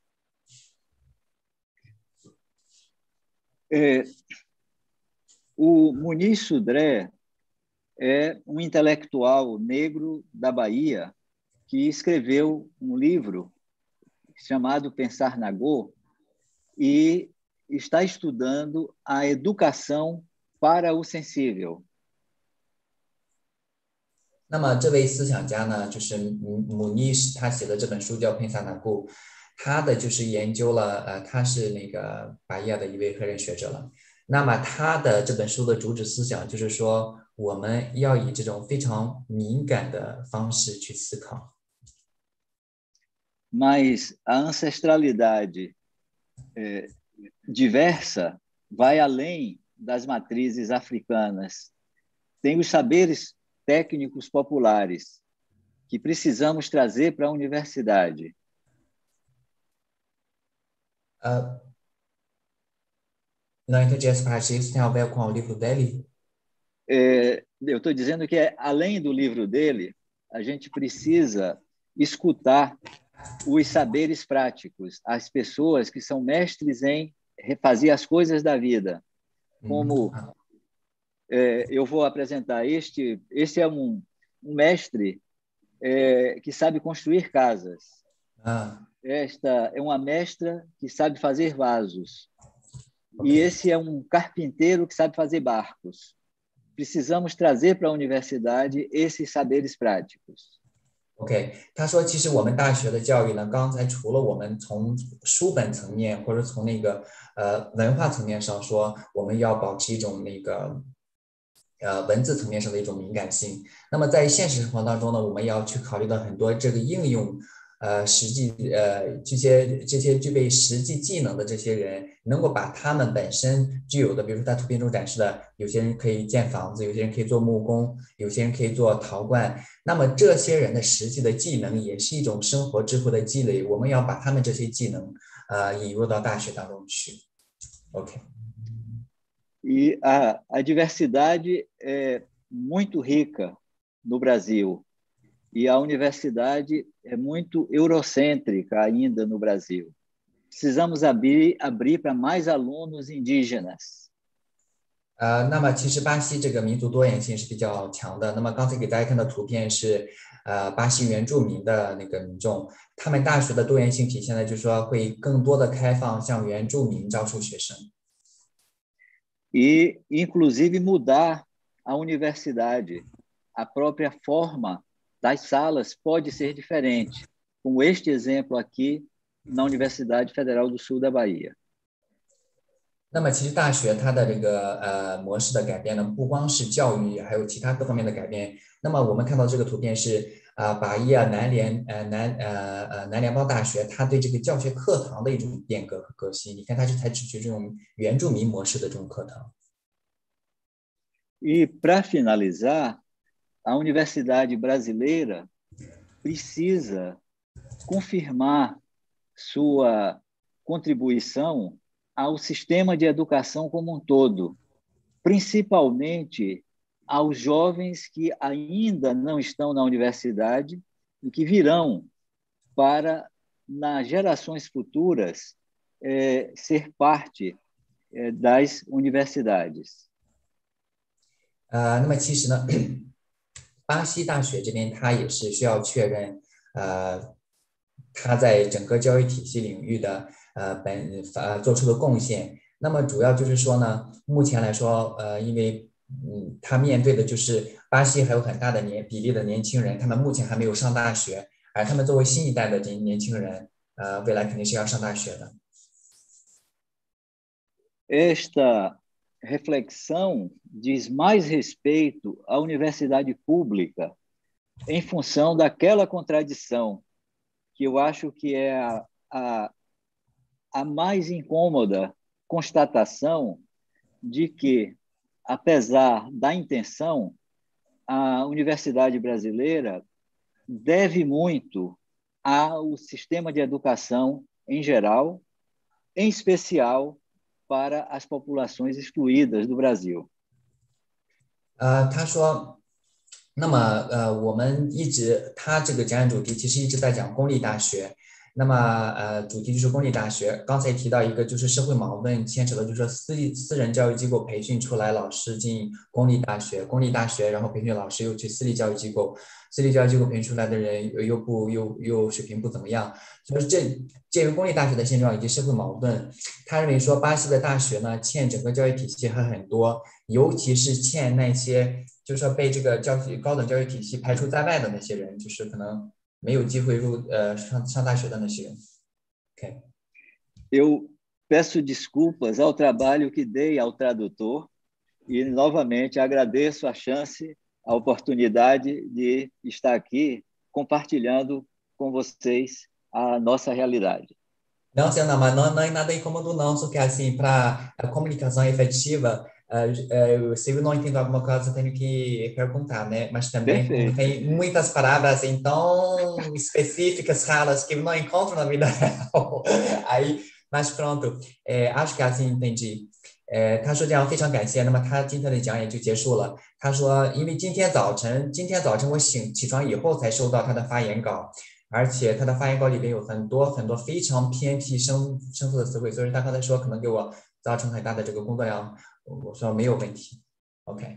É, o Muniz Sodré é um intelectual negro da Bahia que escreveu um livro chamado Pensar na Go e está estudando a educação para o sensível. 那么这位思想家呢，就是姆尼什，他写的这本书叫《佩萨纳固》，他的就是研究了，呃，他是那个巴伊亚的一位黑人学者了。那么他的这本书的主旨思想就是说，我们要以这种非常敏感的方式去思考。 Mas a ancestralidade é, diversa vai além das matrizes africanas. Tem os saberes técnicos populares que precisamos trazer para a universidade. Uh, não entendi essa parte. Isso tem a ver com o livro dele? É, eu estou dizendo que, é, além do livro dele, a gente precisa escutar os saberes práticos, as pessoas que são mestres em refazer as coisas da vida. Como é, eu vou apresentar este, este é um, um mestre é, que sabe construir casas. Ah. Esta é uma mestra que sabe fazer vasos. Okay. E esse é um carpinteiro que sabe fazer barcos. Precisamos trazer para a universidade esses saberes práticos. OK， 他说，其实我们大学的教育呢，刚才除了我们从书本层面或者从那个呃文化层面上说，我们要保持一种那个呃文字层面上的一种敏感性。那么在现实生活当中呢，我们也要去考虑到很多这个应用。 呃，实际呃，这些这些具备实际技能的这些人，能够把他们本身具有的，比如说在图片中展示的，有些人可以建房子，有些人可以做木工，有些人可以做陶罐。那么这些人的实际的技能也是一种生活智慧的积累，我们要把他们这些技能呃引入到大学当中去。OK。 E a, a diversidade é muito rica no Brasil. E a universidade é muito eurocêntrica ainda no Brasil. Precisamos abrir, abrir para mais alunos indígenas. 呃，那么其实巴西这个民族多元性是比较强的。那么刚才给大家看的图片是，呃，巴西原住民的那个民众，他们大学的多元性体现的就是说会更多的开放向原住民招收学生。 E, inclusive, mudar a universidade. A própria forma das salas pode ser diferente, como este exemplo aqui na Universidade Federal do Sul da Bahia. 那么其实大学它的这个呃模式的改变呢，不光是教育，还有其他各方面的改变。那么我们看到这个图片是啊、呃，巴伊亚南联呃南呃呃南联邦大学，它对这个教学课堂的一种变革和革新。你看，它是采取这种原住民模式的这种课堂。 E para finalizar, a Universidade Brasileira precisa confirmar sua contribuição ao sistema de educação como um todo, principalmente aos jovens que ainda não estão na universidade e que virão para, nas gerações futuras, eh, ser parte eh, das universidades. 呃，那么其实呢，巴西大学这边它也是需要确认，呃，它在整个教育体系领域的呃本呃做出的贡献。那么主要就是说呢，目前来说，呃，因为嗯，它面对的就是巴西还有很大的年比例的年轻人，他们目前还没有上大学，而他们作为新一代的这年轻人，呃，未来肯定是要上大学的。 Esta reflexão diz mais respeito à universidade pública em função daquela contradição que eu acho que é a, a, a mais incômoda constatação de que, apesar da intenção, a universidade brasileira deve muito ao sistema de educação em geral, em especial para as populações excluídas do Brasil. 呃，他说，那么呃，我们一直他这个讲演主题其实一直在讲公立大学。那么呃，主题就是公立大学。刚才提到一个就是社会矛盾牵扯的，就是说私立私人教育机构培训出来老师进公立大学，公立大学然后培训老师又去私立教育机构，私立教育机构培训出来的人又不又又水平不怎么样。所以这介于公立大学的现状以及社会矛盾，他认为说巴西的大学呢欠整个教育体系还很多，尤其是欠那些就是说被这个教育高等教育体系排除在外的那些人，就是可能没有机会入呃上上大学的那些人。OK， eu peço desculpas ao trabalho que dei ao tradutor e novamente agradeço a chance, a oportunidade de estar aqui compartilhando com vocês a nossa realidade. Não, Senna, mas não, não é nada incômodo não, só que assim, para a comunicação efetiva, uh, uh, se eu não entendo alguma coisa, eu tenho que perguntar, né? Mas também Perfeito. tem muitas palavras assim, tão específicas, raras, que eu não encontro na vida real. Aí, mas pronto, é, acho que assim entendi. 呃，他说这样非常感谢，那么他今天的讲演就结束了。他说，因为今天早晨，今天早晨我醒起床以后才收到他的发言稿，而且他的发言稿里边有很多很多非常偏僻生生疏的词汇，所以他刚才说可能给我造成很大的这个工作量，我说没有问题。OK。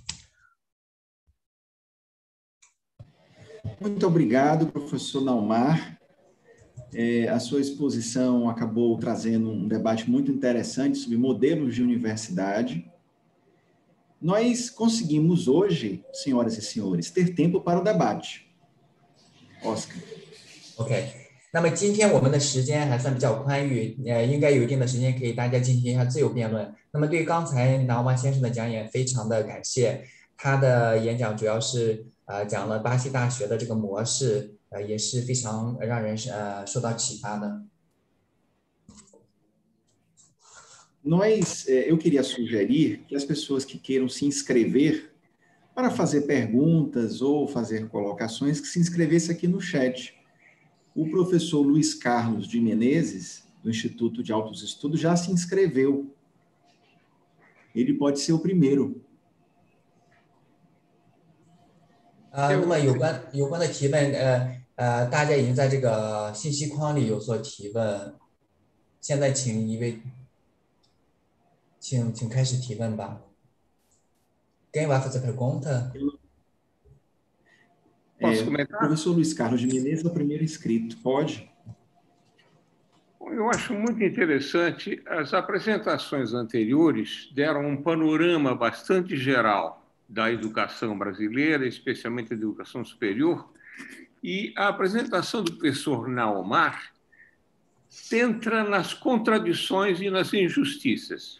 Muito obrigado, professor Naumar. É, a sua exposição acabou trazendo um debate muito interessante sobre modelos de universidade. Nós conseguimes hoje, senhoras e senhores, ter tempo para o debate. Oscar. OK， 那么今天我们的时间还算比较宽裕，呃，应该有一定的时间可以大家进行一下自由辩论。那么对于刚才南华先生的讲演，非常的感谢。他的演讲主要是呃讲了巴西大学的这个模式。呃，也是非常让人呃受到启发的。 Nós, eu queria sugerir que as pessoas que queiram se inscrever para fazer perguntas ou fazer colocações, que se inscrevesse aqui no chat. O professor Luiz Carlos de Menezes, do Instituto de Altos Estudos, já se inscreveu. Ele pode ser o primeiro. 啊、呃，那么有关有关的提问，呃。呃，大家已经在这个信息框里有所提问，现在请一位，请请开始提问吧。 Quem vai fazer pergunta? É, o professor Luiz Carlos de Menezes é o primeiro inscrito. Pode? Eu acho muito interessante, as apresentações anteriores deram um panorama bastante geral da educação brasileira, especialmente da educação superior, e a apresentação do professor Naomar centra nas contradições e nas injustiças.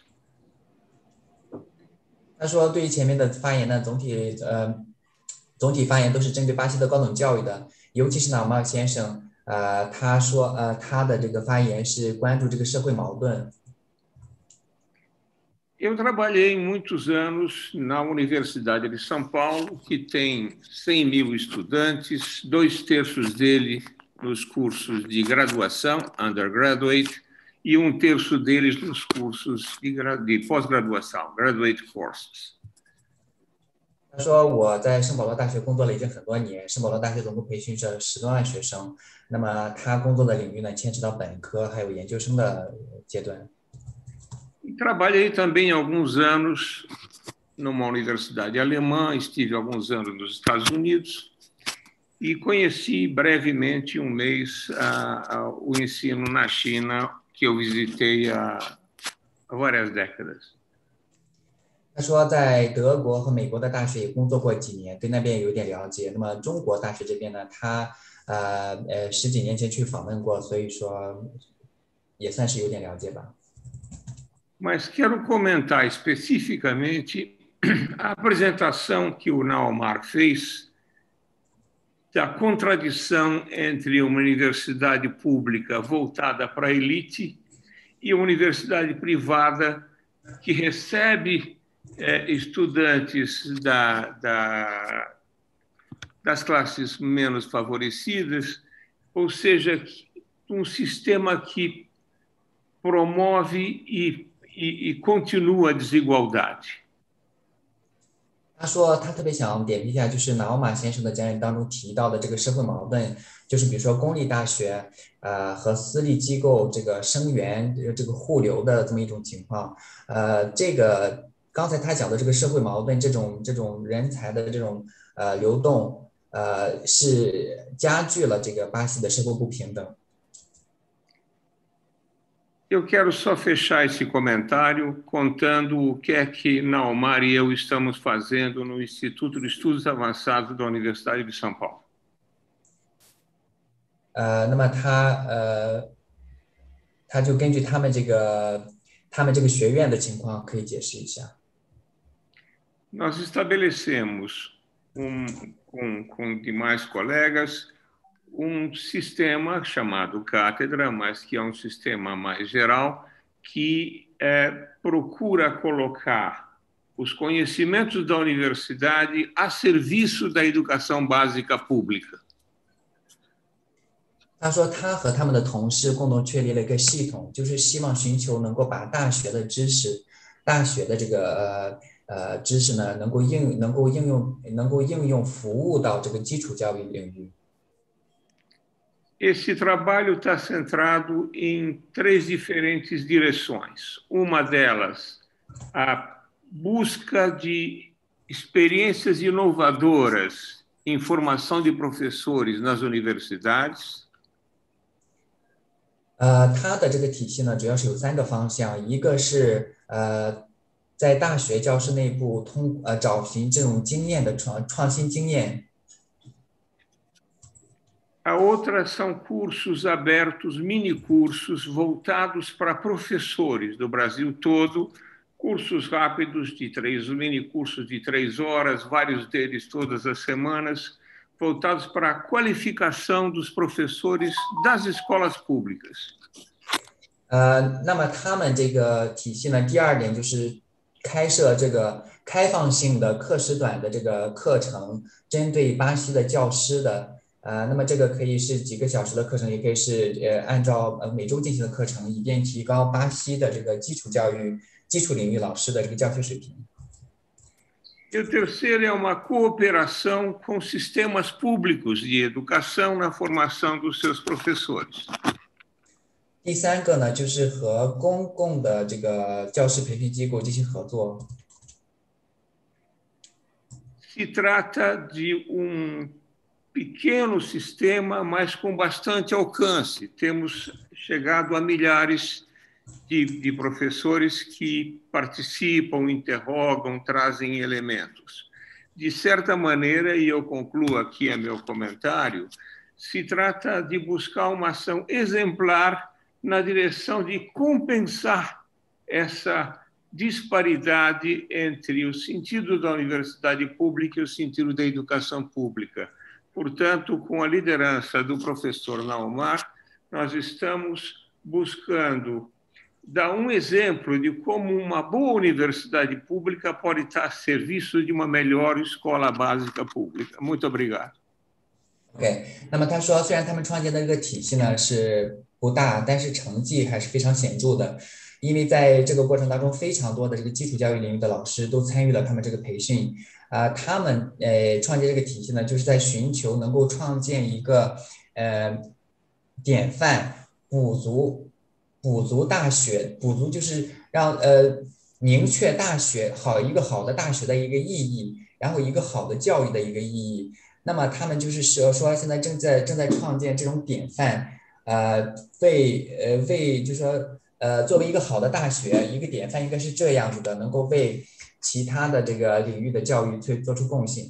他说，对于前面的发言呢，总体呃，总体发言都是针对巴西的高等教育的，尤其是纳马尔先生，呃，他说，呃，他的这个发言是关注这个社会矛盾。 Eu trabalhei muitos anos na Universidade de São Paulo, que tem cem mil estudantes, dois terços dele nos cursos de graduação, undergraduate, e um terço deles nos cursos de, de pós-graduação, graduate courses. 他说我在圣保罗大学工作了已经很多年，圣保罗大学总共培训着十多万学生。那么他工作的领域呢，牵扯到本科还有研究生的阶段。 Trabalhei também alguns anos numa universidade alemã, estive alguns anos nos Estados Unidos e conheci brevemente um mês a, a, o ensino na China, que eu visitei há, há várias décadas. 他说，在德国和美国的大学也工作过几年，对那边有点了解。那么中国大学这边呢，他呃呃十几年前去访问过，所以说也算是有点了解吧。 Mas quero comentar especificamente a apresentação que o Naomar fez da contradição entre uma universidade pública voltada para a elite e uma universidade privada que recebe eh, estudantes da, da, das classes menos favorecidas, ou seja, um sistema que promove e E, e continua a desigualdade. 他说，他特别想点评一下，就是纳奥马先生的讲演当中提到的这个社会矛盾，就是比如说公立大学，呃，和私立机构这个生源这个互流的这么一种情况，呃，这个刚才他讲的这个社会矛盾，这种这种人才的这种呃流动，呃，是加剧了这个巴西的社会不平等。 Eu quero só fechar esse comentário contando o que é que Naomar e eu estamos fazendo no Instituto de Estudos Avançados da Universidade de São Paulo. 呃，那么他呃，他就根据他们这个他们这个学院的情况，可以解释一下。 Nós estabelecemos um, com, com demais colegas um sistema chamado cátedra, mas que é um sistema mais geral, que é, procura colocar os conhecimentos da universidade a serviço da educação básica pública. 他说，他和他们的同事共同确立了一个系统，就是希望寻求能够把大学的知识、大学的这个呃呃知识呢，能够应能够应用能够应用服务到这个基础教育领域。 Esse trabalho está centrado em três diferentes direções. Uma delas, a busca de experiências inovadoras em formação de professores nas universidades. 呃，它的这个体系呢，主要是有三个方向，一个是呃，在大学教师内部通呃找寻这种经验的创创新经验。 A outra são cursos abertos, mini-cursos voltados para professores do Brasil todo, cursos rápidos de três, mini-cursos de três horas, vários deles todas as semanas, voltados para a qualificação dos professores das escolas públicas. 呃，那么他们这个体系呢，第二点就是开设这个开放性的课时短的这个课程，针对巴西的教师的。 呃，那么这个可以是几个小时的课程，也可以是呃按照呃每周进行的课程，以便提高巴西的这个基础教育、基础领域老师的这个教学水平。 E o terceiro é uma cooperação com sistemas públicos de educação na formação dos seus professores. 第三个呢，就是和公共的这个教师培训机构进行合作。 se trata de um pequeno sistema, mas com bastante alcance. Temos chegado a milhares de, de professores que participam, interrogam, trazem elementos. De certa maneira, e eu concluo aqui o meu comentário, se trata de buscar uma ação exemplar na direção de compensar essa disparidade entre o sentido da universidade pública e o sentido da educação pública. Portanto, com a liderança do professor Naumar, nós estamos buscando dar um exemplo de como uma boa universidade pública pode estar a serviço de uma melhor escola básica pública. Muito obrigado. OK， 那么他说，虽然他们创建的这个体系呢是不大，但是成绩还是非常显著的。因为在这个过程当中，非常多的这个基础教育领域的老师都参与了他们这个培训啊、呃，他们呃创建这个体系呢，就是在寻求能够创建一个呃典范，补足补足大学，补足就是让呃明确大学好一个好的大学的一个意义，然后一个好的教育的一个意义。那么他们就是说说现在正在正在创建这种典范，呃为呃为就是说。呃，作为一个好的大学，一个典范应该是这样子的，能够为其他的这个领域的教育做做出贡献。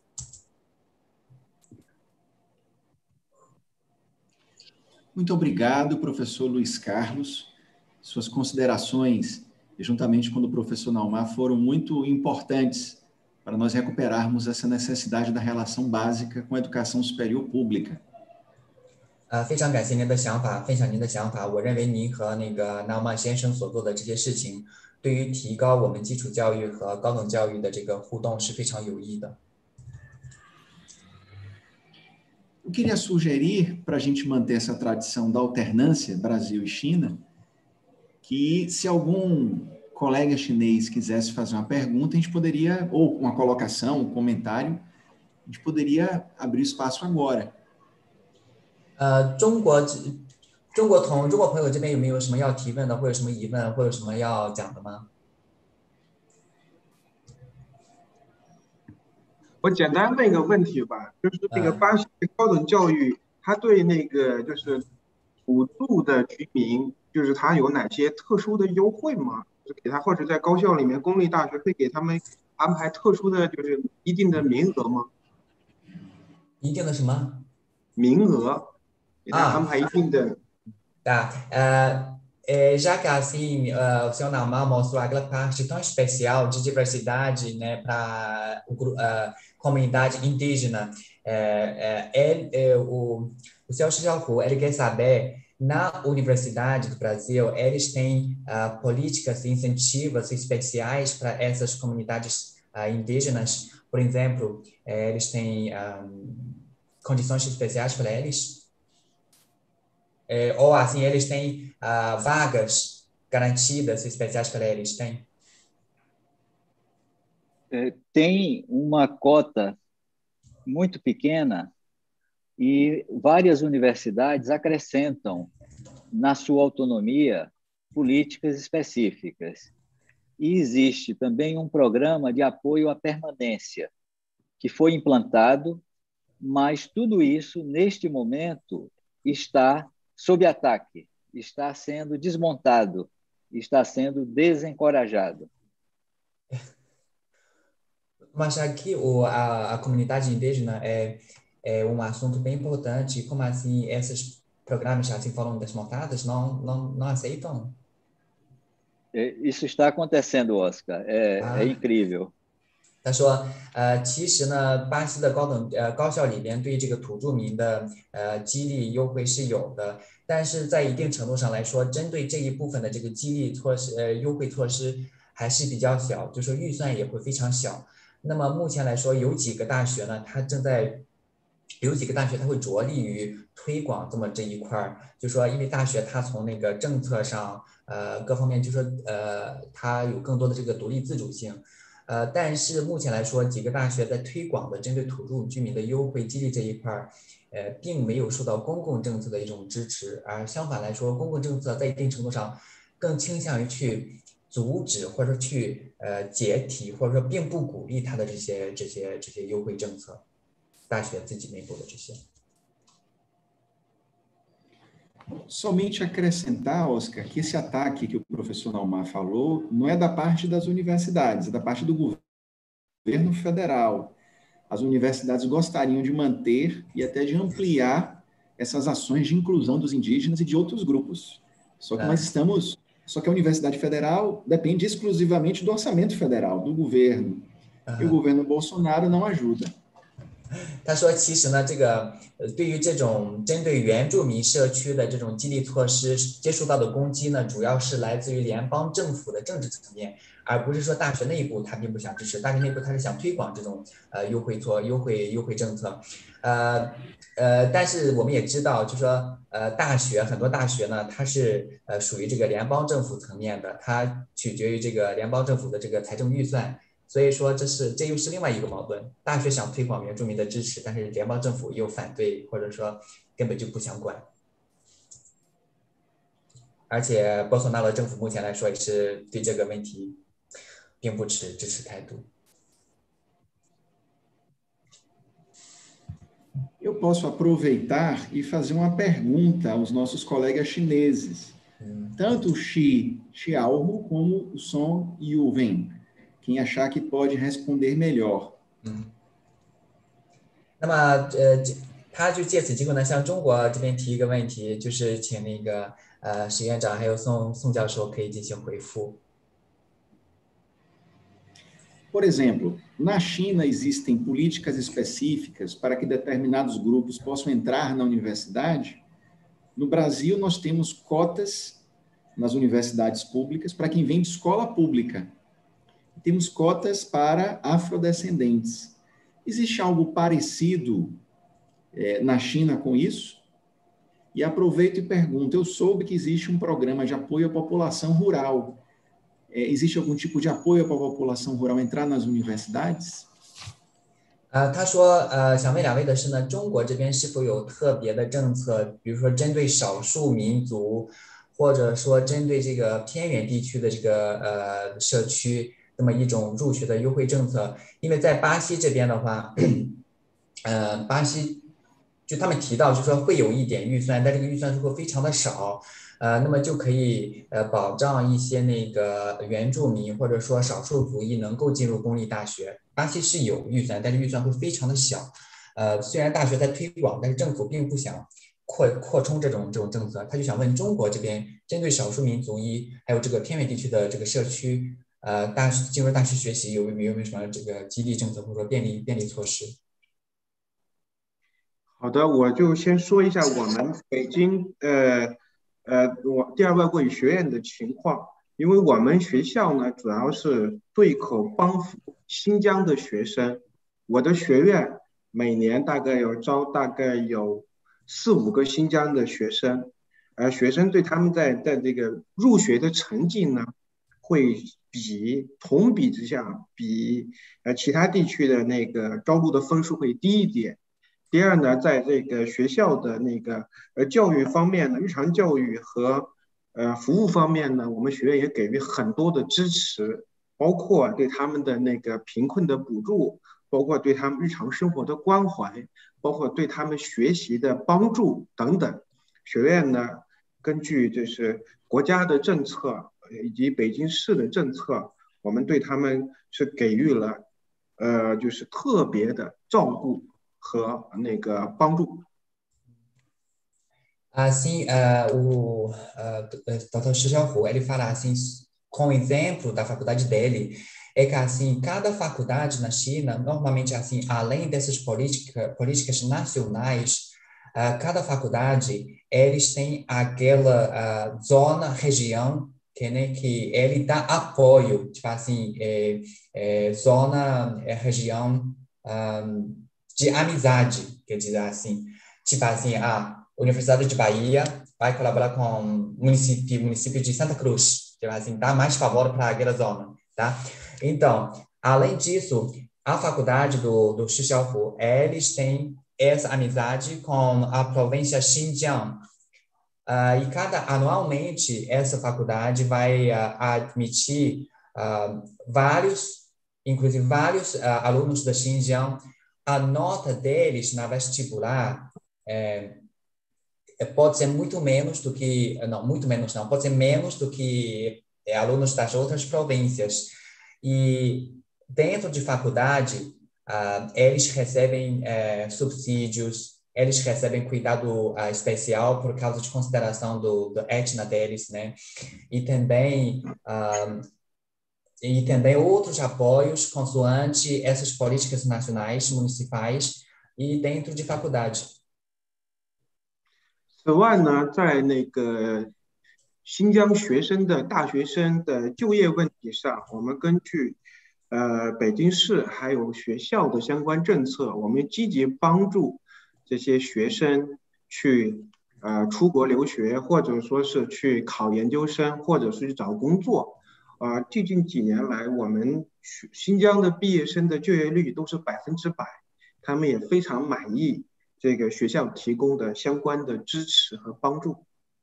Muito obrigado, professor Luiz Carlos. Suas considerações, juntamente com o professor Naumar, foram muito importantes para nós recuperarmos essa necessidade da relação básica com a educação superior pública. 呃，非常感谢您的想法，分享您的想法。我认为您和那个纳曼先生所做的这些事情，对于提高我们基础教育和高等教育的这个互动是非常有益的。 Eu queria sugerir, para a gente manter essa tradição da alternância Brasil e China, que se algum colega chinês quisesse fazer uma pergunta, a gente poderia, ou uma colocação, um comentário, a gente poderia abrir espaço agora. 呃，中国中国同中国朋友这边有没有什么要提问的，或者什么疑问，或者什么要讲的吗？ 我简单问一个问题吧，就是这个巴西高等教育，它对那个就是土著的居民，就是它有哪些特殊的优惠吗？就给他或者在高校里面，公立大学会给他们安排特殊的就是一定的名额吗？ 一定的什么？ 名额。 Ah, tá. Uh, é, já que assim uh, o senhor Naumar mostrou aquela parte tão especial de diversidade, né, para a uh, comunidade indígena, é, é, é, o, o senhor Xiaohu, ele quer saber, na Universidade do Brasil, eles têm uh, políticas e incentivos especiais para essas comunidades uh, indígenas? Por exemplo, é, eles têm um, condições especiais para eles? É, ou assim, eles têm uh, vagas garantidas especiais para eles? Tem? É, tem uma cota muito pequena e várias universidades acrescentam na sua autonomia políticas específicas. E existe também um programa de apoio à permanência que foi implantado, mas tudo isso, neste momento, está sob ataque, está sendo desmontado, está sendo desencorajado. Mas aqui o, a, a comunidade indígena é, é um assunto bem importante. Como assim esses programas assim foram desmontados? Não, não, não aceitam? Isso está acontecendo, Oscar. É, ah. é incrível. 他说，呃，其实呢，巴西的高等呃高校里边对这个土著民的呃激励优惠是有的，但是在一定程度上来说，针对这一部分的这个激励措施呃优惠措施还是比较小，就说预算也会非常小。那么目前来说，有几个大学呢，它正在有几个大学它会着力于推广这么这一块儿，就说因为大学它从那个政策上呃各方面就说呃它有更多的这个独立自主性。 呃，但是目前来说，几个大学在推广的针对土著居民的优惠激励这一块儿，呃，并没有受到公共政策的一种支持，而相反来说，公共政策在一定程度上更倾向于去阻止或者去呃解体，或者说并不鼓励他的这些这些这些优惠政策，大学自己内部的这些。 Somente acrescentar, Oscar, que esse ataque que o professor Naumar falou não é da parte das universidades, é da parte do governo federal. As universidades gostariam de manter e até de ampliar essas ações de inclusão dos indígenas e de outros grupos. Só que nós estamos, só que a Universidade Federal depende exclusivamente do orçamento federal, do governo. E o governo Bolsonaro não ajuda. 他说其实呢这个对于这种针对原住民社区的这种激励措施接触到的攻击呢主要是来自于联邦政府的政治层面，而不是说大学内部他并不想支持，大学内部他是想推广这种呃优惠措优惠优惠政策。呃呃但是我们也知道就是说呃大学很多大学呢它是呃属于这个联邦政府层面的，它取决于这个联邦政府的这个财政预算。所以说这是这又是另外一个矛盾，大学想推广原住民的支持，但是联邦政府又反对，或者说根本就不想管。而且波索纳罗政府目前来说也是对这个问题并不持支持态度。 Eu posso aproveitar e fazer uma pergunta aos nossos colegas chineses, tanto o Xi Xiaohu como o Song Yuwen. Quem achar que pode responder melhor. 嗯，那么呃，他就借此机会呢，向中国这边提一个问题，就是请那个呃史院长还有宋宋教授可以进行回复。 Por exemplo, na China existem políticas específicas para que determinados grupos possam entrar na universidade. No Brasil, nós temos cotas nas universidades públicas para quem vem de escola pública. Temos cotas para afrodescendentes. Existe algo parecido é, na China com isso? E aproveito e pergunto, eu soube que existe um programa de apoio à população rural. É, existe algum tipo de apoio para a população rural entrar nas universidades? 呃，他说，呃，想问两位的是呢，中国这边是否有特别的政策，比如说针对少数民族，或者说针对这个偏远地区的这个呃社区？那么一种入学的优惠政策，因为在巴西这边的话，呃，巴西就他们提到，就说会有一点预算，但这个预算如果非常的少，呃，那么就可以呃保障一些那个原住民或者说少数族裔能够进入公立大学。巴西是有预算，但是预算会非常的小。呃，虽然大学在推广，但是政府并不想扩扩充这种这种政策，他就想问中国这边针对少数民族裔还有这个偏远地区的这个社区。呃，大学进入大学学习有没有没有什么这个激励政策或者说便利便利措施？ 好的，我就先说一下我们北京呃呃我第二外国语学院的情况，因为我们学校呢主要是对口帮扶新疆的学生，我的学院每年大概有招大概有四五个新疆的学生，而学生对他们在在这个入学的成绩呢。会比同比之下比呃其他地区的那个招录的分数会低一点。第二呢，在这个学校的那个呃教育方面呢，日常教育和呃服务方面呢，我们学院也给予很多的支持，包括对他们的那个贫困的补助，包括对他们日常生活的关怀，包括对他们学习的帮助等等。学院呢，根据就是国家的政策。以及北京市的政策，我们对他们是给予了，呃，就是特别的照顾和那个帮助。 Assim, uh, o uh, doutor Xiaohu, ele fala assim, com o exemplo da faculdade dele, é que assim, cada faculdade na China, normalmente assim, além dessas política, políticas nacionais, uh, cada faculdade, eles têm aquela uh, zona, região, que, né, que ele dá apoio, tipo assim, é, é, zona, é, região um, de amizade, quer dizer assim, tipo assim, a Universidade de Bahia vai colaborar com o município, município de Santa Cruz, tipo assim, dá mais favor para aquela zona, tá? Então, além disso, a faculdade do, do Xi Xiaohu, eles têm essa amizade com a província Xinjiang. Uh, e cada anualmente essa faculdade vai uh, admitir uh, vários, inclusive vários uh, alunos da Xinjiang. A nota deles na vestibular é, pode ser muito menos do que, não, muito menos não, pode ser menos do que é, alunos das outras províncias. E dentro de faculdade, uh, eles recebem uh, subsídios, eles recebem cuidado uh, especial por causa de consideração do, do etnia deles, né? E também, uh, e também outros apoios consoante essas políticas nacionais, municipais e dentro de faculdade. 此外呢，在那个新疆学生的大学生的就业问题上，我们根据呃北京市还有学校的相关政策，我们积极帮助这些学生去呃出国留学，或者说是去考研究生，或者是去找工作。啊、呃，最近几年来，我们新疆的毕业生的就业率都是百分之百，他们也非常满意这个学校提供的相关的支持和帮助。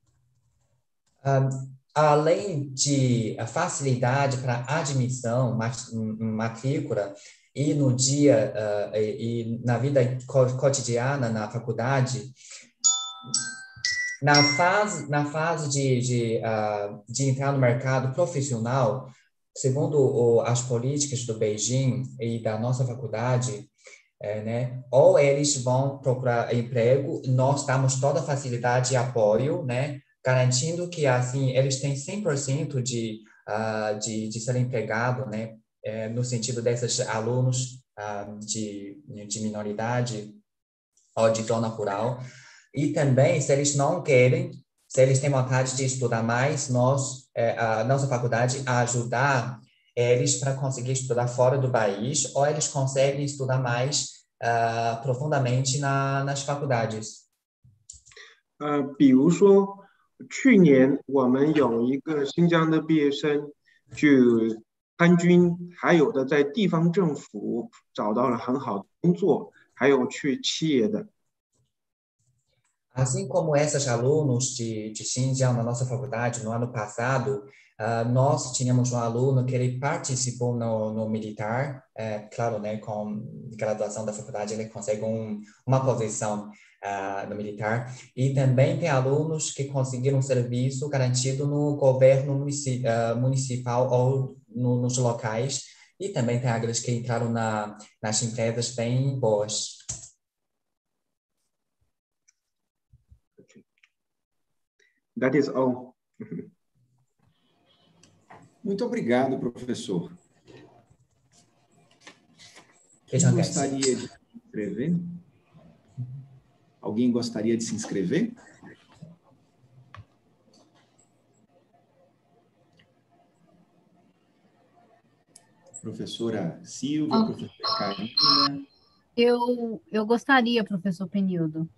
Um, além de facilidade para admissão, matrícula, e no dia uh, e, e na vida cotidiana na faculdade, na fase, na fase de, de, uh, de entrar no mercado profissional, segundo o, as políticas do Beijing e da nossa faculdade, é, né, ou eles vão procurar emprego, nós damos toda a facilidade e apoio, né, garantindo que, assim, eles têm cem por cento de, uh, de, de ser empregado, né, é, no sentido desses alunos uh, de, de minoridade ou de zona rural. E também, se eles não querem, se eles têm vontade de estudar mais, nós, é, a nossa faculdade ajudar eles para conseguir estudar fora do país, ou eles conseguem estudar mais uh, profundamente na, nas faculdades. 呃，比如说，去年我们有一个新疆的毕业生就参军，还有的在地方政府找到了很好的工作，还有去企业的。 Assim como esses alunos de, de Xinjiang na nossa faculdade, no ano passado, uh, nós tínhamos um aluno que ele participou no, no militar, é, claro, né, com graduação da faculdade ele consegue um, uma posição uh, no militar, e também tem alunos que conseguiram um serviço garantido no governo munici uh, municipal ou no, nos locais, e também tem aqueles que entraram na, nas empresas bem boas. That is all. Muito obrigado, professor. Quem gostaria de se inscrever? Alguém gostaria de se inscrever? Professora Silvia, oh. Professora Karina. Eu, eu gostaria, professor Penildo.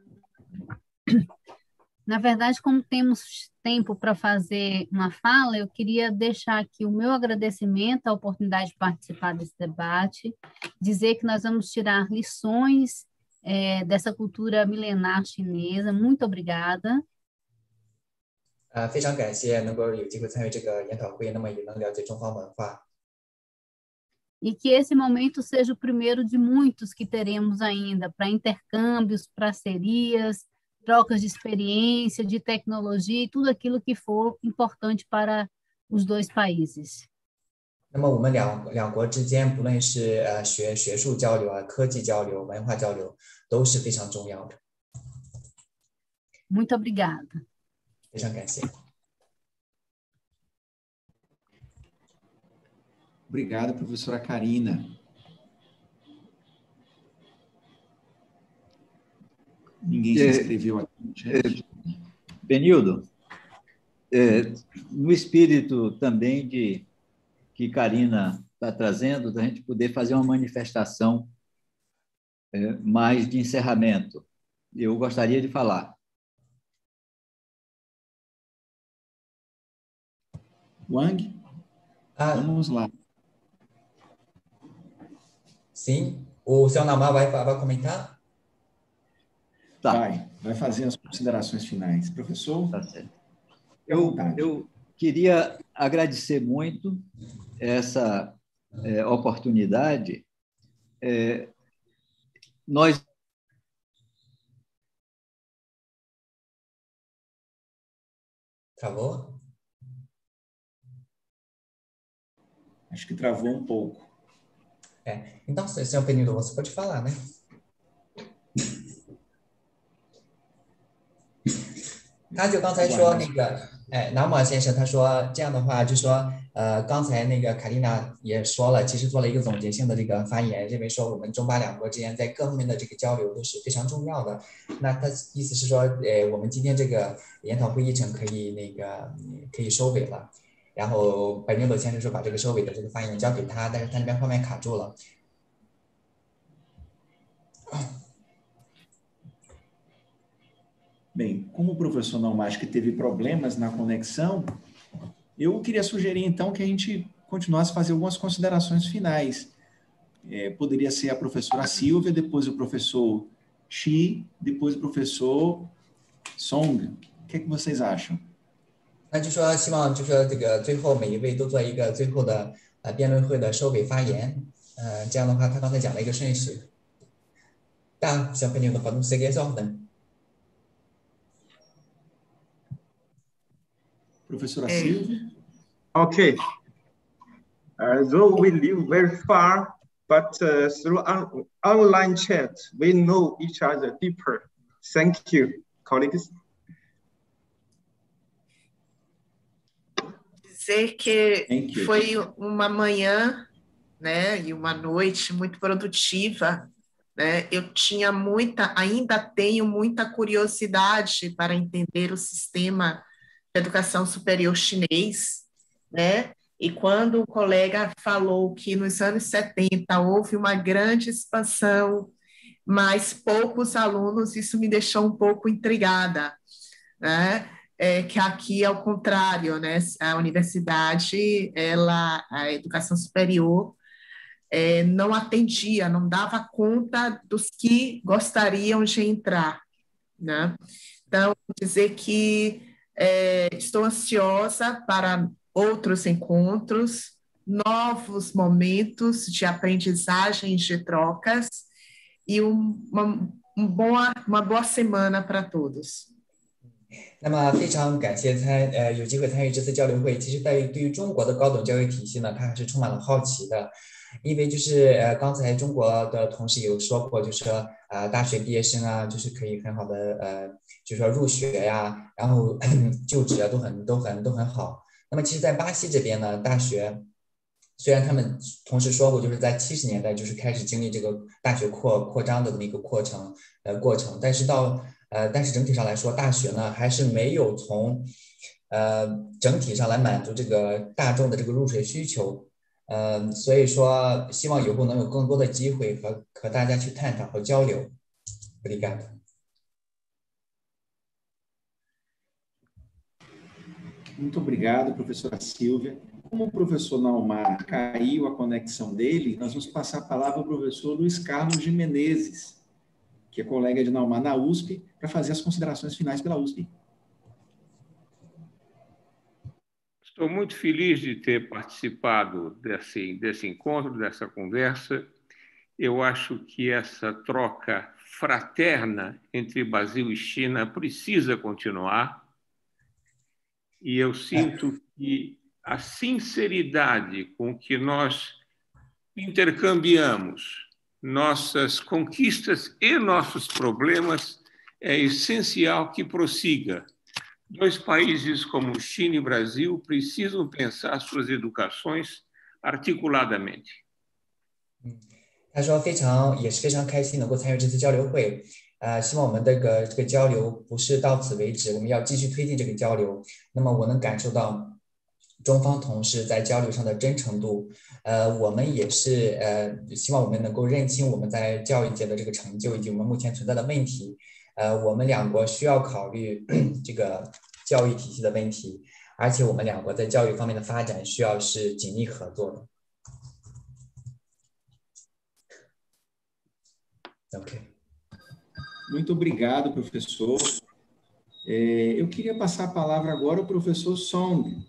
Na verdade, como temos tempo para fazer uma fala, eu queria deixar aqui o meu agradecimento à oportunidade de participar desse debate, dizer que nós vamos tirar lições é, dessa cultura milenar chinesa. Muito obrigada. 啊，非常感谢能够有机会参与这个研讨会，那么也能了解中方文化。 E que esse momento seja o primeiro de muitos que teremos ainda para intercâmbios, parcerias, trocas de experiência, de tecnologia e tudo aquilo que for importante para os dois países. 那么我们两两国之间，不论是呃学学术交流啊、科技交流、文化交流，都是非常重要的。 Muito obrigada. 非常感谢。 Obrigado, professora Karina. Ninguém se inscreveu aqui no chat. Penildo, é, no espírito também de que Karina está trazendo, da gente poder fazer uma manifestação é, mais de encerramento, eu gostaria de falar. Wang, ah. Vamos lá. Sim, o seu Namá vai, vai comentar? Tá. Vai, vai fazer as considerações finais. Professor? Tá certo. Eu, eu queria agradecer muito essa é, oportunidade. É, nós Travou? Acho que travou um pouco. É, então, senhor Penido, você pode falar, né? 他就刚才说那个，哎，南马先生他说这样的话，就说，呃，刚才那个卡丽娜也说了，其实做了一个总结性的这个发言，认为说我们中巴两国之间在各方面的这个交流都是非常重要的。那他意思是说，呃，我们今天这个研讨会议程可以那个可以收尾了。然后白牛罗先生说把这个收尾的这个发言交给他，但是他那边画面卡住了。 Bem, como o professor Naumar acho que teve problemas na conexão, eu queria sugerir, então, que a gente continuasse a fazer algumas considerações finais. É, poderia ser a professora Silvia, depois o professor Xi, depois o professor Song. O que é que vocês acham? 那就说希望就说这个最后每一位都做一个最后的呃辩论会的收尾发言，呃，这样的话他刚才讲了一个顺序。Tá, senhor Penido, podemos seguir essa ordem. Professora Silvia. Okay. Uh, though we live very far, but uh, through on online chat, we know each other deeper. Thank you, colleagues. Dizer que foi uma manhã, né, e uma noite muito produtiva, né? Eu tinha muita, ainda tenho muita curiosidade para entender o sistema de educação superior chinês, né? E quando o colega falou que nos anos setenta houve uma grande expansão, mas poucos alunos, isso me deixou um pouco intrigada, né? É que aqui é o contrário, né? A universidade, ela, a educação superior, é, não atendia, não dava conta dos que gostariam de entrar, né? Então, dizer que é, estou ansiosa para outros encontros, novos momentos de aprendizagem, de trocas, e um, uma, um boa, uma boa semana para todos. 那么非常感谢参呃有机会参与这次交流会。其实，在于对于中国的高等教育体系呢，他还是充满了好奇的，因为就是呃刚才中国的同事有说过，就是说呃大学毕业生啊，就是可以很好的呃就是说入学呀，然后就职啊都很都很都很好。那么其实，在巴西这边呢，大学虽然他们同时说过，就是在七十年代就是开始经历这个大学扩扩张的那么一个过程呃过程，但是到 呃，但是整体上来说，大学呢还是没有从呃整体上来满足这个大众的这个入学需求，呃，所以说希望以后能有更多的机会和和大家去探讨和交流。Obrigado. Muito obrigado, professora Silvia. Como o professor Naumar caiu a conexão dele, nós vamos passar a palavra ao professor Luiz Carlos de Menezes, que é colega de Naumar na U S P, para fazer as considerações finais pela U S P. Estou muito feliz de ter participado desse, desse encontro, dessa conversa. Eu acho que essa troca fraterna entre Brasil e China precisa continuar. E eu sinto que a sinceridade com que nós intercambiamos nossas conquistas e nossos problemas é essencial que prossiga. Dois países como China e Brasil precisam pensar suas educações articuladamente. 他说非常也是非常开心能够参与这次交流会，呃，希望我们这个这个交流不是到此为止，我们要继续推进这个交流。那么我能感受到 中方同事在交流上的真诚度，呃，我们也是呃，希望我们能够认清我们在教育界的这个成就以及我们目前存在的问题，呃，我们两国需要考虑这个教育体系的问题，而且我们两国在教育方面的发展需要是紧密合作的。OK。 Muito obrigado, professor. É, eu queria passar a palavra agora ao professor Song.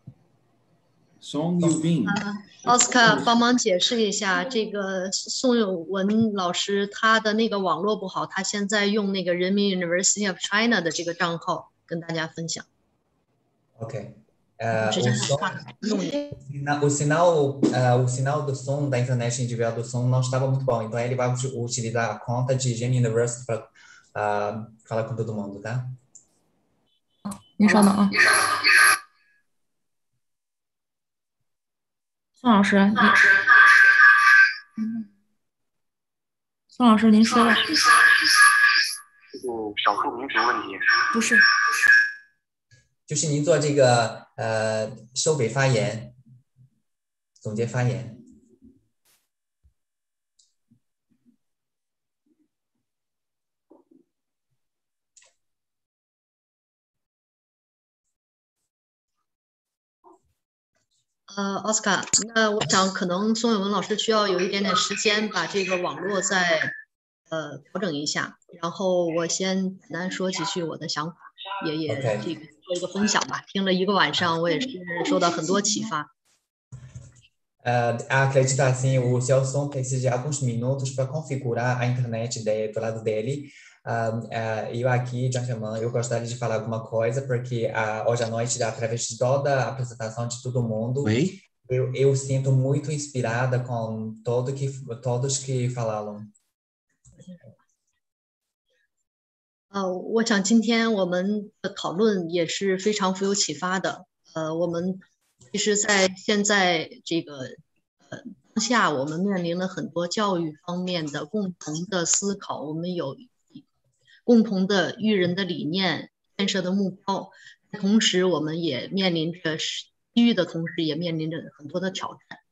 Song Yuvin。 奥斯卡帮忙解释一下，这个宋有文老师他的那个网络不好，他现在用那个人民 University of China 的这个账号跟大家分享。 Ok. Uh, o, som, o, sinal, uh, o sinal do som da internet individual do som não estava muito bom, então ele vai utilizar a conta de Gemini University para uh, falar com todo mundo, tá? 您稍等啊，宋老师，你，宋老师您说吧。 这个少数民族问题。 不是。 就是您做这个呃收尾发言，总结发言。 呃，奥斯卡，那我想可能宋有文老师需要有一点点时间把这个网络再呃调整一下，然后我先简单说几句我的想法，也也这个。Okay. 做一个分享吧，听了一个晚上，我也是受到很多启发。 Uh, acredito assim, o seu som precisa de alguns minutos para configurar a internet de, do lado dele. Uh, uh, eu aqui, de antemão, eu gostaria de falar alguma coisa, porque uh, hoje à noite, através de toda a apresentação de todo mundo, eu, eu sinto muito inspirada com todo que, todos que falaram. 呃，我想今天我们的讨论也是非常富有启发的。呃，我们其实在现在这个呃当下，我们面临了很多教育方面的共同的思考，我们有共同的育人的理念、建设的目标，同时我们也面临着机遇的同时，也面临着很多的挑战。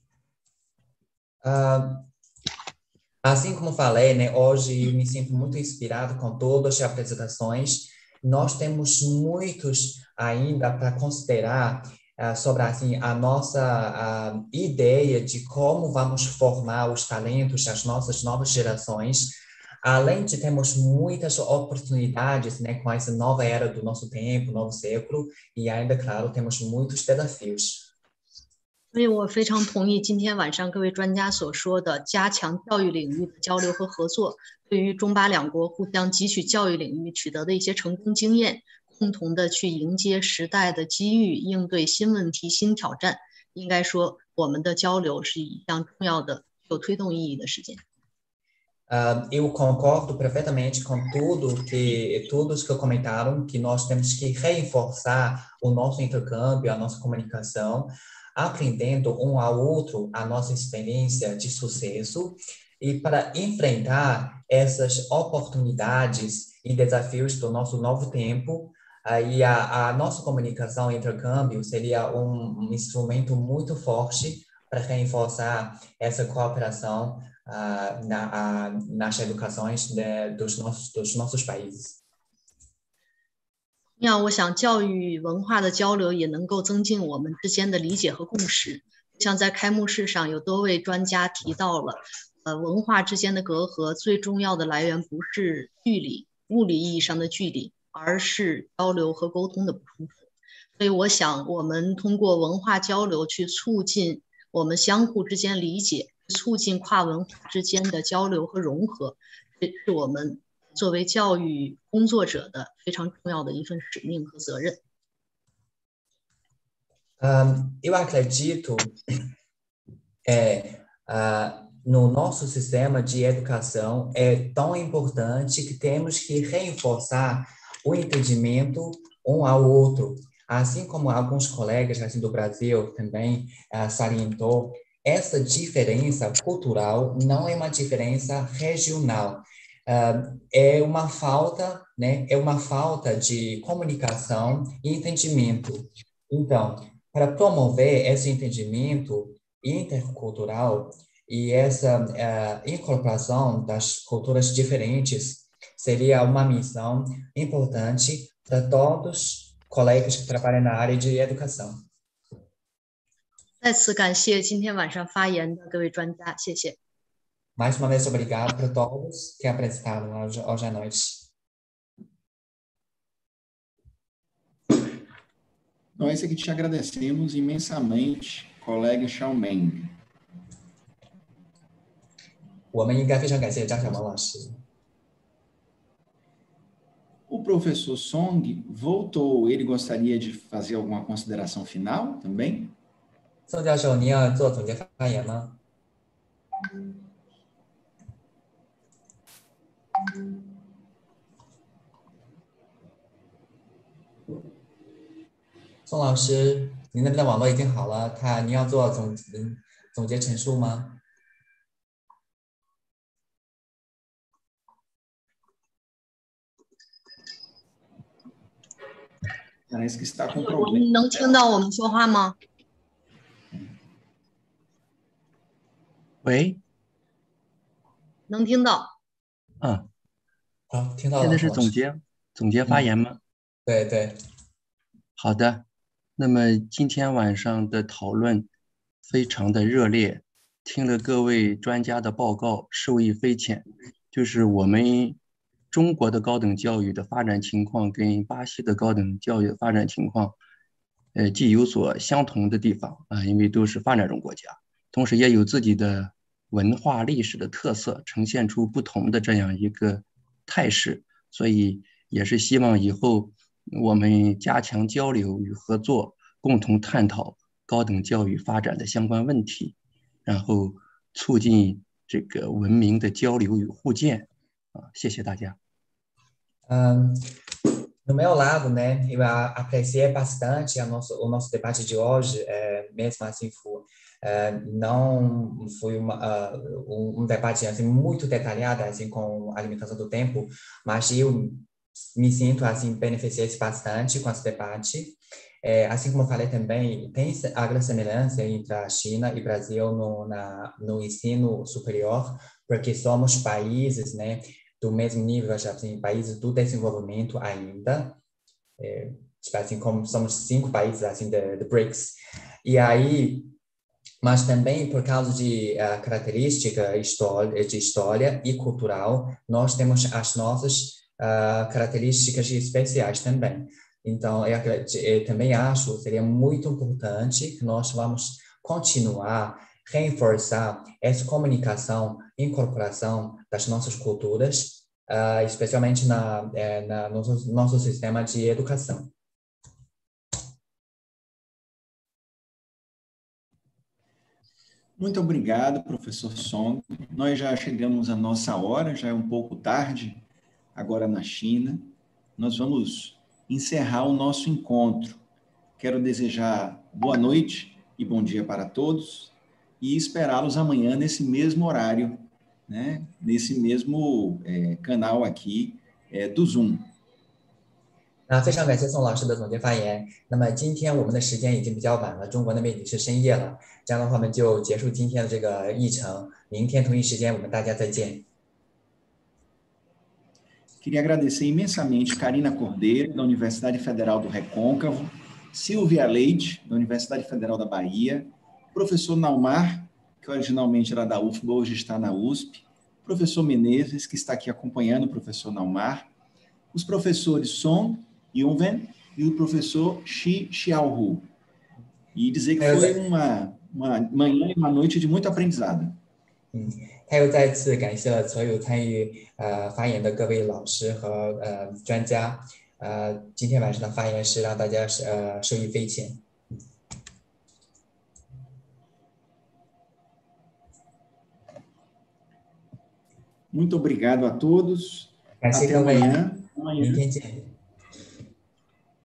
Uh... Assim como falei, né, hoje eu me sinto muito inspirado com todas as apresentações. Nós temos muitos ainda para considerar uh, sobre assim, a nossa uh, ideia de como vamos formar os talentos das nossas novas gerações. Além de termos muitas oportunidades, né, com essa nova era do nosso tempo, novo século, e ainda, claro, temos muitos desafios. 所以我非常同意今天晚上各位专家所说的，加强教育领域的交流和合作，对于中巴两国互相汲取教育领域取得的一些成功经验，共同的去迎接时代的机遇，应对新问题、新挑战。应该说，我们的交流是一项重要的、有推动意义的事件。 Uh, eu concordo perfeitamente com tudo que todos que comentaram que nós temos que reforçar o nosso intercâmbio, a nossa comunicação, aprendendo um ao outro a nossa experiência de sucesso e para enfrentar essas oportunidades e desafios do nosso novo tempo. Aí a, a nossa comunicação e intercâmbio seria um, um instrumento muito forte para reforçar essa cooperação uh, na, uh, nas educações de, dos, nossos, dos nossos países. 那我想教育文化的交流也能够增进我们之间的理解和共识。像在开幕式上有多位专家提到了，呃，文化之间的隔阂最重要的来源不是距离，物理意义上的距离，而是交流和沟通的不充分。所以我想我们通过文化交流去促进我们相互之间理解，促进跨文化之间的交流和融合，这是我们作为教育工作者的非常重要的一份使命和责任。 Um, eu acredito é, uh, no nosso sistema de educação é tão importante que temos que reforçar o entendimento um ao outro. Assim como alguns colegas assim, do Brasil também uh, salientou, essa diferença cultural não é uma diferença regional. Uh, é uma falta, né? É uma falta de comunicação e entendimento. Então, para promover esse entendimento intercultural e essa uh, incorporação das culturas diferentes, seria uma missão importante para todos os colegas que trabalham na área de educação. 再次感谢今天晚上发言的各位专家，谢谢。 Mais uma vez, obrigado para todos que apresentaram hoje, hoje à noite. Nós aqui te agradecemos imensamente, colega Xiaomeng. 我们应该非常感谢张小萌老师。 O professor Song voltou. Ele gostaria de fazer alguma consideração final também? 宋教授，您要做总结发言吗？ 宋老师，您那边的网络已经好了，他您要做总总结陈述吗？ Parece que está com problema. 能听到我们说话吗？ 喂， 能听到。 嗯， 好，听到了。 现在是总结总结发言吗？ 对对。 好的，那么今天晚上的讨论非常的热烈，听了各位专家的报告，受益匪浅。就是我们中国的高等教育的发展情况跟巴西的高等教育的发展情况，呃，既有所相同的地方啊、呃，因为都是发展中国家，同时也有自己的文化历史的特色，呈现出不同的这样一个态势，所以也是希望以后我们加强交流与合作，共同探讨高等教育发展的相关问题，然后促进这个文明的交流与互鉴啊，谢谢大家。 Um, no meu lado, né, eu apreciei bastante a nosso, o nosso debate de hoje, é, mesmo assim, foi, é, não foi uma, uh, um, um debate assim, muito detalhado assim, com a limitação do tempo, mas eu me sinto assim, beneficiei bastante com esse debate. É, assim como eu falei também, tem a grande semelhança entre a China e o Brasil no, na, no ensino superior, porque somos países, né, do mesmo nível, assim, países do desenvolvimento ainda, é, tipo assim, como somos cinco países, assim, de, de BRICS, e aí, mas também por causa de uh, característica história, de história e cultural, nós temos as nossas uh, características especiais também. Então, eu, eu também acho que seria muito importante que nós vamos continuar reforçar essa comunicação, incorporação das nossas culturas, uh, especialmente na, eh, na nosso, nosso sistema de educação. Muito obrigado, professor Song. Nós já chegamos à nossa hora, já é um pouco tarde, agora na China. Nós vamos encerrar o nosso encontro. Quero desejar boa noite e bom dia para todos e esperá-los amanhã nesse mesmo horário, né? Nesse mesmo é, canal aqui é, do Zoom. 那非常感谢宋老师的总结发言。那么今天我们的时间已经比较晚了，中国那边已经是深夜了。这样的话，我们就结束今天的这个议程。明天同一时间，我们大家再见。 Queria agradecer imensamente Karina Cordeiro, da Universidade Federal do Recôncavo, Silvia Leite, da Universidade Federal da Bahia, professor Naumar, que originalmente era da U F B A, hoje está na U S P, professor Menezes, que está aqui acompanhando o professor Naumar, os professores Song Yunwen e o professor Xi Xiaohu. E dizer que foi uma, uma manhã e uma noite de muito aprendizado. 嗯，他又再次感谢了所有参与呃发言的各位老师和呃专家，呃，今天晚上的发言是让大家呃受益匪浅。 Muito obrigado a todos. Até amanhã. amanhã.